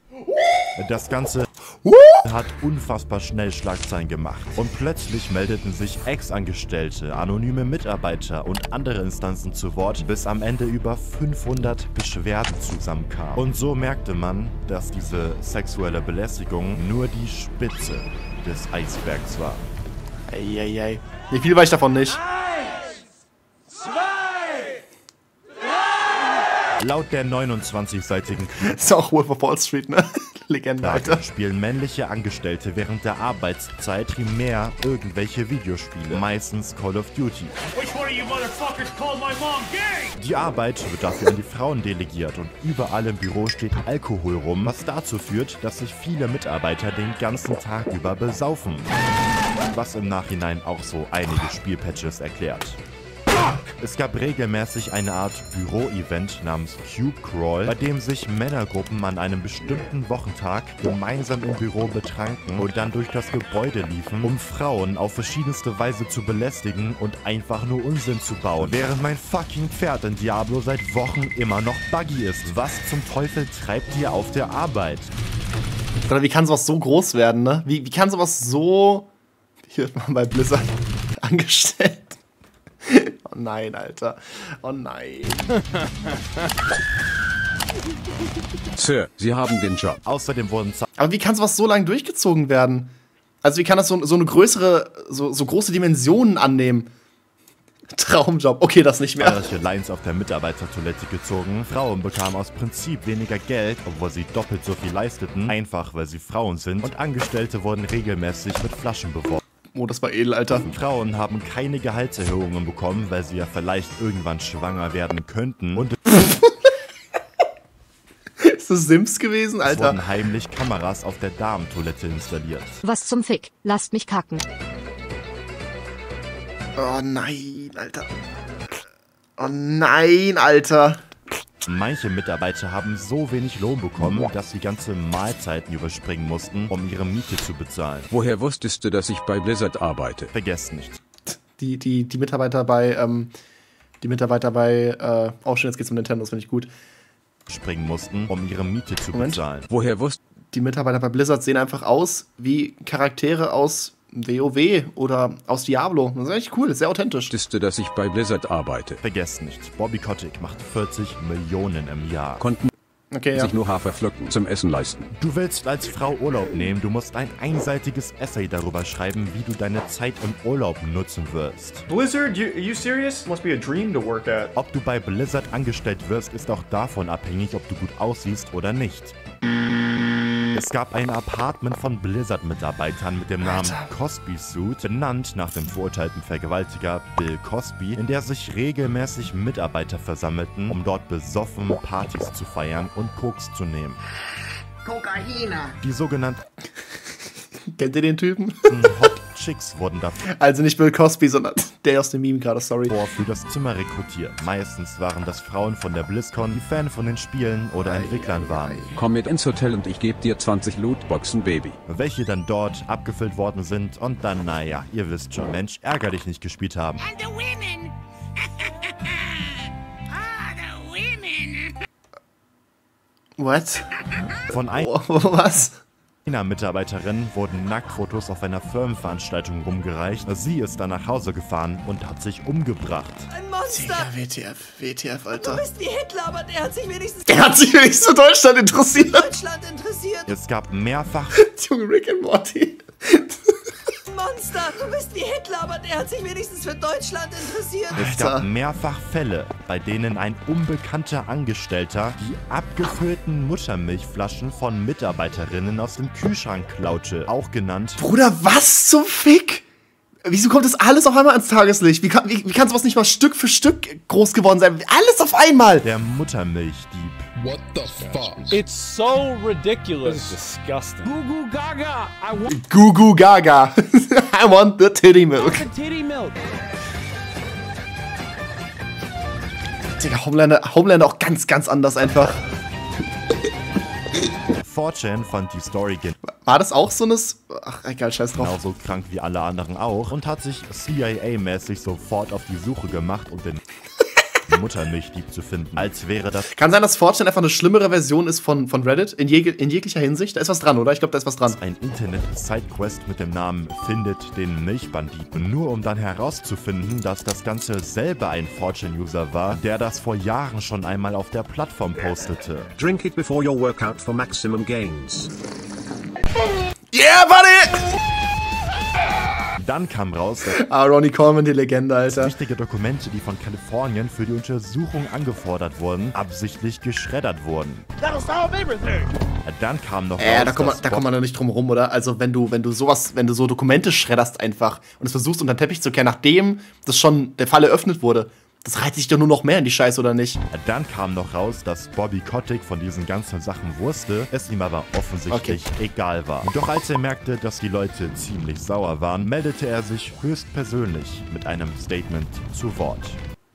Das Ganze hat unfassbar schnell Schlagzeilen gemacht. Und plötzlich meldeten sich Ex-Angestellte, anonyme Mitarbeiter und andere Instanzen zu Wort, bis am Ende über fünfhundert Beschwerden zusammenkamen. Und so merkte man, dass diese sexuelle Belästigung nur die Spitze des Eisbergs war. Eieiei. Wie viel weiß ich davon nicht? Laut der neunundzwanzig-seitigen ist auch Wolf of Wall Street, ne? Legende, Alter. Spielen männliche Angestellte während der Arbeitszeit primär irgendwelche Videospiele, meistens Call of Duty. Die Arbeit wird dafür an die Frauen delegiert und überall im Büro steht Alkohol rum, was dazu führt, dass sich viele Mitarbeiter den ganzen Tag über besaufen. was im Nachhinein auch so einige Spielpatches erklärt. Es gab regelmäßig eine Art Büro-Event namens Cube Crawl, bei dem sich Männergruppen an einem bestimmten Wochentag gemeinsam im Büro betranken und dann durch das Gebäude liefen, um Frauen auf verschiedenste Weise zu belästigen und einfach nur Unsinn zu bauen. Während mein fucking Pferd in Diablo seit Wochen immer noch buggy ist. Was zum Teufel treibt ihr auf der Arbeit? Oder wie kann sowas so groß werden, ne? Wie, wie kann sowas so... Hier wird man bei Blizzard angestellt. Oh nein, Alter. Oh nein. Sir, Sie haben den Job. Außerdem wurden... Aber wie kann sowas so lange durchgezogen werden? Also wie kann das so, so eine größere, so, so große Dimensionen annehmen? Traumjob. Okay, das nicht mehr. Zahlreiche Lines auf der Mitarbeitertoilette gezogen. Frauen bekamen aus Prinzip weniger Geld, obwohl sie doppelt so viel leisteten. Einfach, weil sie Frauen sind. Und Angestellte wurden regelmäßig mit Flaschen beworfen. Oh, das war edel, Alter. Frauen haben keine Gehaltserhöhungen bekommen, weil sie ja vielleicht irgendwann schwanger werden könnten. Und ist das Sims gewesen, Alter? Es wurden heimlich Kameras auf der Damentoilette installiert. Was zum Fick? Lasst mich kacken. Oh nein, Alter. Oh nein, Alter. Manche Mitarbeiter haben so wenig Lohn bekommen, dass sie ganze Mahlzeiten überspringen mussten, um ihre Miete zu bezahlen. Woher wusstest du, dass ich bei Blizzard arbeite? Vergesst nicht. Die, die, die Mitarbeiter bei, ähm, die Mitarbeiter bei, äh, oh schön, jetzt geht's um Nintendo, das finde ich gut. Springen mussten, um ihre Miete zu Moment. bezahlen. Woher wusst Die Mitarbeiter bei Blizzard sehen einfach aus wie Charaktere aus WoW oder aus Diablo. Das ist eigentlich cool, das ist sehr authentisch. Wusstest du, dass ich bei Blizzard arbeite? Vergesst nicht, Bobby Kotick macht vierzig Millionen im Jahr. Konnten okay, sich ja. nur Haferflocken zum Essen leisten. Du willst als Frau Urlaub nehmen, du musst ein einseitiges Essay darüber schreiben, wie du deine Zeit im Urlaub nutzen wirst. Blizzard, you, are you serious? Must be a dream to work at. Ob du bei Blizzard angestellt wirst, ist auch davon abhängig, ob du gut aussiehst oder nicht. Es gab ein Apartment von Blizzard-Mitarbeitern mit dem Namen Cosby Suite, benannt nach dem verurteilten Vergewaltiger Bill Cosby, in der sich regelmäßig Mitarbeiter versammelten, um dort besoffen Partys zu feiern und Koks zu nehmen. Kokaina. Die sogenannten Kennt ihr den Typen? Hot Chicks wurden dafür Also nicht Bill Cosby, sondern der aus dem Meme gerade, sorry. für das Zimmer rekrutiert. Meistens waren das Frauen von der BlizzCon, die Fan von den Spielen oder Entwicklern waren. Komm mit ins Hotel und ich gebe dir zwanzig Lootboxen, Baby. Welche dann dort abgefüllt worden sind und dann, naja, ihr wisst schon, Mensch, ärgerlich nicht gespielt haben. And the women. Ah, the women. What? Von ein Oh, was? einer Mitarbeiterin wurden Nacktfotos auf einer Firmenveranstaltung rumgereicht. Sie ist dann nach Hause gefahren und hat sich umgebracht. Ein Monster! Digga, W T F, W T F, Alter. Du bist wie Hitler, aber der hat sich wenigstens... Der hat sich wenigstens für Deutschland interessiert. Deutschland interessiert. Es gab mehrfach Junge, Rick and Morty. Monster! Du bist wie Hitler, aber der hat sich wenigstens für Deutschland interessiert. Es gab mehrfach Fälle, bei denen ein unbekannter Angestellter die abgefüllten Muttermilchflaschen von Mitarbeiterinnen aus dem Kühlschrank klaute, auch genannt. Bruder, was zum Fick? Wieso kommt das alles auf einmal ans Tageslicht? Wie kann, wie, wie kann sowas nicht mal Stück für Stück groß geworden sein? Alles auf einmal! Der Muttermilchdieb. What the fuck? It's so ridiculous. This is disgusting. Goo goo gaga. I want Goo goo gaga. I want the titty milk. the titty milk. Digga, Homelander, Homelander auch ganz, ganz anders einfach. four chan fand die Story War das auch so eine... Ach, egal, scheiß drauf. genauso krank wie alle anderen auch und hat sich C I A-mäßig sofort auf die Suche gemacht, um den Muttermilchdieb zu finden, als wäre das... Kann sein, dass four chan einfach eine schlimmere Version ist von, von Reddit, in, jeg in jeglicher Hinsicht. Da ist was dran, oder? Ich glaube, da ist was dran. Ein Internet-Sidequest mit dem Namen Findet den Milchbandit. Nur um dann herauszufinden, dass das Ganze selber ein four chan-User war, der das vor Jahren schon einmal auf der Plattform postete. Drink it before your workout for maximum gains. Yeah, buddy! Dann kam raus, dass Ah, Ronnie Coleman, die Legende, Alter. wichtige Dokumente, die von Kalifornien für die Untersuchung angefordert wurden, absichtlich geschreddert wurden. That'll solve everything. Dann kam noch Äh, raus, da kommt man, dass da kommt man doch nicht drum rum, oder? Also, wenn du, wenn du sowas, wenn du so Dokumente schredderst einfach und es versuchst unter den Teppich zu kehren, nachdem das schon der Fall eröffnet wurde, das reiht sich doch nur noch mehr in die Scheiße, oder nicht? Dann kam noch raus, dass Bobby Kotick von diesen ganzen Sachen wusste, es ihm aber offensichtlich okay. egal war. Doch als er merkte, dass die Leute ziemlich sauer waren, meldete er sich höchstpersönlich mit einem Statement zu Wort.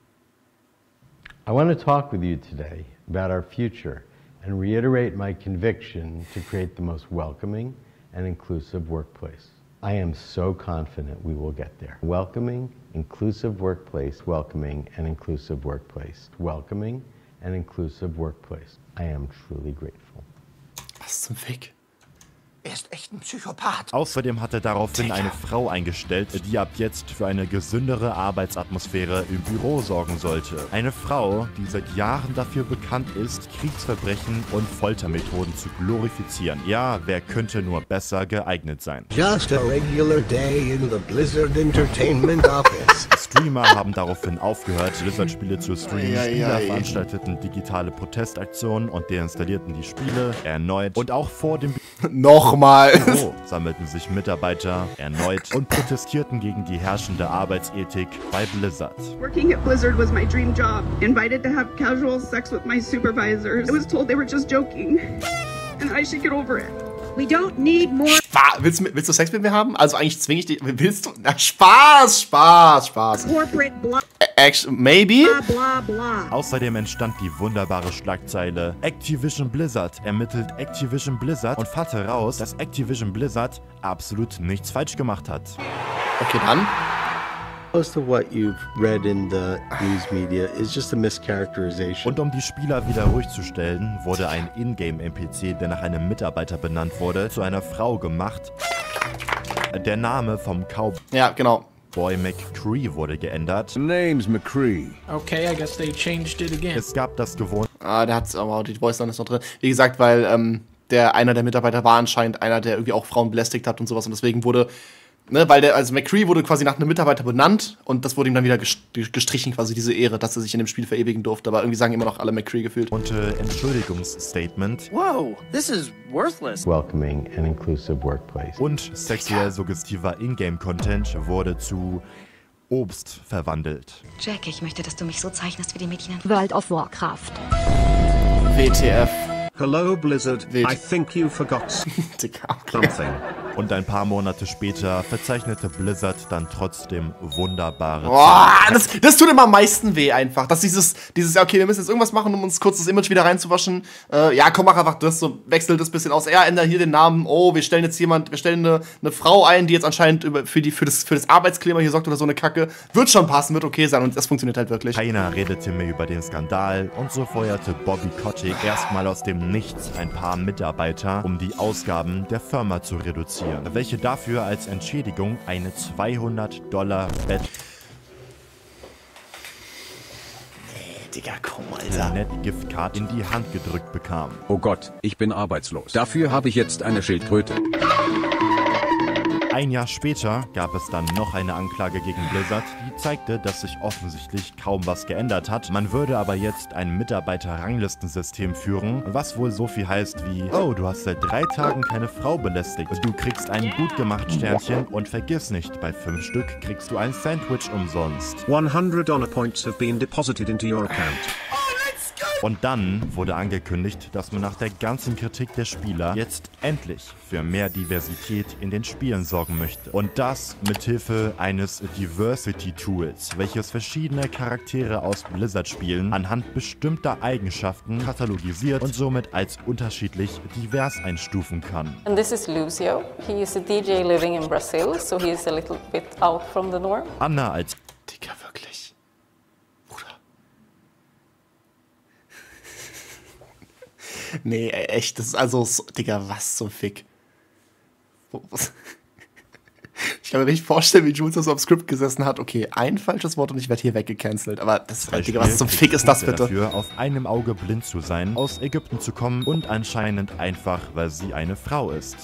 I want to talk with you today about our future and reiterate my conviction to create the most welcoming and inclusive workplace. I am so confident we will get there. Welcoming, inclusive workplace, welcoming and inclusive workplace, welcoming and inclusive workplace. I am truly grateful. Was zum Fick? Er ist echt ein Psychopath. Außerdem hat er daraufhin Digga. eine Frau eingestellt, die ab jetzt für eine gesündere Arbeitsatmosphäre im Büro sorgen sollte. Eine Frau, die seit Jahren dafür bekannt ist, Kriegsverbrechen und Foltermethoden zu glorifizieren. Ja, wer könnte nur besser geeignet sein? Just a regular day in the Blizzard Entertainment Office. Streamer haben daraufhin aufgehört, Blizzard-Spiele zu streamen. Ja, Spieler ja, veranstalteten digitale Protestaktionen und deinstallierten die Spiele erneut. Und auch vor dem Nochmal. Büro sammelten sich Mitarbeiter erneut und protestierten gegen die herrschende Arbeitsethik bei Blizzard. Working at Blizzard was my dream job. Invited to have casual sex with my supervisors. I was told they were just joking. And I should get over it. We don't need more. Spaß. Willst, du, willst du Sex mit mir haben? Also eigentlich zwinge ich dich. Willst du? Na, Spaß, Spaß, Spaß. Corporate blah. Actually, maybe? Blah, blah, blah. Außerdem entstand die wunderbare Schlagzeile: Activision Blizzard ermittelt Activision Blizzard und fand heraus, dass Activision Blizzard absolut nichts falsch gemacht hat. Okay, dann. Most of what you've read in the news media is just a mischaracterization. Und um die Spieler wieder ruhig zu stellen, wurde ein Ingame-N P C, der nach einem Mitarbeiter benannt wurde, zu einer Frau gemacht. Der Name vom Cowboy ja, genau. McCree wurde geändert. The name's McCree. Okay, I guess they changed it again. Es gab das gewohnte. Ah, der hat aber die Voice dann ist noch drin. Wie gesagt, weil ähm, der einer der Mitarbeiter war anscheinend einer, der irgendwie auch Frauen belästigt hat und sowas und deswegen wurde Ne, weil der, also McCree wurde quasi nach einem Mitarbeiter benannt und das wurde ihm dann wieder gestrichen, quasi diese Ehre, dass er sich in dem Spiel verewigen durfte. Aber irgendwie sagen immer noch alle McCree gefühlt. Und äh, Entschuldigungsstatement. Wow, this is worthless. Welcoming and inclusive workplace. Und sexuell suggestiver Ingame-Content wurde zu Obst verwandelt. Jack, ich möchte, dass du mich so zeichnest wie die Mädchen in World of Warcraft. W T F. Hello, Blizzard. Wild. I think you forgot something. Und ein paar Monate später verzeichnete Blizzard dann trotzdem wunderbare Boah, das, das tut immer am meisten weh einfach. Dass dieses, dieses, ja, okay, wir müssen jetzt irgendwas machen, um uns kurz das Image wieder reinzuwaschen. Äh, ja, komm, mach einfach das, so wechselt das bisschen aus. Ja, ändere hier den Namen. Oh, wir stellen jetzt jemand, wir stellen eine, eine Frau ein, die jetzt anscheinend über, für, die, für, das, für das Arbeitsklima hier sorgt oder so eine Kacke. Wird schon passen, wird okay sein und das funktioniert halt wirklich. Keiner redete mehr über den Skandal und so feuerte Bobby Kotick erstmal aus dem Nichts ein paar Mitarbeiter, um die Ausgaben der Firma zu reduzieren, welche dafür als Entschädigung eine zweihundert Dollar Bett Nee, Digga, komm, Alter. Net-Giftcard in die Hand gedrückt bekam. Oh Gott, ich bin arbeitslos. Dafür habe ich jetzt eine Schildkröte. Ein Jahr später gab es dann noch eine Anklage gegen Blizzard, die zeigte, dass sich offensichtlich kaum was geändert hat. Man würde aber jetzt ein Mitarbeiter-Ranglistensystem führen, was wohl so viel heißt wie: Oh, du hast seit drei Tagen keine Frau belästigt. Du kriegst ein gut gemacht Sternchen und vergiss nicht, bei fünf Stück kriegst du ein Sandwich umsonst. hundred Honor Points have been deposited into your account. Und dann wurde angekündigt, dass man nach der ganzen Kritik der Spieler jetzt endlich für mehr Diversität in den Spielen sorgen möchte. Und das mithilfe eines Diversity Tools, welches verschiedene Charaktere aus Blizzard-Spielen anhand bestimmter Eigenschaften katalogisiert und somit als unterschiedlich divers einstufen kann. And this is Lucio. He is a D J living in Brazil, so he is a little bit out from the norm. Anna als Digga, wirklich. Nee, echt, das ist also, so, Digga, was zum Fick. Ich kann mir richtig vorstellen, wie Jules so am Skript gesessen hat. Okay, ein falsches Wort und ich werde hier weggecancelt. Aber das, Digga, was zum Fick ist das bitte? Dafür, auf einem Auge blind zu sein, aus Ägypten zu kommen und anscheinend einfach, weil sie eine Frau ist.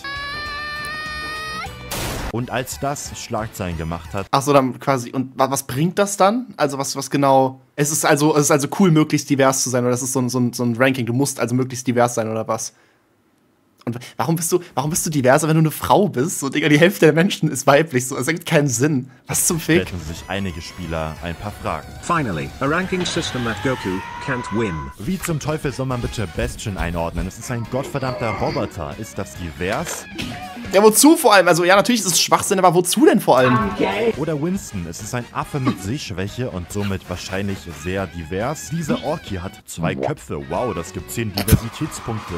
Und als das Schlagzeilen gemacht hat. Ach so, dann quasi. Und was bringt das dann? Also was, was genau? Es ist also, es ist also cool, möglichst divers zu sein, oder das ist so ein, so ein, so ein Ranking. Du musst also möglichst divers sein, oder was? Und warum bist du, warum bist du diverser, wenn du eine Frau bist? So, Digga, die Hälfte der Menschen ist weiblich. So, das ergibt keinen Sinn. Was zum Fick? Stellten sich einige Spieler ein paar Fragen. Finally, a ranking system that Goku can't win. Wie zum Teufel soll man bitte Bastion einordnen? Es ist ein gottverdammter Roboter. Ist das divers? Ja, wozu vor allem? Also, ja, natürlich ist es Schwachsinn, aber wozu denn vor allem? Okay. Oder Winston. Es ist ein Affe mit Sehschwäche und somit wahrscheinlich sehr divers. Dieser Orki hat zwei Köpfe. Wow, das gibt zehn Diversitätspunkte.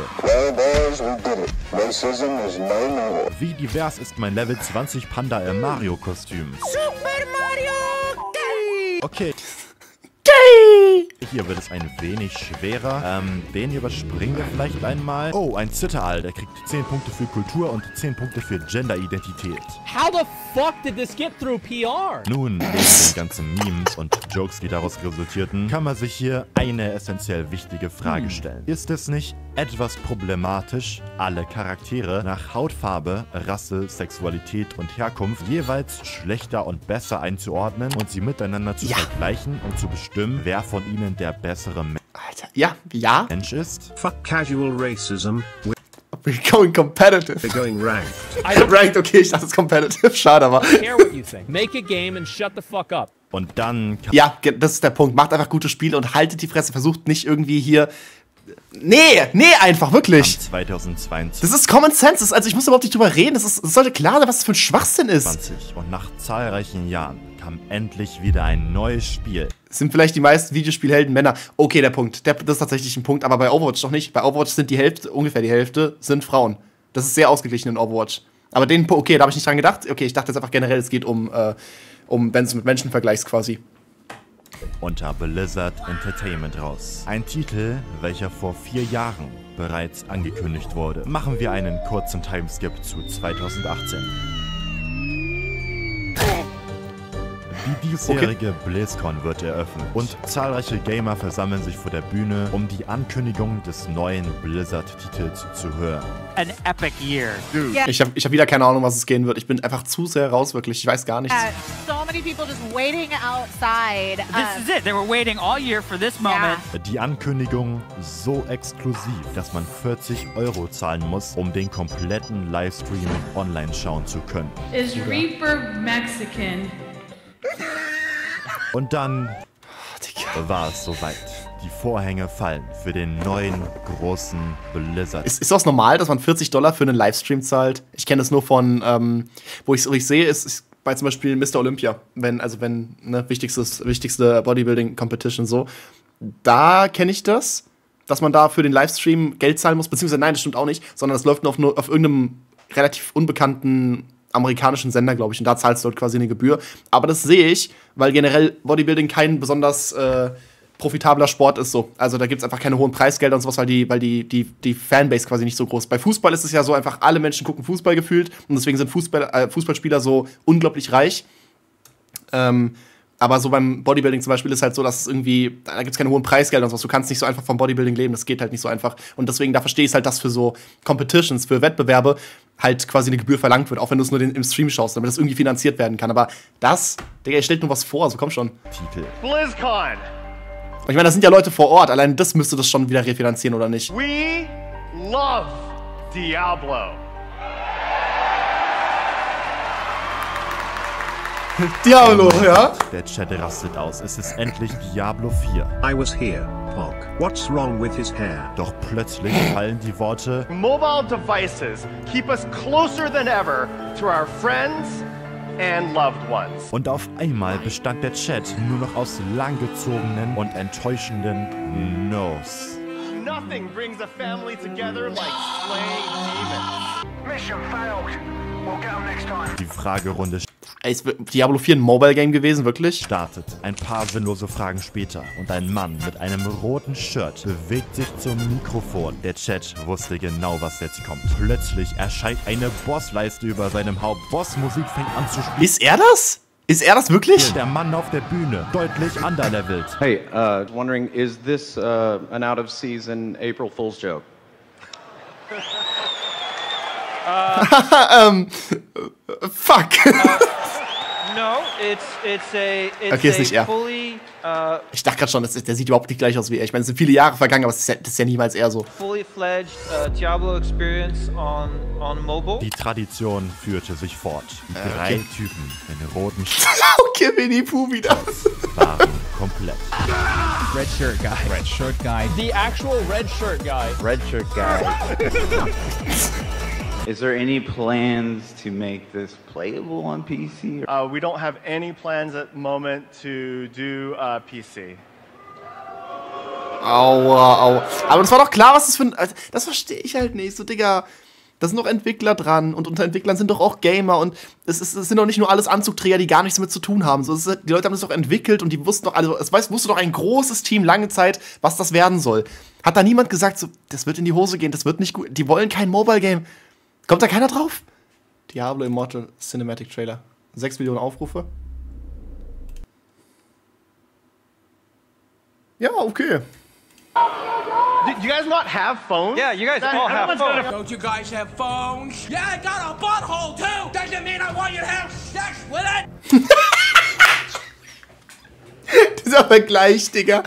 Wie divers ist mein Level zwanzig Panda im Mario-Kostüm? Super Mario Gay! Okay. Gay! Hier wird es ein wenig schwerer. Ähm, den hier überspringen wir vielleicht einmal. Oh, ein Zitteraal. Der kriegt zehn Punkte für Kultur und zehn Punkte für Genderidentität. How the fuck did this get through P R? Nun, wegen den ganzen Memes und Jokes, die daraus resultierten, kann man sich hier eine essentiell wichtige Frage stellen. Ist es nicht etwas problematisch, alle Charaktere nach Hautfarbe, Rasse, Sexualität und Herkunft jeweils schlechter und besser einzuordnen und sie miteinander zu ja. vergleichen und zu bestimmen, wer von ihnen der bessere Me Alter, ja, ja. Mensch ist? Fuck casual racism. We're going competitive. We're going ranked. Ranked, okay, ich dachte, es ist competitive. Schade, aber. I don't care what you think. Make a game and shut the fuck up. Und dann... Ja, das ist der Punkt. Macht einfach gute Spiele und haltet die Fresse. Versucht nicht irgendwie hier... Nee, nee, einfach, wirklich. zweitausendzweiundzwanzig. Das ist Common Sense. Das ist, also ich muss überhaupt nicht drüber reden. Das, ist, das sollte klar sein, was das für ein Schwachsinn ist. zwanzig. Und nach zahlreichen Jahren kam endlich wieder ein neues Spiel. Sind vielleicht die meisten Videospielhelden Männer. Okay, der Punkt. Der, das ist tatsächlich ein Punkt, aber bei Overwatch doch nicht. Bei Overwatch sind die Hälfte, ungefähr die Hälfte, sind Frauen. Das ist sehr ausgeglichen in Overwatch. Aber den, okay, da habe ich nicht dran gedacht. Okay, ich dachte jetzt einfach generell, es geht um, äh, um wenn du es mit Menschen vergleichst quasi. Unter Blizzard Entertainment raus. Ein Titel, welcher vor vier Jahren bereits angekündigt wurde. Machen wir einen kurzen Timeskip zu zweitausendachtzehn. Die diesjährige okay. BlizzCon wird eröffnet und zahlreiche Gamer versammeln sich vor der Bühne, um die Ankündigung des neuen Blizzard-Titels zu hören. An epic year, dude. Yeah. Ich habe ich hab wieder keine Ahnung, was es gehen wird. Ich bin einfach zu sehr raus, wirklich. Ich weiß gar nichts. Uh, so many people just waiting outside. Uh, this is it. They were waiting all year for this moment. Yeah. Die Ankündigung so exklusiv, dass man vierzig Euro zahlen muss, um den kompletten Livestream online schauen zu können. Is Reaper Mexican? Und dann war es soweit. Die Vorhänge fallen für den neuen großen Blizzard. Ist, ist das normal, dass man vierzig Dollar für einen Livestream zahlt? Ich kenne das nur von, ähm, wo ich es sehe, ist, ist bei zum Beispiel Mister Olympia. Wenn, also wenn, ne, wichtigstes, wichtigste Bodybuilding-Competition so. Da kenne ich das, dass man da für den Livestream Geld zahlen muss. Beziehungsweise, nein, das stimmt auch nicht. Sondern das läuft nur auf, nur auf irgendeinem relativ unbekannten amerikanischen Sender, glaube ich, und da zahlst du dort quasi eine Gebühr. Aber das sehe ich, weil generell Bodybuilding kein besonders äh, profitabler Sport ist so. Also da gibt es einfach keine hohen Preisgelder und sowas, weil die, weil die, die, die Fanbase quasi nicht so groß ist. Bei Fußball ist es ja so einfach, alle Menschen gucken Fußball gefühlt und deswegen sind Fußball, äh, Fußballspieler so unglaublich reich. Ähm, aber so beim Bodybuilding zum Beispiel ist halt so, dass es irgendwie, da gibt es keine hohen Preisgelder und sowas. Du kannst nicht so einfach vom Bodybuilding leben, das geht halt nicht so einfach. Und deswegen, da verstehe ich halt, dass für so Competitions, für Wettbewerbe halt quasi eine Gebühr verlangt wird, auch wenn du es nur den, im Stream schaust, damit das irgendwie finanziert werden kann. Aber das, Digga, ihr stellt nur was vor, also komm schon. Titel. BlizzCon. Und ich meine, da sind ja Leute vor Ort, allein das müsste das schon wieder refinanzieren, oder nicht? We love Diablo. Diablo, ja? Der Chat rastet aus. Es ist endlich Diablo vier. I was here, Pog. What's wrong with his hair? Doch plötzlich fallen die Worte: Mobile devices keep us closer than ever to our friends and loved ones. Und auf einmal bestand der Chat nur noch aus langgezogenen und enttäuschenden No's. Nothing brings a family together like slaying demons. Mission failed. We'll get them next time. Die Fragerunde Ist Diablo vier ein Mobile-Game gewesen, wirklich? Startet. Ein paar sinnlose Fragen später und ein Mann mit einem roten Shirt bewegt sich zum Mikrofon. Der Chat wusste genau, was jetzt kommt. Plötzlich erscheint eine Bossleiste über seinem Haupt. Bossmusik fängt an zu spielen. Ist er das? Ist er das wirklich? Der Mann auf der Bühne, deutlich underlevelt. Hey, uh, wondering, is this uh, an out-of-season April Fool's joke? uh, um, fuck. Uh, no, it's it's a it's okay, ist nicht a er. fully uh, Ich dachte gerade schon, das ist, der sieht überhaupt nicht gleich aus wie er. Ich meine, es sind viele Jahre vergangen, aber das ist ja, das ist ja niemals er so. fully fledged uh, Diablo experience on on mobile. Die Tradition führte sich fort. Die Äh, drei okay. Typen in roten Okay, Winnie Pooh wieder. waren komplett. Red shirt guy. Red shirt guy. The actual red shirt guy. Red shirt guy. Is there any plans to make this playable on P C? Uh, we don't have any plans at the moment to do uh, P C. Aua, aua. Aber es war doch klar, was das für ein... Das verstehe ich halt nicht. So, Digga, da sind doch Entwickler dran. Und unter Entwicklern sind doch auch Gamer. Und es, ist, es sind doch nicht nur alles Anzugträger, die gar nichts damit zu tun haben. So, es ist, die Leute haben das doch entwickelt und die wussten doch... Also, es weiß, wusste doch ein großes Team lange Zeit, was das werden soll. Hat da niemand gesagt, so, das wird in die Hose gehen, das wird nicht gut. Die wollen kein Mobile-Game. Kommt da keiner drauf? Diablo Immortal Cinematic Trailer. Sechs Millionen Aufrufe. Ja, okay. Do you guys not have phones? Yeah, you guys Then all have everyone's gonna- phones. Don't you guys have phones? Yeah, I got a butthole too! Doesn't mean I want you to have sex with it! Dieser Vergleich, Digga.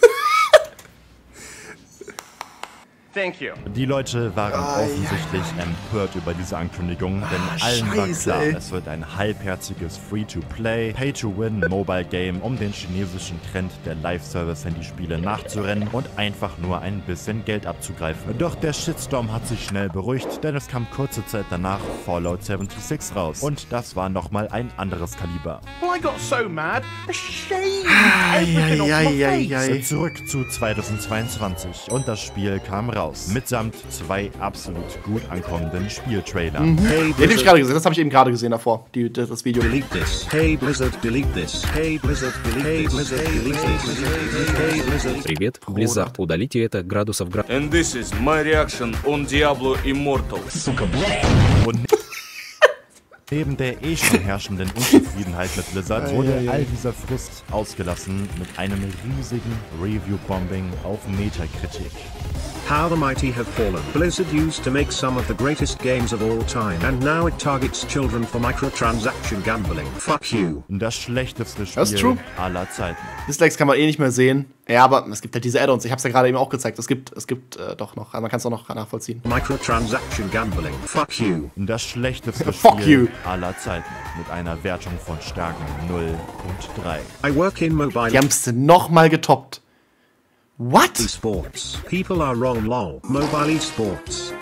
Thank you. Die Leute waren Ai, offensichtlich empört über diese Ankündigung, denn Ah, allen Scheiße, war klar, ey. es wird ein halbherziges Free-to-Play, Pay-to-Win-Mobile-Game, um den chinesischen Trend der Live-Service-Handyspiele nachzurennen und einfach nur ein bisschen Geld abzugreifen. Doch der Shitstorm hat sich schnell beruhigt, denn es kam kurze Zeit danach Fallout sechsundsiebzig raus. Und das war nochmal ein anderes Kaliber. Well, I got so mad. I shaved Ai, everything ai, off my ai, face. ai, ai. Zurück zu zweitausendzweiundzwanzig und das Spiel kam raus. Mitsamt zwei absolut gut ankommenden Spieltrailern. Mhm. Den hab ich gerade gesehen, das habe ich eben gerade gesehen davor, die, das, das Video. Delete this. Hey Blizzard, delete this. Hey Blizzard, delete hey, Blizzard, delete this. Hey Blizzard. Привет, Blizzard, удалите это градусов градусов. And this is my reaction on Diablo Immortal. Сука, блядь! Und neben der eh schon herrschenden Unzufriedenheit mit Blizzard wurde all dieser Frust ausgelassen mit einem riesigen Review-Bombing auf Metacritic. How the mighty have fallen. Blizzard used to make some of the greatest games of all time, and now it targets children for microtransaction gambling. Fuck you. Das schlechteste Das ist true. Spiel aller Zeiten. Dislikes kann man eh nicht mehr sehen. Ja, aber es gibt halt diese Add-ons. Ich hab's ja gerade eben auch gezeigt. Es gibt, es gibt äh, doch noch, man kann es auch noch nachvollziehen. Microtransaction gambling. Fuck you. Das schlechteste Fuck Spiel you. aller Zeiten mit einer Wertung von starken null und drei. I work in mobile. Die haben's nochmal getoppt. What? Esports. People are wrong, lol. Mobile esports.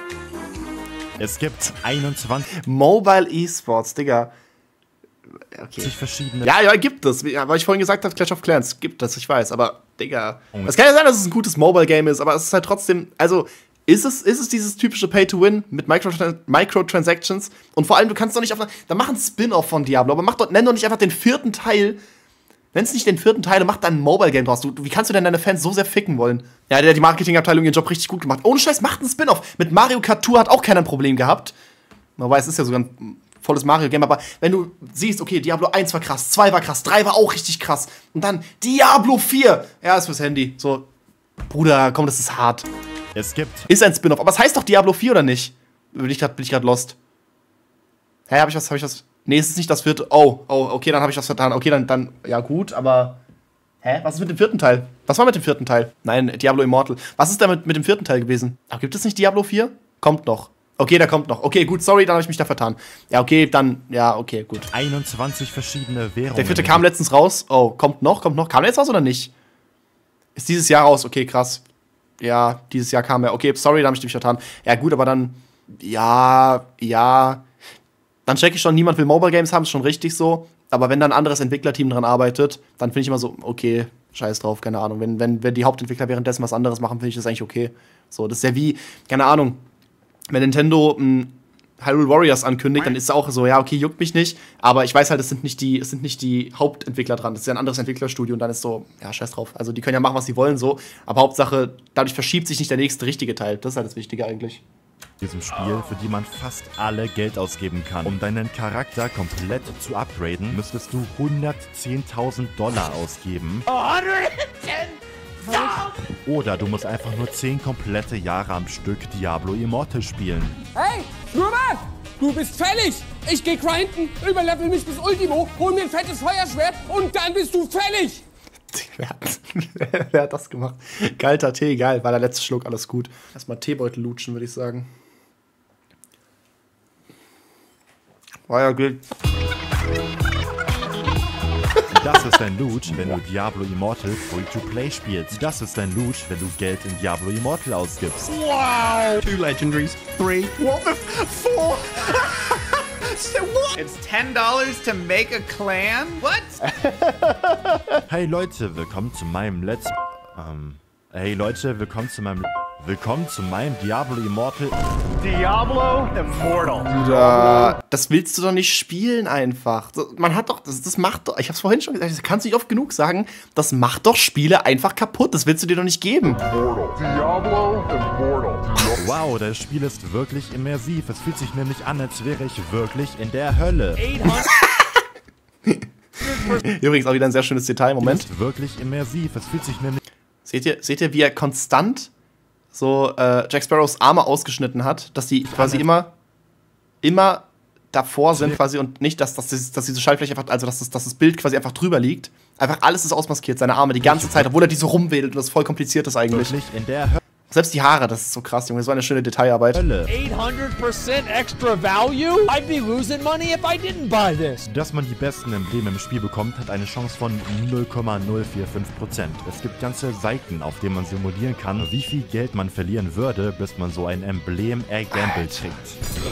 Es gibt einundzwanzig Mobile Esports, Digga. Okay. verschiedene. Ja, ja, gibt es. Wie- Weil ich vorhin gesagt habe, Clash of Clans gibt es, ich weiß. Aber, Digga. Es kann ja sein, dass es ein gutes Mobile-Game ist, aber es ist halt trotzdem. Also, ist es, ist es dieses typische Pay-to-Win mit Microtran Microtransactions? Und vor allem, du kannst doch nicht auf. Dann mach ein Spin-off von Diablo, aber mach doch, nenn doch nicht einfach den vierten Teil. Nenn's nicht den vierten Teil und mach dann ein Mobile-Game draus. Du, wie kannst du denn deine Fans so sehr ficken wollen? Ja, der hat die Marketingabteilung ihren Job richtig gut gemacht. Ohne Scheiß, macht einen Spin-off. Mit Mario Kart Tour hat auch keiner ein Problem gehabt. Wobei, es ist ja sogar ein volles Mario-Game. Aber wenn du siehst, okay, Diablo eins war krass, zwei war krass, drei war auch richtig krass. Und dann Diablo vier. Ja, ist fürs Handy. So, Bruder, komm, das ist hart. Es gibt. Ist ein Spin-off. Aber es heißt doch Diablo vier, oder nicht? Bin ich gerade lost. Hä, hab ich was, hab ich was... Nee, es ist nicht das vierte. Oh, oh, okay, dann habe ich was vertan. Okay, dann, dann, ja gut, aber. Hä? Was ist mit dem vierten Teil? Was war mit dem vierten Teil? Nein, Diablo Immortal. Was ist damit mit dem vierten Teil gewesen? Aber gibt es nicht Diablo vier? Kommt noch. Okay, der kommt noch. Okay, gut, sorry, dann habe ich mich da vertan. Ja, okay, dann, ja, okay, gut. einundzwanzig verschiedene Währungen. Der vierte kam letztens raus. Oh, kommt noch, kommt noch. Kam der jetzt raus oder nicht? Ist dieses Jahr raus? Okay, krass. Ja, dieses Jahr kam er. Okay, sorry, da habe ich mich vertan. Ja, gut, aber dann, ja, ja. Dann check ich schon, niemand will Mobile Games haben, ist schon richtig so. Aber wenn dann ein anderes Entwicklerteam dran arbeitet, dann finde ich immer so, okay, scheiß drauf, keine Ahnung. Wenn, wenn, wenn die Hauptentwickler währenddessen was anderes machen, finde ich das eigentlich okay. So, das ist ja wie, keine Ahnung, wenn Nintendo ein Hyrule Warriors ankündigt, dann ist es auch so, ja, okay, juckt mich nicht. Aber ich weiß halt, es sind nicht die, es sind nicht die Hauptentwickler dran. Das ist ja ein anderes Entwicklerstudio und dann ist so, ja, scheiß drauf. Also die können ja machen, was sie wollen, so. Aber Hauptsache, dadurch verschiebt sich nicht der nächste richtige Teil. Das ist halt das Wichtige eigentlich. Diesem Spiel, für die man fast alle Geld ausgeben kann. Um deinen Charakter komplett zu upgraden, müsstest du hundertzehntausend Dollar ausgeben. Oder du musst einfach nur zehn komplette Jahre am Stück Diablo Immortal spielen. Hey, Schnurrbart! Du bist fällig! Ich geh grinden, überlevel mich bis Ultimo, hol mir ein fettes Feuerschwert und dann bist du fällig! Wer hat, wer hat das gemacht? Kalter Tee, geil, war der letzte Schluck, alles gut. Erstmal Teebeutel lutschen, würde ich sagen. War ja gut. Das ist dein Loot, wenn du Diablo Immortal Free-to-Play spielst. Das ist dein Loot, wenn du Geld in Diablo Immortal ausgibst. Wow! Two legendaries, three, what the f four? So what? It's ten dollars to make a clan? What? Hey Leute, willkommen zu meinem Let's... Ähm... Hey Leute, willkommen zu meinem... Willkommen zu meinem Diablo Immortal... Diablo Immortal. Bruder, das willst du doch nicht spielen einfach. Man hat doch, das, das macht doch, ich hab's vorhin schon gesagt, das kannst du nicht oft genug sagen, das macht doch Spiele einfach kaputt, das willst du dir doch nicht geben. Diablo Immortal. Wow, das Spiel ist wirklich immersiv. Es fühlt sich nämlich an, als wäre ich wirklich in der Hölle. Übrigens auch wieder ein sehr schönes Detail, Moment. Es ist wirklich immersiv, es fühlt sich nämlich... Seht ihr, seht ihr, wie er konstant so äh, Jack Sparrows Arme ausgeschnitten hat, dass die quasi immer, immer davor sind quasi und nicht, dass, dass, dass diese Schaltfläche einfach, also dass das, dass das Bild quasi einfach drüber liegt. Einfach alles ist ausmaskiert, seine Arme die ganze Zeit, obwohl er die so rumwedelt und das voll kompliziert ist eigentlich. In der Hölle. Selbst die Haare, das ist so krass, Junge, das war eine schöne Detailarbeit. eight hundred percent extra value? I'd be losing money if I didn't buy this. Dass man die besten Embleme im Spiel bekommt, hat eine Chance von null Komma null vier fünf Prozent. Es gibt ganze Seiten, auf denen man simulieren kann, wie viel Geld man verlieren würde, bis man so ein Emblem ergambelt kriegt.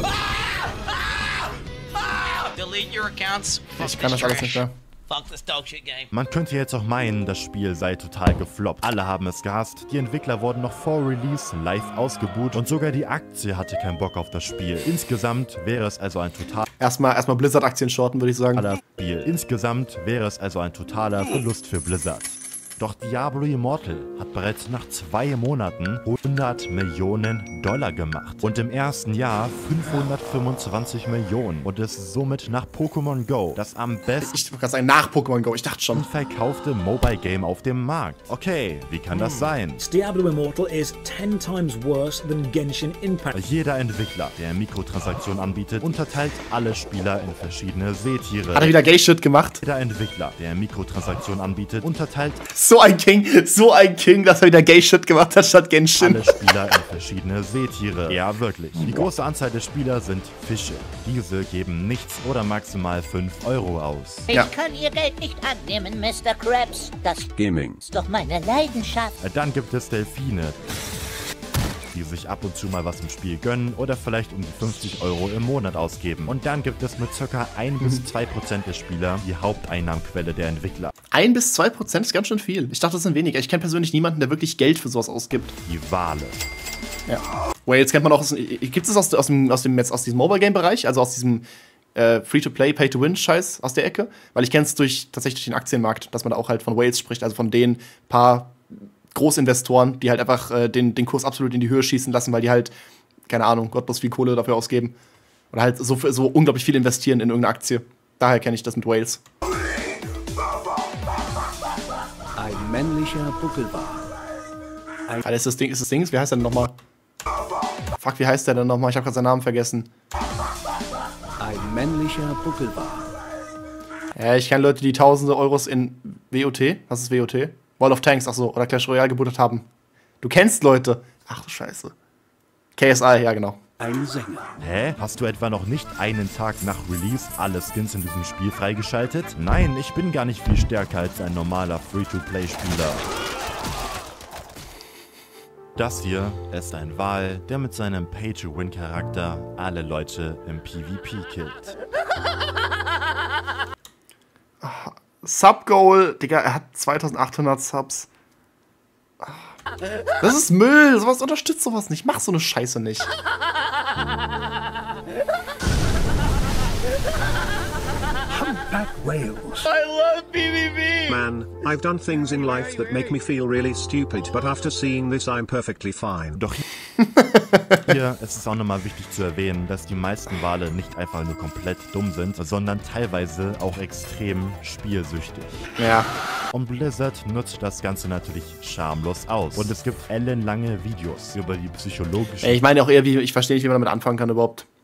Delete your accounts. Ich kann das alles nicht mehr. Fuck this dog shit game. Man könnte jetzt auch meinen, das Spiel sei total gefloppt. Alle haben es gehasst, die Entwickler wurden noch vor Release live ausgebuht und sogar die Aktie hatte keinen Bock auf das Spiel. Insgesamt wäre es also ein total... Erstmal, erstmal Blizzard-Aktien shorten, würde ich sagen. Spiel. Insgesamt wäre es also ein totaler Verlust für Blizzard. Doch Diablo Immortal hat bereits nach zwei Monaten hundert Millionen Dollar gemacht. Und im ersten Jahr fünfhundertfünfundzwanzig Millionen. Und ist somit nach Pokémon Go das am besten... Ich wollte gerade sagen, nach Pokémon Go, ich dachte schon. ...verkaufte Mobile Game auf dem Markt. Okay, wie kann das sein? Diablo Immortal is ten times worse than Genshin Impact. Jeder Entwickler, der Mikrotransaktionen anbietet, unterteilt alle Spieler in verschiedene Seetiere. Hat er wieder Gay-Shit gemacht? Jeder Entwickler, der Mikrotransaktionen anbietet, unterteilt... So ein King, so ein King, dass er wieder Gay-Shit gemacht hat statt Genshin. Alle Spieler in verschiedene Seetiere. Ja, wirklich. Die große Anzahl der Spieler sind Fische. Diese geben nichts oder maximal fünf Euro aus. Ich ja. kann Ihr Geld nicht annehmen, Mister Krabs. Das Gaming ist doch meine Leidenschaft. Dann gibt es Delfine, die sich ab und zu mal was im Spiel gönnen oder vielleicht um die fünfzig Euro im Monat ausgeben. Und dann gibt es mit ca. ein bis zwei Prozent der Spieler die Haupteinnahmenquelle der Entwickler. ein bis zwei Prozent ist ganz schön viel. Ich dachte, das sind weniger. Ich kenne persönlich niemanden, der wirklich Geld für sowas ausgibt. Die Wale. Ja. Wales kennt man auch aus... Gibt es aus, aus, dem, aus, dem, jetzt aus diesem Mobile-Game-Bereich? Also aus diesem äh, Free-to-Play, Pay-to-Win-Scheiß aus der Ecke? Weil ich kenne es durch, tatsächlich durch den Aktienmarkt, dass man da auch halt von Wales spricht. Also von den paar Großinvestoren, die halt einfach äh, den, den Kurs absolut in die Höhe schießen lassen, weil die halt, keine Ahnung, gottlos viel Kohle dafür ausgeben. Oder halt so, so unglaublich viel investieren in irgendeine Aktie. Daher kenne ich das mit Wales. Ein männlicher Buckelwal. Alter, ist das Ding, ist das Ding? Wie heißt der denn nochmal? Fuck, wie heißt der denn nochmal? Ich habe gerade seinen Namen vergessen. Ein männlicher Buckelwal. Ja, ich kenne Leute, die tausende Euros in W O T, was ist W O T? World of Tanks, ach so, oder Clash Royale gebuttert haben. Du kennst Leute. Ach du Scheiße. K S I, ja genau. Ein Sänger. Hä? Hast du etwa noch nicht einen Tag nach Release alle Skins in diesem Spiel freigeschaltet? Nein, ich bin gar nicht viel stärker als ein normaler Free-to-Play-Spieler. Das hier ist ein Wal, der mit seinem Pay-to-Win-Charakter alle Leute im PvP killt. Sub-Goal, Digga, er hat zweitausendachthundert Subs. Das ist Müll, sowas unterstützt sowas nicht. Mach so eine Scheiße nicht. Humpback whales. I love P V P. Man, I've done things in life that make me feel really stupid, but after seeing this I'm perfectly fine. Doch hier ist es auch nochmal wichtig zu erwähnen, dass die meisten Wale nicht einfach nur komplett dumm sind, sondern teilweise auch extrem spielsüchtig. Ja. Und Blizzard nutzt das Ganze natürlich schamlos aus. Und es gibt ellenlange Videos über die psychologische... Ich meine auch eher, wie, ich verstehe nicht, wie man damit anfangen kann überhaupt.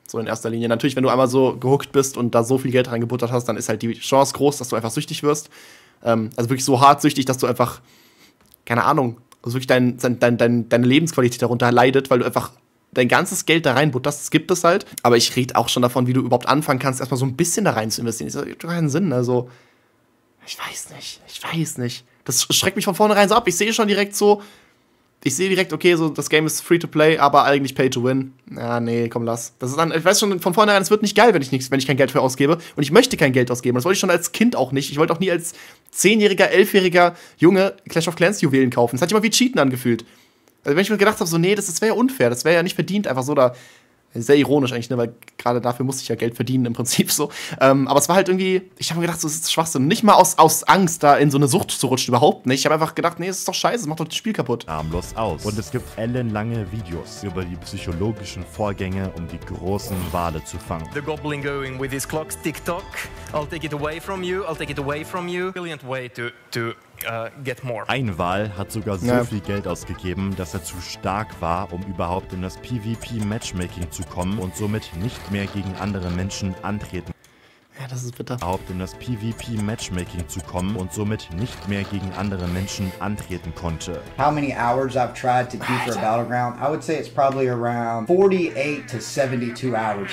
So in erster Linie. Natürlich, wenn du einmal so gehuckt bist und da so viel Geld reingebuttert hast, dann ist halt die Chance groß, dass du einfach süchtig wirst. Ähm, also wirklich so hart süchtig, dass du einfach, keine Ahnung, also wirklich dein, dein, dein, deine Lebensqualität darunter leidet, weil du einfach dein ganzes Geld da reinbutterst. Das gibt es halt. Aber ich rede auch schon davon, wie du überhaupt anfangen kannst, erstmal so ein bisschen da rein zu investieren. Das hat keinen Sinn. Also, ich weiß nicht. Ich weiß nicht. Das schreckt mich von vornherein so ab. Ich sehe schon direkt so, ich sehe direkt, okay, so das Game ist free to play, aber eigentlich pay to win. Ja, nee, komm, lass. Das ist dann, ich weiß schon von vornherein, es wird nicht geil, wenn ich nichts, wenn ich kein Geld für ausgebe. Und ich möchte kein Geld ausgeben. Das wollte ich schon als Kind auch nicht. Ich wollte auch nie als zehnjähriger, elfjähriger Junge Clash of Clans Juwelen kaufen. Das hat sich immer wie Cheaten angefühlt. Also wenn ich mir gedacht habe, so, nee, das, das wäre ja unfair, das wäre ja nicht verdient, einfach so da. Sehr ironisch eigentlich, ne, weil gerade dafür musste ich ja Geld verdienen im Prinzip so. Ähm, aber es war halt irgendwie, ich habe mir gedacht, so, das ist Schwachsinn. Nicht mal aus, aus Angst, da in so eine Sucht zu rutschen, überhaupt nicht. Ich habe einfach gedacht, nee, das ist doch scheiße, das macht doch das Spiel kaputt. Harmlos aus. Und es gibt ellenlange Videos über die psychologischen Vorgänge, um die großen Wale zu fangen. The goblin going with his clocks tick-tock. I'll take it away from you, I'll take it away from you. Brilliant way to, to uh, get more. Ein Wal hat sogar so Ja. viel Geld ausgegeben, dass er zu stark war, um überhaupt in das PvP-Matchmaking zu kommen und somit nicht mehr gegen andere Menschen antreten. Ja, das ist bitter. Überhaupt in das PvP-Matchmaking zu kommen und somit nicht mehr gegen andere Menschen antreten konnte. How many hours I've tried to queue for a battleground? I would say it's probably around forty-eight to seventy-two hours.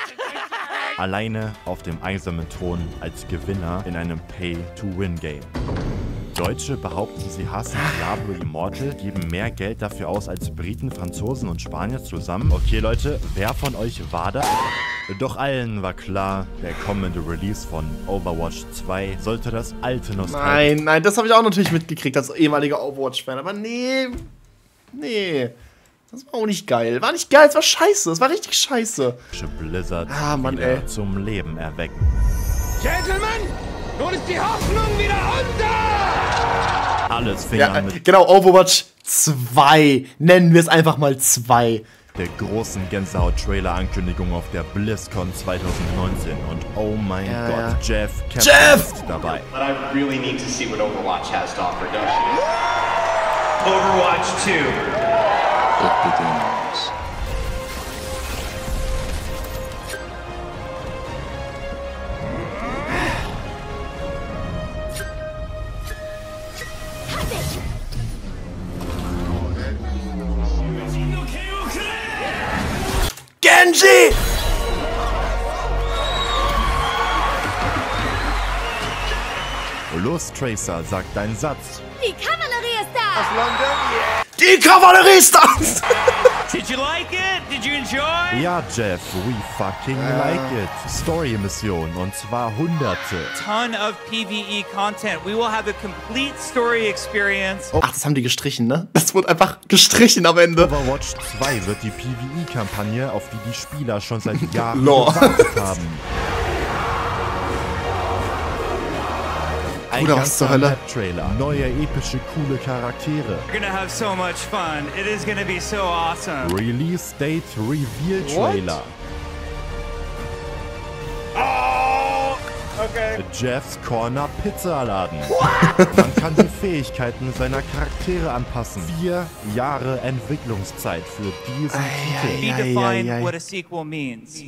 Alleine auf dem einsamen Thron als Gewinner in einem Pay-to-Win-Game. Deutsche behaupten, sie hassen Diablo Immortal, geben mehr Geld dafür aus als Briten, Franzosen und Spanier zusammen. Okay Leute, wer von euch war da? Doch allen war klar, der kommende Release von Overwatch zwei sollte das alte Nostalgie... Nein, nein, das habe ich auch natürlich mitgekriegt als ehemaliger Overwatch-Fan. Aber nee, nee, das war auch nicht geil. War nicht geil, es war scheiße, es war richtig scheiße. Blizzard Ah, Mann, wieder ey. zum Leben erwecken. Gentlemen, nun ist die Hoffnung wieder unser! Alles fing Ja, an äh, mit genau, Overwatch zwei. Nennen wir es einfach mal zwei. der großen Gänsehaut-Trailer-Ankündigung auf der BlizzCon zwanzig neunzehn. Und oh mein Ja, Gott, ja. Jeff Kaplan Jeff! ist dabei. But I really need to see what Overwatch has to offer, don't you? Overwatch two. It begins. Genji! Los, Tracer, sag deinen Satz. Die Kavallerie ist da! Die Kavallerie ist das! Did you like it? Did you enjoy? Ja, Jeff, we fucking like it. Story-Mission, und zwar hunderte. Ton of PvE content. We will have a complete story experience. Ach, das haben die gestrichen, ne? Das wurde einfach gestrichen am Ende. Overwatch zwei wird die PvE-Kampagne, auf die die Spieler schon seit Jahren Lol. gewartet haben. Ein Bruder, was zur Hölle? Trailer, neue epische, coole Charaktere. We're gonna have so much fun. It is gonna be so awesome. Release Date Reveal What? Trailer. Oh! Okay. Jeffs Corner Pizzaladen. Man kann die Fähigkeiten seiner Charaktere anpassen. Vier Jahre Entwicklungszeit für diesen Titel. Redefine what a sequel means.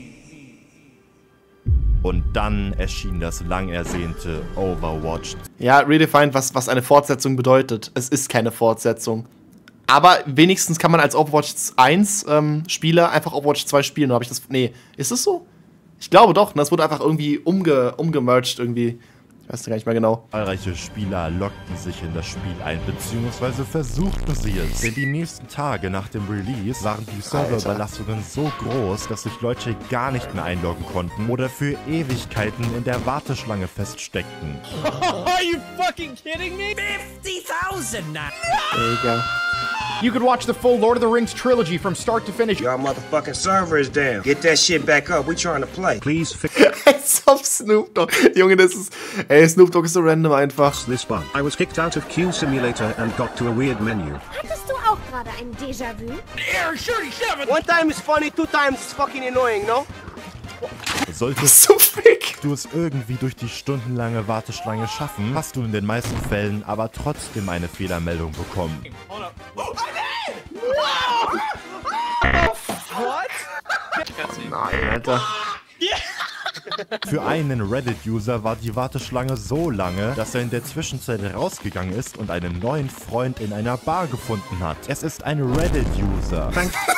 Und dann erschien das lang ersehnte Overwatch. Ja, redefined, was, was eine Fortsetzung bedeutet. Es ist keine Fortsetzung. Aber wenigstens kann man als Overwatch eins ähm, Spieler einfach Overwatch zwei spielen. Oder habe ich das. Nee, ist es so? Ich glaube doch. Das wurde einfach irgendwie umge, umgemerged irgendwie. Ich weiß gar nicht mehr genau. Zahlreiche Spieler lockten sich in das Spiel ein, beziehungsweise versuchten sie es. Denn die nächsten Tage nach dem Release waren die Serverbelastungen so groß, dass sich Leute gar nicht mehr einloggen konnten oder für Ewigkeiten in der Warteschlange feststeckten. Are you fucking kidding me? fifty thousand now! Egal. You could watch the full Lord of the Rings trilogy from start to finish. Your motherfucking server is down. Get that shit back up. We trying to play. Please fix Als ob Snoop Dogg. Junge, das ist. Ey, Snoop Dogg ist so random einfach. this bug. I was kicked out of Q Simulator and got to a weird menu. Hattest du auch gerade ein Déjà-vu? Air thirty-seven! One time is funny, two times is fucking annoying, no? Solltest So fick. du es irgendwie durch die stundenlange Warteschlange schaffen, hast du in den meisten Fällen aber trotzdem eine Fehlermeldung bekommen. Hold up. What? You can't see. Nein, Alter. Für einen Reddit-User war die Warteschlange so lange, dass er in der Zwischenzeit rausgegangen ist und einen neuen Freund in einer Bar gefunden hat. Es ist ein Reddit-User.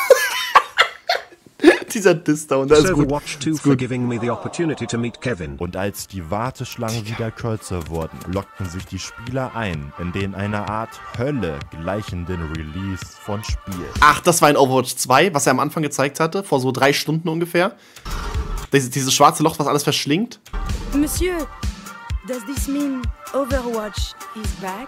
Dieser Diss-Down, das ist gut. Watch two for giving me the opportunity to meet Kevin. Und als die Warteschlangen wieder kürzer wurden, lockten sich die Spieler ein in den einer Art Hölle gleichenden Release von Spiel. Ach, das war in Overwatch zwei, was er am Anfang gezeigt hatte, vor so drei Stunden ungefähr. Dieses, dieses schwarze Loch, was alles verschlingt. Monsieur, does this mean Overwatch is back?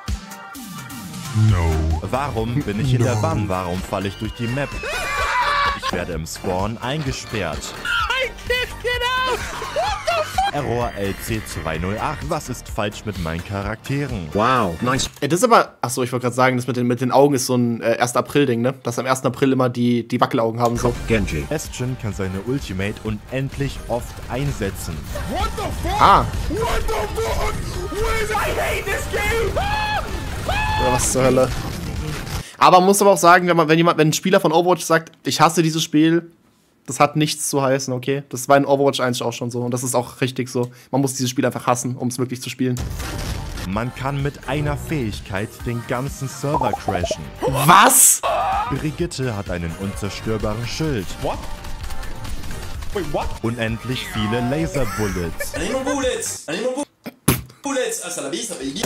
No. Warum bin ich in no. der Bahn? Warum falle ich durch die Map? Ich werde im Spawn eingesperrt. I can't get out! What the fuck? Error L C zwei null acht. Was ist falsch mit meinen Charakteren? Wow, nice. Das ist aber, achso, ich wollte gerade sagen, das mit den, mit den Augen ist so ein äh, erster April-Ding, ne? Dass am ersten April immer die, die Wackelaugen haben. So. Genji. Bastion kann seine Ultimate unendlich oft einsetzen. What the fuck? Ah. What the fuck? What is I hate this game? Oder was zur Hölle? Aber man muss aber auch sagen, wenn, man, wenn, jemand, wenn ein Spieler von Overwatch sagt, ich hasse dieses Spiel, das hat nichts zu heißen, okay? Das war in Overwatch eins auch schon so und das ist auch richtig so. Man muss dieses Spiel einfach hassen, um es wirklich zu spielen. Man kann mit einer Fähigkeit den ganzen Server crashen. Was? Brigitte hat einen unzerstörbaren Schild. What? Wait, what? Unendlich viele Laserbullets. Animo bullets! Animo bullets! Hasta la vista, baby!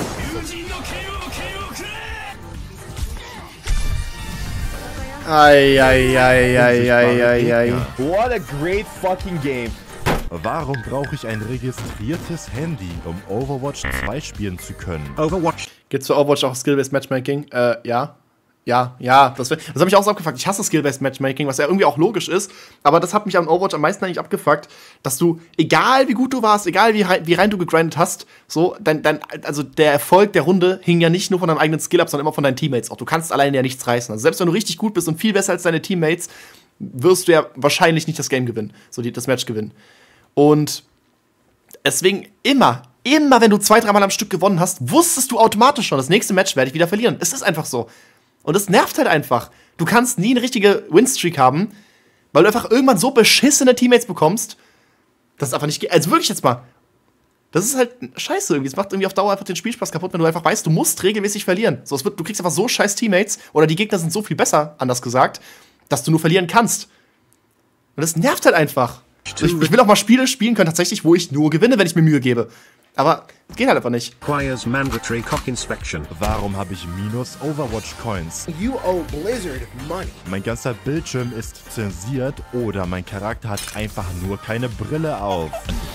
Ai, ai, ai, ai, ai, ai, ai. What a great fucking game. Warum brauche ich ein registriertes Handy, um Overwatch zwei spielen zu können? Overwatch. Gibt's für Overwatch auch Skill-Based Matchmaking? Äh, ja. Ja, ja, das, das hat mich auch so abgefuckt. Ich hasse Skill-Based Matchmaking, was ja irgendwie auch logisch ist. Aber das hat mich an Overwatch am meisten eigentlich abgefuckt, dass du, egal wie gut du warst, egal wie, wie rein du gegrindet hast, so, dein, dein, also der Erfolg der Runde hing ja nicht nur von deinem eigenen Skill ab, sondern immer von deinen Teammates auch. Du kannst alleine ja nichts reißen. Also selbst wenn du richtig gut bist und viel besser als deine Teammates, wirst du ja wahrscheinlich nicht das Game gewinnen, so die, das Match gewinnen. Und deswegen immer, immer wenn du zwei, dreimal am Stück gewonnen hast, wusstest du automatisch schon, das nächste Match werde ich wieder verlieren. Es ist einfach so. Und das nervt halt einfach. Du kannst nie eine richtige Winstreak haben, weil du einfach irgendwann so beschissene Teammates bekommst, dass es einfach nicht geht. Also wirklich jetzt mal. Das ist halt scheiße irgendwie. Es macht irgendwie auf Dauer einfach den Spielspaß kaputt, wenn du einfach weißt, du musst regelmäßig verlieren. So, es wird, du kriegst einfach so scheiß Teammates oder die Gegner sind so viel besser, anders gesagt, dass du nur verlieren kannst. Und das nervt halt einfach. Ich, ich will auch mal Spiele spielen können, tatsächlich, wo ich nur gewinne, wenn ich mir Mühe gebe. Aber es geht halt einfach nicht. Mandatory cock inspection. Warum habe ich minus Overwatch Coins? You owe Blizzard money. Mein ganzer Bildschirm ist zensiert oder mein Charakter hat einfach nur keine Brille auf.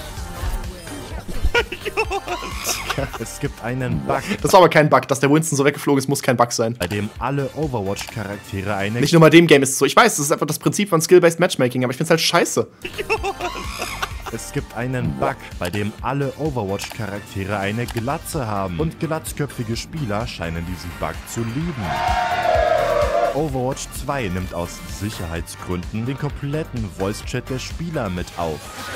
Es gibt einen Bug. Das war aber kein Bug, dass der Winston so weggeflogen ist, muss kein Bug sein. Bei dem alle Overwatch-Charaktere eine... Nicht nur bei dem Game ist es so. Ich weiß, das ist einfach das Prinzip von Skill-Based Matchmaking, aber ich find's halt scheiße. Es gibt einen Bug, bei dem alle Overwatch-Charaktere eine Glatze haben. Und glatzköpfige Spieler scheinen diesen Bug zu lieben. Overwatch zwei nimmt aus Sicherheitsgründen den kompletten Voice-Chat der Spieler mit auf.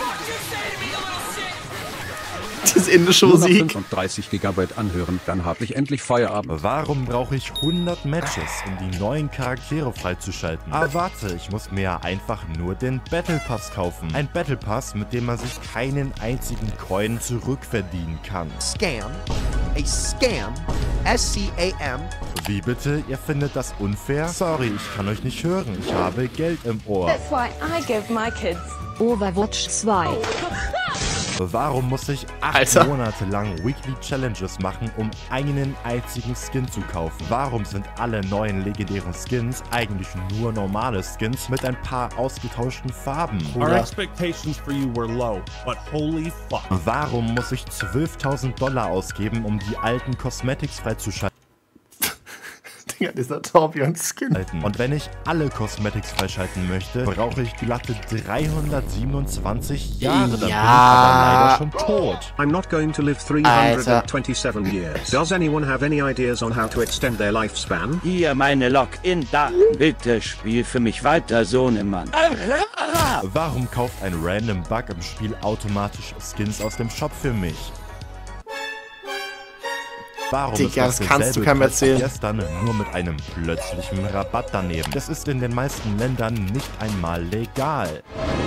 Das indische Musik. fünfunddreißig Gigabyte anhören, dann habe ich endlich Feierabend. Warum brauche ich hundert Matches, um die neuen Charaktere freizuschalten? Ah, warte, ich muss mir ja einfach nur den Battle Pass kaufen. Ein Battle Pass, mit dem man sich keinen einzigen Coin zurückverdienen kann. Scam. A scam. S C A M. Wie bitte? Ihr findet das unfair? Sorry, ich kann euch nicht hören. Ich habe Geld im Ohr. That's why I give my kids Overwatch zwei. Warum muss ich acht Alter. Monate lang Weekly Challenges machen, um einen einzigen Skin zu kaufen? Warum sind alle neuen legendären Skins eigentlich nur normale Skins mit ein paar ausgetauschten Farben? Our expectations for you were low, but holy fuck. Warum muss ich zwölftausend Dollar ausgeben, um die alten Cosmetics freizuschalten? Digga, dieser Torbjörn-Skin. Und wenn ich alle Cosmetics freischalten möchte, brauche ich glatte dreihundertsiebenundzwanzig Jahre. Dann Ja. bin ich aber leider schon tot. I'm not going to live three hundred twenty-seven years. Does anyone have any ideas on how to extend their lifespan? Hier meine Login-Daten. Bitte spiel für mich weiter, Sohnemann. Warum kauft ein random Bug im Spiel automatisch Skins aus dem Shop für mich? Warum Digga, ist das kannst du keinem erzählen. Gestern nur mit einem plötzlichen Rabatt daneben? Das ist in den meisten Ländern nicht einmal legal.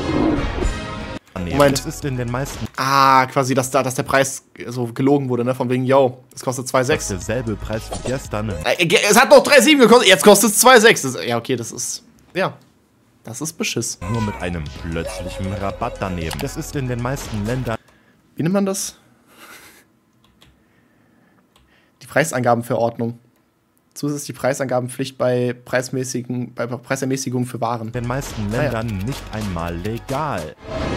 Moment. Das ist in den meisten. Ah, quasi, dass, da, dass der Preis so gelogen wurde, ne? Von wegen, yo, es kostet zwei Komma sechs. Derselbe Preis wie gestern. Äh, es hat noch drei Komma sieben gekostet, jetzt kostet es zwei Komma sechs. Ja, okay, das ist. Ja. Das ist Beschiss. Nur mit einem plötzlichen Rabatt daneben. Das ist in den meisten Ländern. Wie nennt man das? Die Preisangabenverordnung. Zusätzlich die Preisangabenpflicht bei preismäßigen, bei Preisermäßigungen für Waren. In den meisten Ländern ah, ja. nicht einmal legal.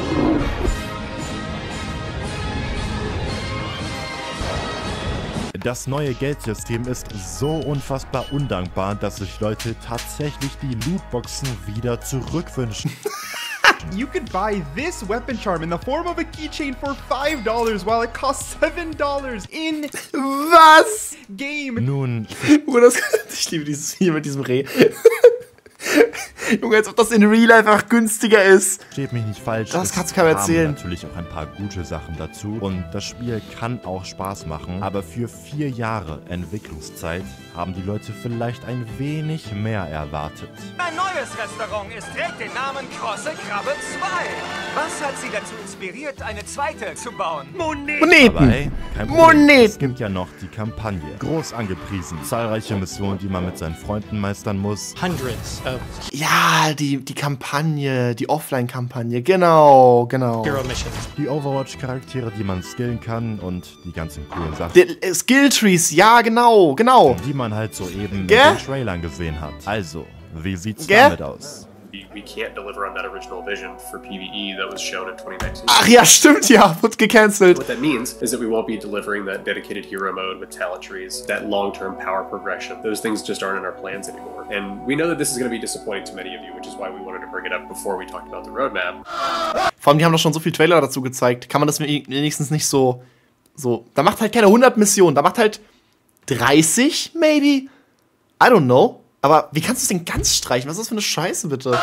Das neue Geldsystem ist so unfassbar undankbar, dass sich Leute tatsächlich die Lootboxen wieder zurückwünschen. You could buy this weapon charm in the form of a keychain for five dollars while it costs seven dollars in was? Game. Nun, oh, das, ich liebe dieses hier mit diesem Reh. Junge, als ob das in Real Life einfach günstiger ist. Steht mich nicht falsch. Das kannst du keinem erzählen. Natürlich auch ein paar gute Sachen dazu. Und das Spiel kann auch Spaß machen. Aber für vier Jahre Entwicklungszeit haben die Leute vielleicht ein wenig mehr erwartet. Ein neues Restaurant. Es trägt den Namen Krosse Krabbe zwei. Was hat Sie dazu inspiriert, eine zweite zu bauen? Moneten. Moneten. Aber hey, kein Problem. Moneten. Es gibt ja noch die Kampagne. Groß angepriesen. Zahlreiche Missionen, die man mit seinen Freunden meistern muss. Hundreds of Ja, die, die Kampagne, die Offline-Kampagne, genau, genau. Hero Missions. Die Overwatch-Charaktere, die man skillen kann und die ganzen coolen Sachen. Die, äh, Skill-Trees, ja, genau, genau. Die man halt soeben Gell? in den Trailern gesehen hat. Also, wie sieht's Gell? damit aus? We can't deliver on that original vision for PvE that was shown in twenty nineteen. Ach ja, stimmt, ja, wird gecancelt. What that means is that we won't be delivering that dedicated hero mode with talent trees, that long-term power progression. Those things just aren't in our plans anymore. And we know that this is going to be disappointing to many of you, which is why we wanted to bring it up before we talked about the roadmap. Vor allem, die haben doch schon so viel Trailer dazu gezeigt. Kann man das wenigstens nicht so, so, da macht halt keine hundert Missionen, da macht halt dreißig, maybe? I don't know. Aber wie kannst du es denn ganz streichen? Was ist das für eine Scheiße, bitte?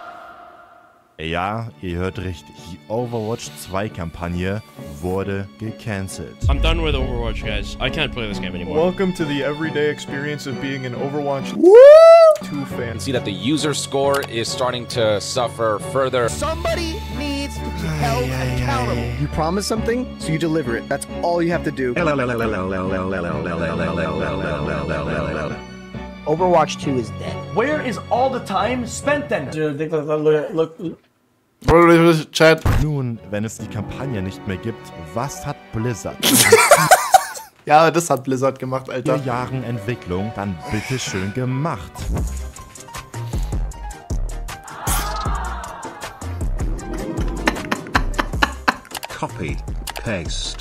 Ja, ihr hört richtig. Die Overwatch zwei Kampagne wurde gecancelt. I'm done with Overwatch, guys. I can't play this game anymore. Welcome to the everyday experience of being an Overwatch two fan. You can see that the user score is starting to suffer further. Somebody needs to be held accountable. You promise something, so you deliver it. That's all you have to do. Overwatch two is dead. Where is all the time spent then? Look, look, Chat. Nun, wenn es die Kampagne nicht mehr gibt, was hat Blizzard? Ja, das hat Blizzard gemacht, Alter. Vier Jahren Entwicklung, dann bitte schön gemacht. Copy, paste.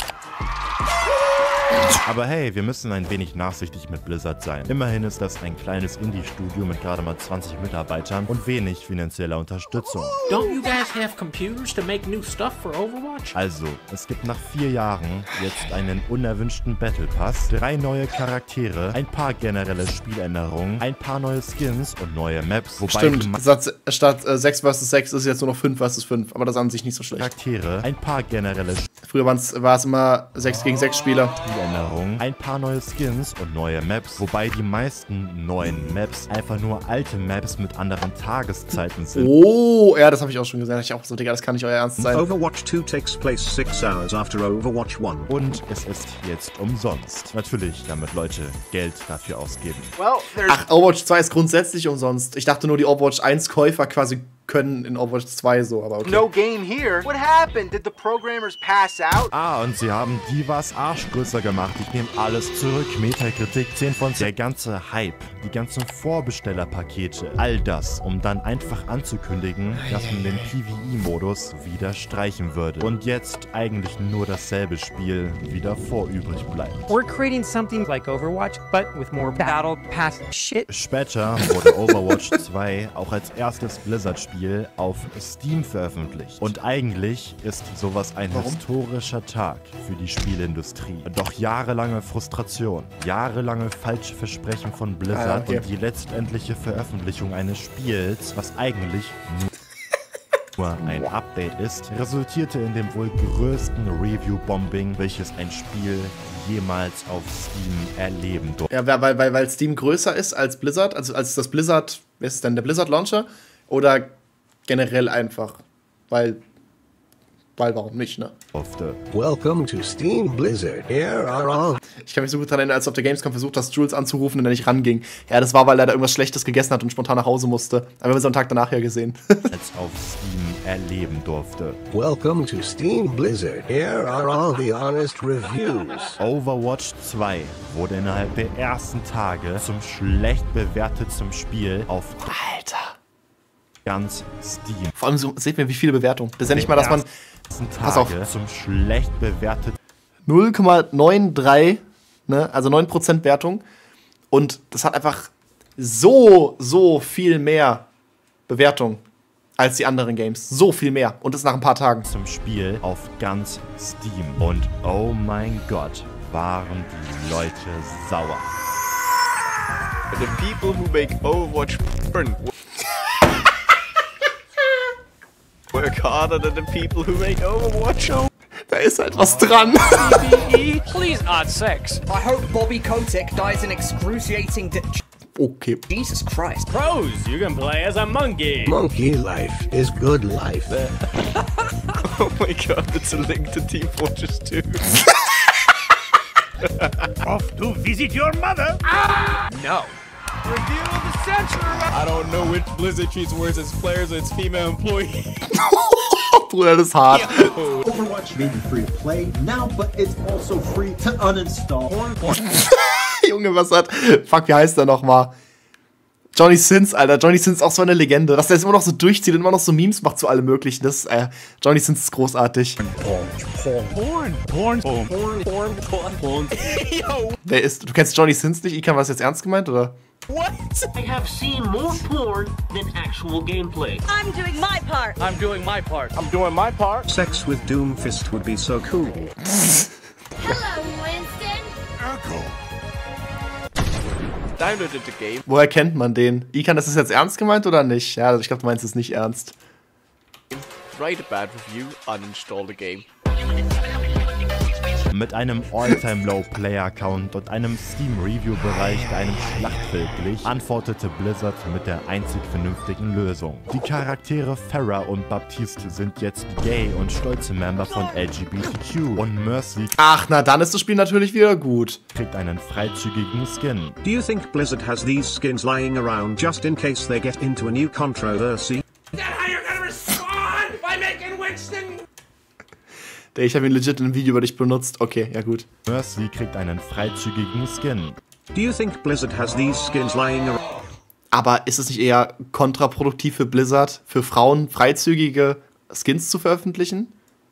Aber hey, wir müssen ein wenig nachsichtig mit Blizzard sein. Immerhin ist das ein kleines Indie-Studio mit gerade mal zwanzig Mitarbeitern und wenig finanzieller Unterstützung. Don't you guys have computers to make new stuff for Overwatch? Also, es gibt nach vier Jahren jetzt einen unerwünschten Battle Pass, drei neue Charaktere, ein paar generelle Spieländerungen, ein paar neue Skins und neue Maps. Wobei Stimmt, statt, statt äh, sechs versus sechs ist es jetzt nur noch fünf versus fünf, aber das ist an sich nicht so schlecht. Charaktere, ein paar generelle Früher war es immer sechs gegen sechs Spieler. Spieländerungen, ein paar neue Skins und neue Maps, wobei die meisten neuen Maps einfach nur alte Maps mit anderen Tageszeiten sind. Oh, ja, das habe ich auch schon gesagt. Ich auch so, Digga, das kann nicht euer Ernst sein. Overwatch two takes place six hours after Overwatch one. Und es ist jetzt umsonst. Natürlich, damit Leute Geld dafür ausgeben. Well, Ach, Overwatch zwei ist grundsätzlich umsonst. Ich dachte nur, die Overwatch eins Käufer quasi können in Overwatch zwei so, aber okay. No game here. What happened? Did the programmers pass out? Ah, und sie haben Divas Arsch größer gemacht. Ich nehme alles zurück. Metakritik zehn von zehn. Der ganze Hype, die ganzen Vorbestellerpakete, all das, um dann einfach anzukündigen, dass man den PvE-Modus wieder streichen würde. Und jetzt eigentlich nur dasselbe Spiel wie davor übrig bleibt. We're creating something like Overwatch, but with more battle pass shit. Später wurde Overwatch zwei auch als erstes Blizzard-Spiel auf Steam veröffentlicht. Und eigentlich ist sowas ein Warum? historischer Tag für die Spielindustrie. Doch jahrelange Frustration, jahrelange falsche Versprechen von Blizzard ah, okay. und die letztendliche Veröffentlichung eines Spiels, was eigentlich nur ein Update ist, resultierte in dem wohl größten Review-Bombing, welches ein Spiel jemals auf Steam erleben durfte. Ja, weil, weil, weil Steam größer ist als Blizzard, also als das Blizzard, wer ist denn der Blizzard Launcher? Oder generell einfach, weil Weil warum nicht, ne? Welcome to Steam Blizzard. Here are all. Ich kann mich so gut daran erinnern, als du auf der Gamescom versucht hast, Jules anzurufen und er nicht ranging. Ja, das war, weil er da irgendwas Schlechtes gegessen hat und spontan nach Hause musste. Aber wir haben es am Tag danach ja gesehen. als auf Steam erleben durfte. Welcome to Steam Blizzard. Here are all the honest reviews. Overwatch zwei wurde innerhalb der ersten Tage zum schlecht bewertetsten Spiel auf Alter. ganz Steam. Vor allem so, seht mir, wie viele Bewertungen. Das ist ja nicht mal, dass man. Pass auf. Zum schlecht bewertet. null Komma neununddreißig, ne? Also neun Prozent Wertung. Und das hat einfach so, so viel mehr Bewertung als die anderen Games. So viel mehr. Und das nach ein paar Tagen. Zum Spiel auf ganz Steam. Und oh mein Gott, waren die Leute sauer. The people who make Overwatch burn work harder than the people who make Overwatch. Da ist halt was dran. Please add sex. I hope Bobby Kotick dies in excruciating death. Okay. Jesus Christ. Pros, you can play as a monkey. Monkey life is good life. Oh my god, it's a link to Team Fortress two. Off to visit your mother? Ah! No. Review of the century! I don't know which Blizzard treats worse its players or its female employees. Bruder, das ist hart. Overwatch may be free to play now, but it's also free to uninstall. Junge, was hat... Fuck, wie heißt der nochmal? Johnny Sins, Alter. Johnny Sins ist auch so eine Legende. Dass der jetzt immer noch so durchzieht und immer noch so Memes macht zu allem Möglichen. Das, äh, Johnny Sins ist großartig. Porn, porn, porn, porn, porn, porn, porn, porn. Yo! Wer ist... Du kennst Johnny Sins nicht? Ikan, war das jetzt ernst gemeint, oder? What? I have seen more porn than actual gameplay. I'm doing my part. I'm doing my part. I'm doing my part. Sex with Doomfist would be so cool. Hello, Winston. Urkel. Downloaded the game. Woher kennt man den? Ikan, ist das jetzt ernst gemeint oder nicht? Ja, also ich glaube, du meinst es nicht ernst. Write a bad review, uninstall the game. Mit einem All-Time-Low-Player-Count und einem Steam-Review-Bereich, der einem Schlachtfeld glich, antwortete Blizzard mit der einzig vernünftigen Lösung. Die Charaktere Farah und Baptiste sind jetzt gay und stolze Member von L G B T Q und Mercy. Ach, na dann ist das Spiel natürlich wieder gut. Kriegt einen freizügigen Skin. Do you think Blizzard has these skins lying around just in case they get into a new controversy? Is that how you're gonna respond? By making Winston? Ich habe ihn legit in einem Video über dich benutzt. Okay, ja gut. Mercy kriegt einen freizügigen Skin. Do you think Blizzard has these skins lying around? Aber ist es nicht eher kontraproduktiv für Blizzard, für Frauen freizügige Skins zu veröffentlichen?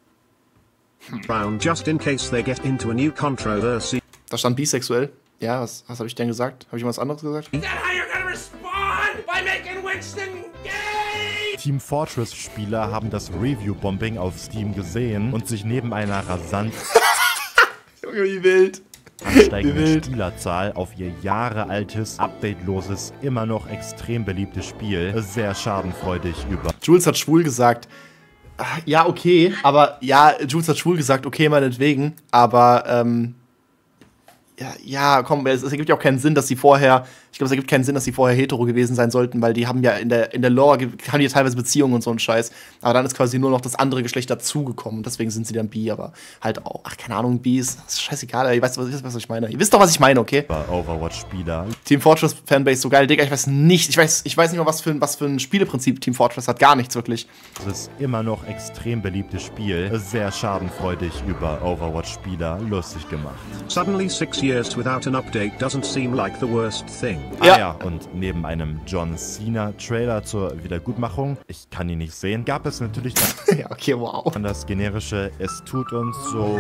Around just in case they get into a new controversy. Da stand bisexuell. Ja, was, was habe ich denn gesagt? Habe ich mal was anderes gesagt? Is that how you're gonna respond? By making Winston gay? Team Fortress-Spieler haben das Review-Bombing auf Steam gesehen und sich neben einer rasant Junge, wie wild. ansteigenden Spielerzahl auf ihr jahrealtes, updateloses, immer noch extrem beliebtes Spiel sehr schadenfreudig über. Jules hat schwul gesagt. Ja, okay, aber ja, Jules hat schwul gesagt, okay, meinetwegen, aber ähm, ja, ja, komm, es, es ergibt ja auch keinen Sinn, dass sie vorher, ich glaube, es ergibt keinen Sinn, dass sie vorher hetero gewesen sein sollten, weil die haben ja in der, in der Lore, haben die ja teilweise Beziehungen und so einen Scheiß, aber dann ist quasi nur noch das andere Geschlecht dazugekommen, deswegen sind sie dann bi, aber halt auch, ach, keine Ahnung, bi ist, ist scheißegal, ihr weißt, was, was ich meine, ihr wisst doch, was ich meine, okay? Overwatch-Spieler. Team Fortress Fanbase, so geil, Digga, ich weiß nicht, ich weiß, ich weiß nicht mal, was für, ein, was für ein Spieleprinzip Team Fortress hat, gar nichts wirklich. Das ist immer noch extrem beliebtes Spiel, sehr schadenfreudig über Overwatch-Spieler lustig gemacht. Suddenly six years without an update doesn't seem like the worst thing. Ah ja. ja, und neben einem John Cena-Trailer zur Wiedergutmachung, ich kann ihn nicht sehen, gab es natürlich ja, okay, wow. das generische Es tut uns so...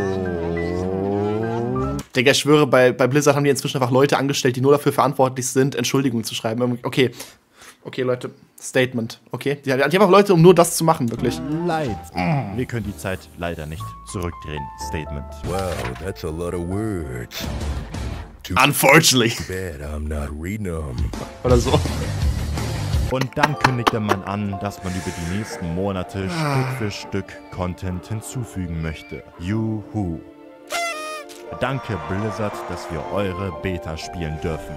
Digga, ich schwöre, bei, bei Blizzard haben die inzwischen einfach Leute angestellt, die nur dafür verantwortlich sind, Entschuldigungen zu schreiben. Okay, okay, Leute, Statement, okay? Die, die haben einfach Leute, um nur das zu machen, wirklich. Leid. Wir können die Zeit leider nicht zurückdrehen. Statement. Wow, that's a lot of words. Too Unfortunately. Bad I'm not reading them. Oder so. Und dann kündigte man an, dass man über die nächsten Monate Stück für Stück Content hinzufügen möchte. Juhu. Danke Blizzard, dass wir eure Beta spielen dürfen.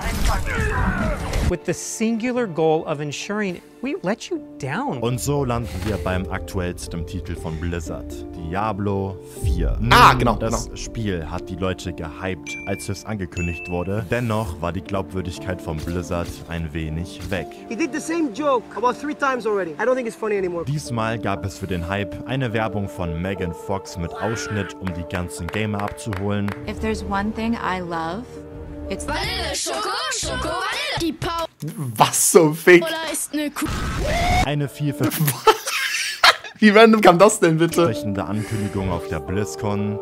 With the singular goal of ensuring we let you down. Und so landen wir beim aktuellsten Titel von Blizzard, Diablo vier. Ah, genau, Das genau. Spiel hat die Leute gehypt, als es angekündigt wurde. Dennoch war die Glaubwürdigkeit von Blizzard ein wenig weg. He did the same joke about three times already. I don't think it's funny anymore. Diesmal gab es für den Hype eine Werbung von Megan Fox mit Ausschnitt, um die ganzen Gamer abzuholen. If there's one thing I love, it's Vanille, Schoko, Schoko, Vanille. Die Power. Was zum Fick? ist eine Kuh. Eine vielversprechende Wie random kam das denn bitte? Ankündigung auf der BlizzCon.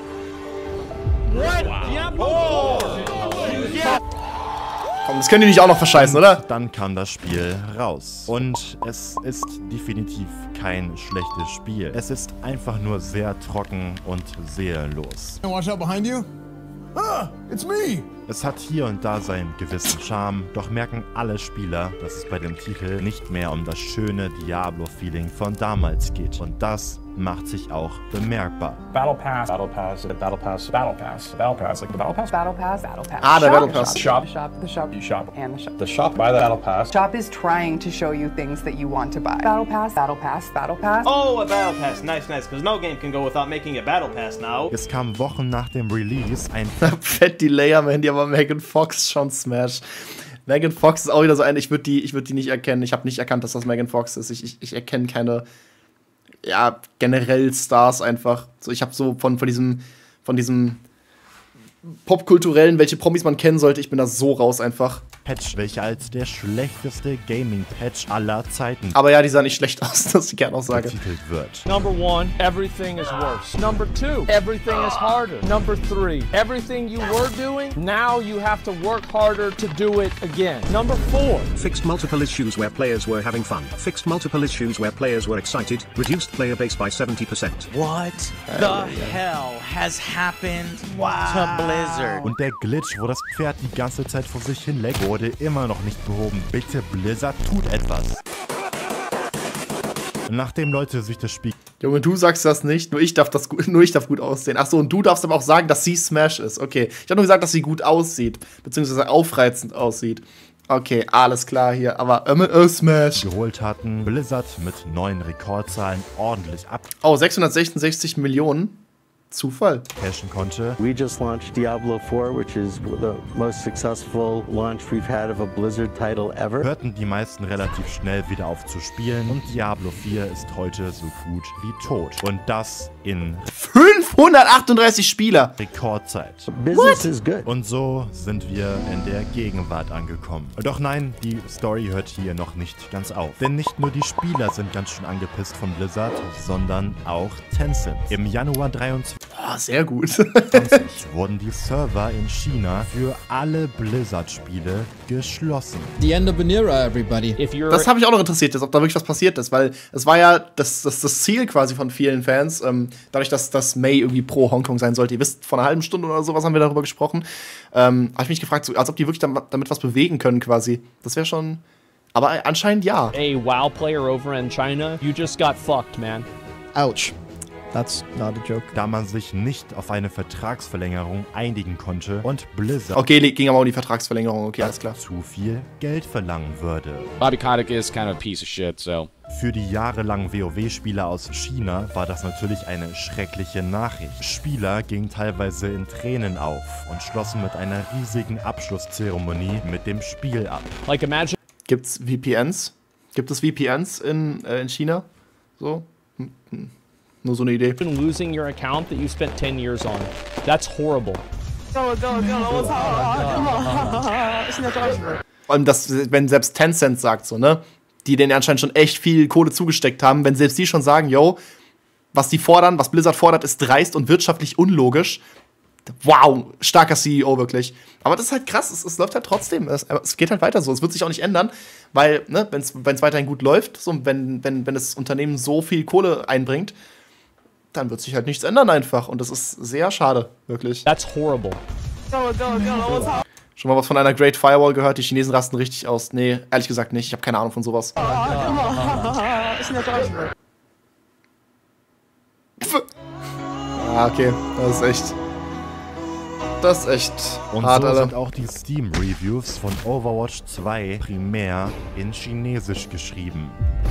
What? Diablo! Yeah. Komm, das können die nicht auch noch verscheißen, oder? Dann kam das Spiel raus. Und es ist definitiv kein schlechtes Spiel. Es ist einfach nur sehr trocken und seelenlos. Watch out behind you. Ah, it's me. Es hat hier und da seinen gewissen Charme, doch merken alle Spieler, dass es bei dem Titel nicht mehr um das schöne Diablo-Feeling von damals geht. Und das macht sich auch bemerkbar. Battle Pass, Battle Pass, Battle Pass, Battle Pass, Battle Pass, like the Battle Pass, Battle Pass, Battle Pass. Ah, der Battle Pass. Shop, The shop, the shop, you shop, and the shop. the shop, buy the Battle Pass. Shop is trying to show you things that you want to buy. Battle Pass, Battle Pass, Battle Pass. Oh, a Battle Pass. Nice, nice. Because no game can go without making a Battle Pass now. Es kam Wochen nach dem Release ein Fett Delay am Handy, aber Megan Fox schon Smash. Megan Fox ist auch wieder so eine, ich würde die, ich würd die nicht erkennen. Ich habe nicht erkannt, dass das Megan Fox ist. Ich, ich, ich erkenne keine, ja, generell Stars einfach. So, ich habe so von, von diesem, von diesem popkulturellen, welche Promis man kennen sollte, ich bin da so raus einfach. Patch, welcher als der schlechteste Gaming-Patch aller Zeiten Aber ja, die sah nicht schlecht aus, das ich gerne auch sage. betitelt wird. Number one, everything is worse. Number two, everything is harder. Number three, everything you were doing, now you have to work harder to do it again. Number four, Fixed multiple issues where players were having fun. Fixed multiple issues where players were excited. Reduced player base by seventy percent. What the hell has happened to Blizzard? Und der Glitch, wo das Pferd die ganze Zeit vor sich hin leckt, wurde immer noch nicht behoben. Bitte Blizzard, tut etwas. Nachdem Leute sich das Spiel... Junge, du sagst das nicht, nur ich darf das gut, nur ich darf gut aussehen. Achso, und du darfst aber auch sagen, dass sie Smash ist. Okay, ich habe nur gesagt, dass sie gut aussieht, beziehungsweise aufreizend aussieht. Okay, alles klar hier, aber äh, Smash. geholt hatten, Blizzard mit neuen Rekordzahlen ordentlich ab. Oh, sechshundertsechsundsechzig Millionen. Zufall. Cashen konnte. We just launched Diablo four, which is the most successful launch we've had of a Blizzard title ever. Hörten die meisten relativ schnell wieder auf zu spielen und Diablo vier ist heute so gut wie tot. Und das in fünfhundertachtunddreißig Spieler. Rekordzeit. Business is good. Und so sind wir in der Gegenwart angekommen. Doch nein, die Story hört hier noch nicht ganz auf. Denn nicht nur die Spieler sind ganz schön angepisst von Blizzard, sondern auch Tencent. Im Januar dreiundzwanzig Boah, sehr gut. wurden die Server in China für alle Blizzard-Spiele geschlossen. The end of an era, everybody. if you're Das habe ich auch noch interessiert, ob da wirklich was passiert ist, weil es war ja das, das, das Ziel quasi von vielen Fans, ähm, dadurch, dass das May irgendwie pro Hongkong sein sollte. Ihr wisst, vor einer halben Stunde oder sowas haben wir darüber gesprochen. Ähm, habe ich mich gefragt, so, als ob die wirklich damit, damit was bewegen können quasi. Das wäre schon. Aber anscheinend ja. a WoW player over in China, you just got fucked, man. Ouch. That's not a joke. Da man sich nicht auf eine Vertragsverlängerung einigen konnte und Blizzard Okay, ging aber um die Vertragsverlängerung. Okay, alles klar. zu viel Geld verlangen würde. Bobby Kotick is kind of a piece of shit, so. Für die jahrelangen WoW-Spieler aus China war das natürlich eine schreckliche Nachricht. Spieler gingen teilweise in Tränen auf und schlossen mit einer riesigen Abschlusszeremonie mit dem Spiel ab. Like imagine. Gibt's V P Ns? Gibt es V P Ns in, äh, in China? So? Hm, hm. Nur so eine Idee. Losing your account that you spent ten years on. That's horrible. Und das, wenn selbst Tencent sagt so, ne? Die denen anscheinend schon echt viel Kohle zugesteckt haben, wenn selbst die schon sagen, yo, was die fordern, was Blizzard fordert, ist dreist und wirtschaftlich unlogisch. Wow, starker C E O wirklich. Aber das ist halt krass, es, es läuft halt trotzdem. Es, es geht halt weiter so. Es wird sich auch nicht ändern, weil, ne, wenn es weiterhin gut läuft, so, wenn, wenn, wenn das Unternehmen so viel Kohle einbringt, dann wird sich halt nichts ändern einfach. Und das ist sehr schade, wirklich. That's horrible. Schon mal was von einer Great Firewall gehört? Die Chinesen rasten richtig aus. Nee, ehrlich gesagt nicht. Ich habe keine Ahnung von sowas. Ah, okay. Das ist echt. Das ist echt Und hart, so Alter. sind auch die Steam-Reviews von Overwatch zwei primär in Chinesisch geschrieben.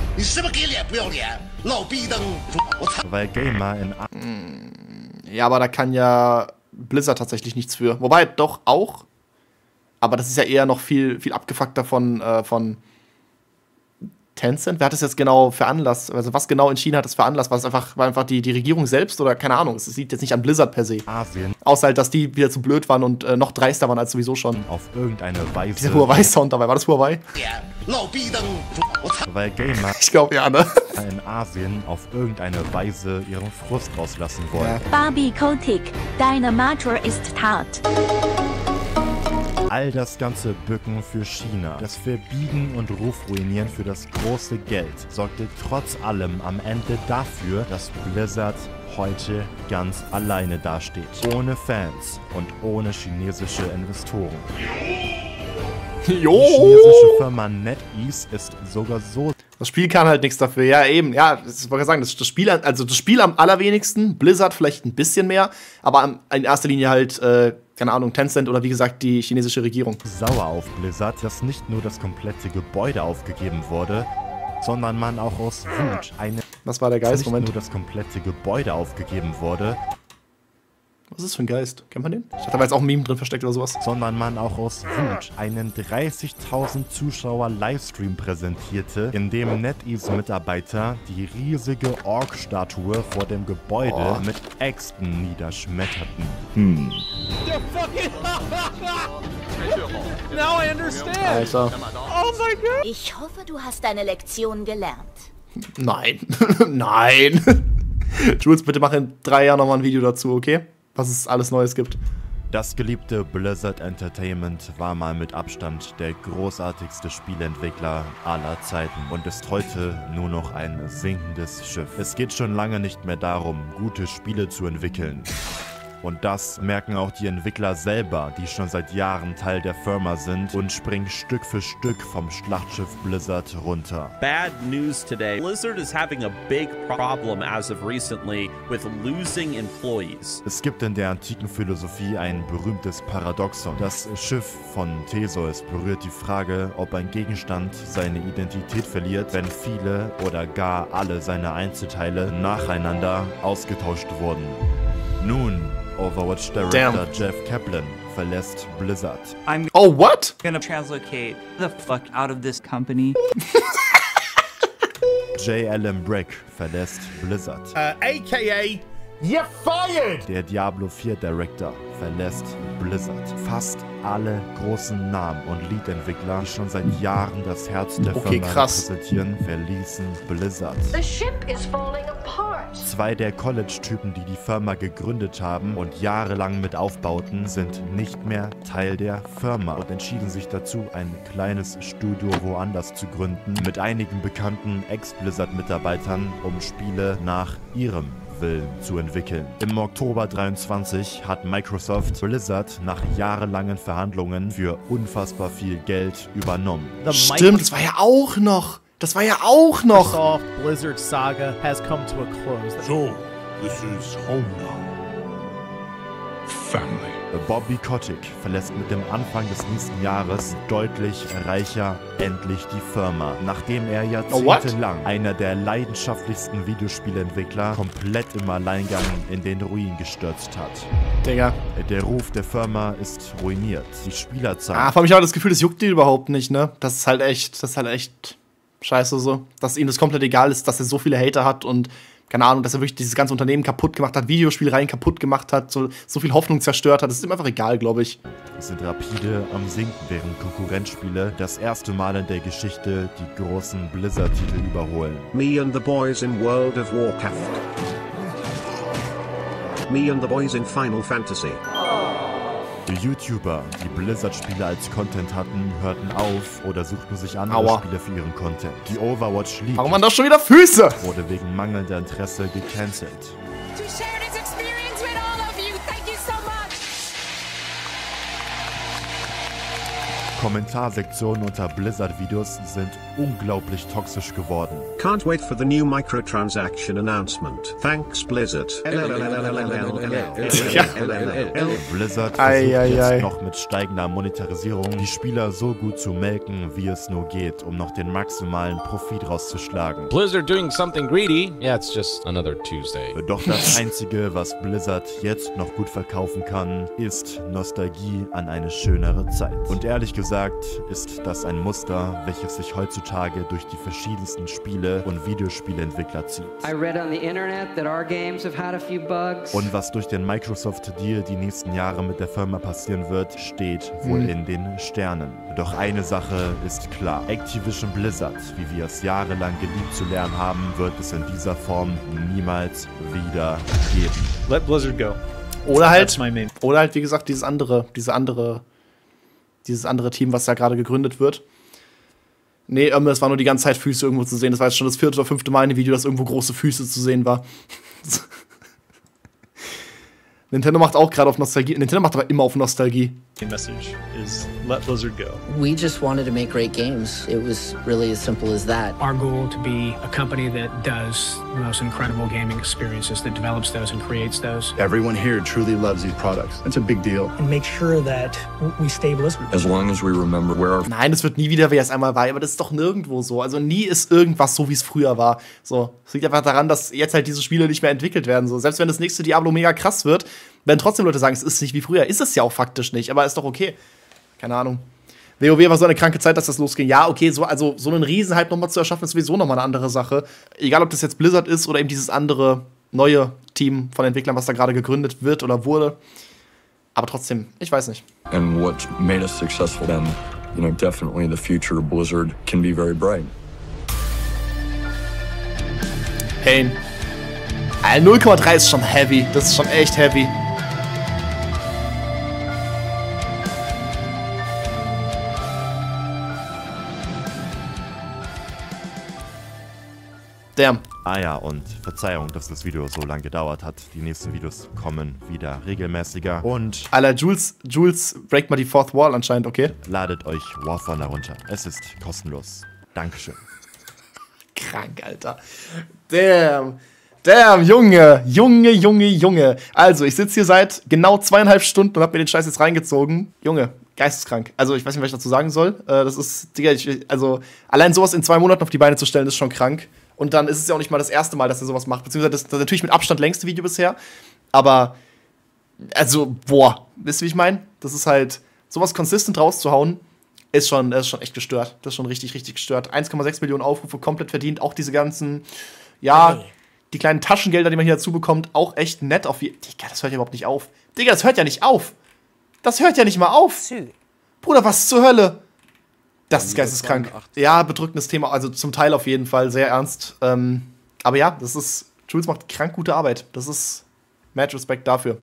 Weil Gamer in... A Ja, aber da kann ja Blizzard tatsächlich nichts für. Wobei, doch auch. Aber das ist ja eher noch viel, viel abgefuckter von, äh, von Tencent. Wer hat das jetzt genau veranlasst? Also was genau in China hat das veranlasst? War es einfach, war einfach die, die Regierung selbst oder keine Ahnung? Es liegt jetzt nicht an Blizzard per se. Asien. Außer halt, dass die wieder zu blöd waren und äh, noch dreister waren als sowieso schon. Auf irgendeine Weise. Dieser Huawei-Sound dabei. War das Huawei? Weil Gamer ich glaube ja, ne? in Asien auf irgendeine Weise ihren Frust rauslassen wollen. Bobby Kotick, deine Matcha ist hart. All das ganze Bücken für China, das Verbiegen und Rufruinieren für das große Geld sorgte trotz allem am Ende dafür, dass Blizzard heute ganz alleine dasteht. Ohne Fans und ohne chinesische Investoren. Jo. Die chinesische Firma NetEase ist sogar so... Das Spiel kann halt nichts dafür. Ja, eben. Ja, das wollte ich sagen. Das, das, Spiel, also das Spiel am allerwenigsten. Blizzard vielleicht ein bisschen mehr. Aber in erster Linie halt, äh, keine Ahnung, Tencent oder wie gesagt die chinesische Regierung. Sauer auf Blizzard, dass nicht nur das komplette Gebäude aufgegeben wurde, sondern man auch aus Wut eine... Was war der Geist? Moment. Nicht nur das komplette Gebäude aufgegeben wurde... Was ist das für ein Geist? Kennt man den? Ich dachte, da war jetzt auch ein Meme drin versteckt oder sowas. Sondern man auch aus Wut einen dreißigtausend Zuschauer Livestream präsentierte, in dem NetEase-Mitarbeiter die riesige Ork-Statue vor dem Gebäude oh. mit Äxten niederschmetterten. Hm. Now I understand. Alter. Oh my God. Ich hoffe, du hast deine Lektion gelernt. Nein. Nein. Jules, bitte mach in drei Jahren nochmal ein Video dazu, okay? Was es alles Neues gibt. Das geliebte Blizzard Entertainment war mal mit Abstand der großartigste Spieleentwickler aller Zeiten und ist heute nur noch ein sinkendes Schiff. Es geht schon lange nicht mehr darum, gute Spiele zu entwickeln. Und das merken auch die Entwickler selber, die schon seit Jahren Teil der Firma sind und springen Stück für Stück vom Schlachtschiff Blizzard runter. Bad news today. Blizzard is having a big problem as of recently with losing employees. Es gibt in der antiken Philosophie ein berühmtes Paradoxon. Das Schiff von Theseus berührt die Frage, ob ein Gegenstand seine Identität verliert, wenn viele oder gar alle seine Einzelteile nacheinander ausgetauscht wurden. Nun, Overwatch Director Damn. Jeff Kaplan verlässt Blizzard. I'm oh, what? Gonna translocate the fuck out of this company. J. Allen Brack verlässt Blizzard. Uh, A K A You're fired! Der Diablo vier Director verlässt Blizzard. Fast alle großen Namen und Lead-Entwickler, die schon seit Jahren das Herz der okay, Firma krass. repräsentieren, verließen Blizzard. The ship is falling apart. Zwei der College-Typen, die die Firma gegründet haben und jahrelang mit aufbauten, sind nicht mehr Teil der Firma und entschieden sich dazu, ein kleines Studio woanders zu gründen, mit einigen bekannten Ex-Blizzard-Mitarbeitern, um Spiele nach ihrem Willen zu entwickeln. Im Oktober dreiundzwanzig hat Microsoft Blizzard nach jahrelangen Verhandlungen für unfassbar viel Geld übernommen. Stimmt, das war ja auch noch. Das war ja auch noch. Microsoft Blizzard saga has come to a close. So, this is home now. Family. Bobby Kotick verlässt mit dem Anfang des nächsten Jahres deutlich reicher endlich die Firma, nachdem er jahrzehntelang oh, einer der leidenschaftlichsten Videospielentwickler komplett im Alleingang in den Ruin gestürzt hat. Digga. Der Ruf der Firma ist ruiniert. Die Spielerzahl... Ah, vor allem ich habe das Gefühl, das juckt die überhaupt nicht, ne? Das ist halt echt, das ist halt echt scheiße so. Dass ihm das komplett egal ist, dass er so viele Hater hat und keine Ahnung, dass er wirklich dieses ganze Unternehmen kaputt gemacht hat, Videospielreihen kaputt gemacht hat, so, so viel Hoffnung zerstört hat. Das ist ihm einfach egal, glaube ich. Es sind rapide am Sinken, während Konkurrenzspiele das erste Mal in der Geschichte die großen Blizzard-Titel überholen. Me and the boys in World of Warcraft. Me and the boys in Final Fantasy. Die YouTuber, die Blizzard-Spiele als Content hatten, hörten auf oder suchten sich andere Aua. Spiele für ihren Content. Die Overwatch League Warum waren da schon wieder Füße? wurde wegen mangelnder Interesse gecancelt. Kommentarsektionen unter Blizzard-Videos sind unglaublich toxisch geworden. Can't wait for the new microtransaction announcement. Thanks, Blizzard. Blizzard versucht ei, ei, jetzt ei. noch mit steigender Monetarisierung die Spieler so gut zu melken, wie es nur geht, um noch den maximalen Profit rauszuschlagen. Blizzard doing something greedy? Yeah, it's just another Tuesday. Doch das Einzige, was Blizzard jetzt noch gut verkaufen kann, ist Nostalgie an eine schönere Zeit. Und ehrlich gesagt ist das ein Muster, welches sich heutzutage durch die verschiedensten Spiele und Videospieleentwickler zieht. I read on the internet that our games have had a few bugs. Und was durch den Microsoft-Deal die nächsten Jahre mit der Firma passieren wird, steht wohl Mhm. in den Sternen. Doch eine Sache ist klar. Activision Blizzard, wie wir es jahrelang geliebt zu lernen haben, wird es in dieser Form niemals wieder geben. Let Blizzard go. Oder halt, That's my main. oder halt, wie gesagt, dieses andere, diese andere, dieses andere Team, was da gerade gegründet wird. Nee, ähm, es war nur die ganze Zeit Füße irgendwo zu sehen. Das war jetzt schon das vierte oder fünfte Mal in dem Video, dass irgendwo große Füße zu sehen war. Nintendo macht auch gerade auf Nostalgie. Nintendo macht aber immer auf Nostalgie. The message is let Blizzard go. We just wanted to make great games. It was really as simple as that. Our goal to be a company that does the most incredible gaming experiences, that develops those and creates those. Everyone here truly loves these products. That's a big deal. And make sure that we stay Blizzard. As long as we remember where our Nein, es wird nie wieder, wie es einmal war. Aber das ist doch nirgendwo so. Also nie ist irgendwas so, wie es früher war. So, es liegt einfach daran, dass jetzt halt diese Spiele nicht mehr entwickelt werden. So, selbst wenn das nächste Diablo mega krass wird, werden trotzdem Leute sagen, es ist nicht wie früher. Ist es ja auch faktisch nicht, aber ist doch okay. Keine Ahnung. WoW war so eine kranke Zeit, dass das losging. Ja, okay, so, also so einen Riesenhype nochmal zu erschaffen, ist sowieso nochmal eine andere Sache. Egal, ob das jetzt Blizzard ist oder eben dieses andere neue Team von Entwicklern, was da gerade gegründet wird oder wurde. Aber trotzdem, ich weiß nicht. and what made us successful then, you know, definitely the future of Blizzard can be very bright. Pain. null Komma drei ist schon heavy. Das ist schon echt heavy. Damn. Ah ja, und Verzeihung, dass das Video so lange gedauert hat. Die nächsten Videos kommen wieder regelmäßiger. Und Alter, Jules, Jules break mal die Fourth Wall anscheinend, okay? ladet euch War Thunder runter. Es ist kostenlos. Dankeschön. Krank, Alter. Damn. Damn, Junge. Junge, Junge, Junge. Also, ich sitze hier seit genau zweieinhalb Stunden und hab mir den Scheiß jetzt reingezogen. Junge, geisteskrank. Also, ich weiß nicht, was ich dazu sagen soll. Äh, das ist, Digga, ich, also, allein sowas in zwei Monaten auf die Beine zu stellen, ist schon krank. Und dann ist es ja auch nicht mal das erste Mal, dass er sowas macht. Beziehungsweise das, das natürlich mit Abstand längste Video bisher. Aber, also, boah. Wisst ihr, wie ich meine? Das ist halt, sowas consistent rauszuhauen, ist schon, das ist schon echt gestört. Das ist schon richtig, richtig gestört. eins Komma sechs Millionen Aufrufe, komplett verdient. Auch diese ganzen, ja, die kleinen Taschengelder, die man hier dazu bekommt, auch echt nett auf. Digga, das hört ja überhaupt nicht auf. Digga, das hört ja nicht auf. Das hört ja nicht mal auf. Bruder, was zur Hölle? Das ist geisteskrank. Ja, bedrückendes Thema, also zum Teil auf jeden Fall, sehr ernst. Ähm, aber ja, das ist, Jules macht krank gute Arbeit. Das ist mad Respekt dafür.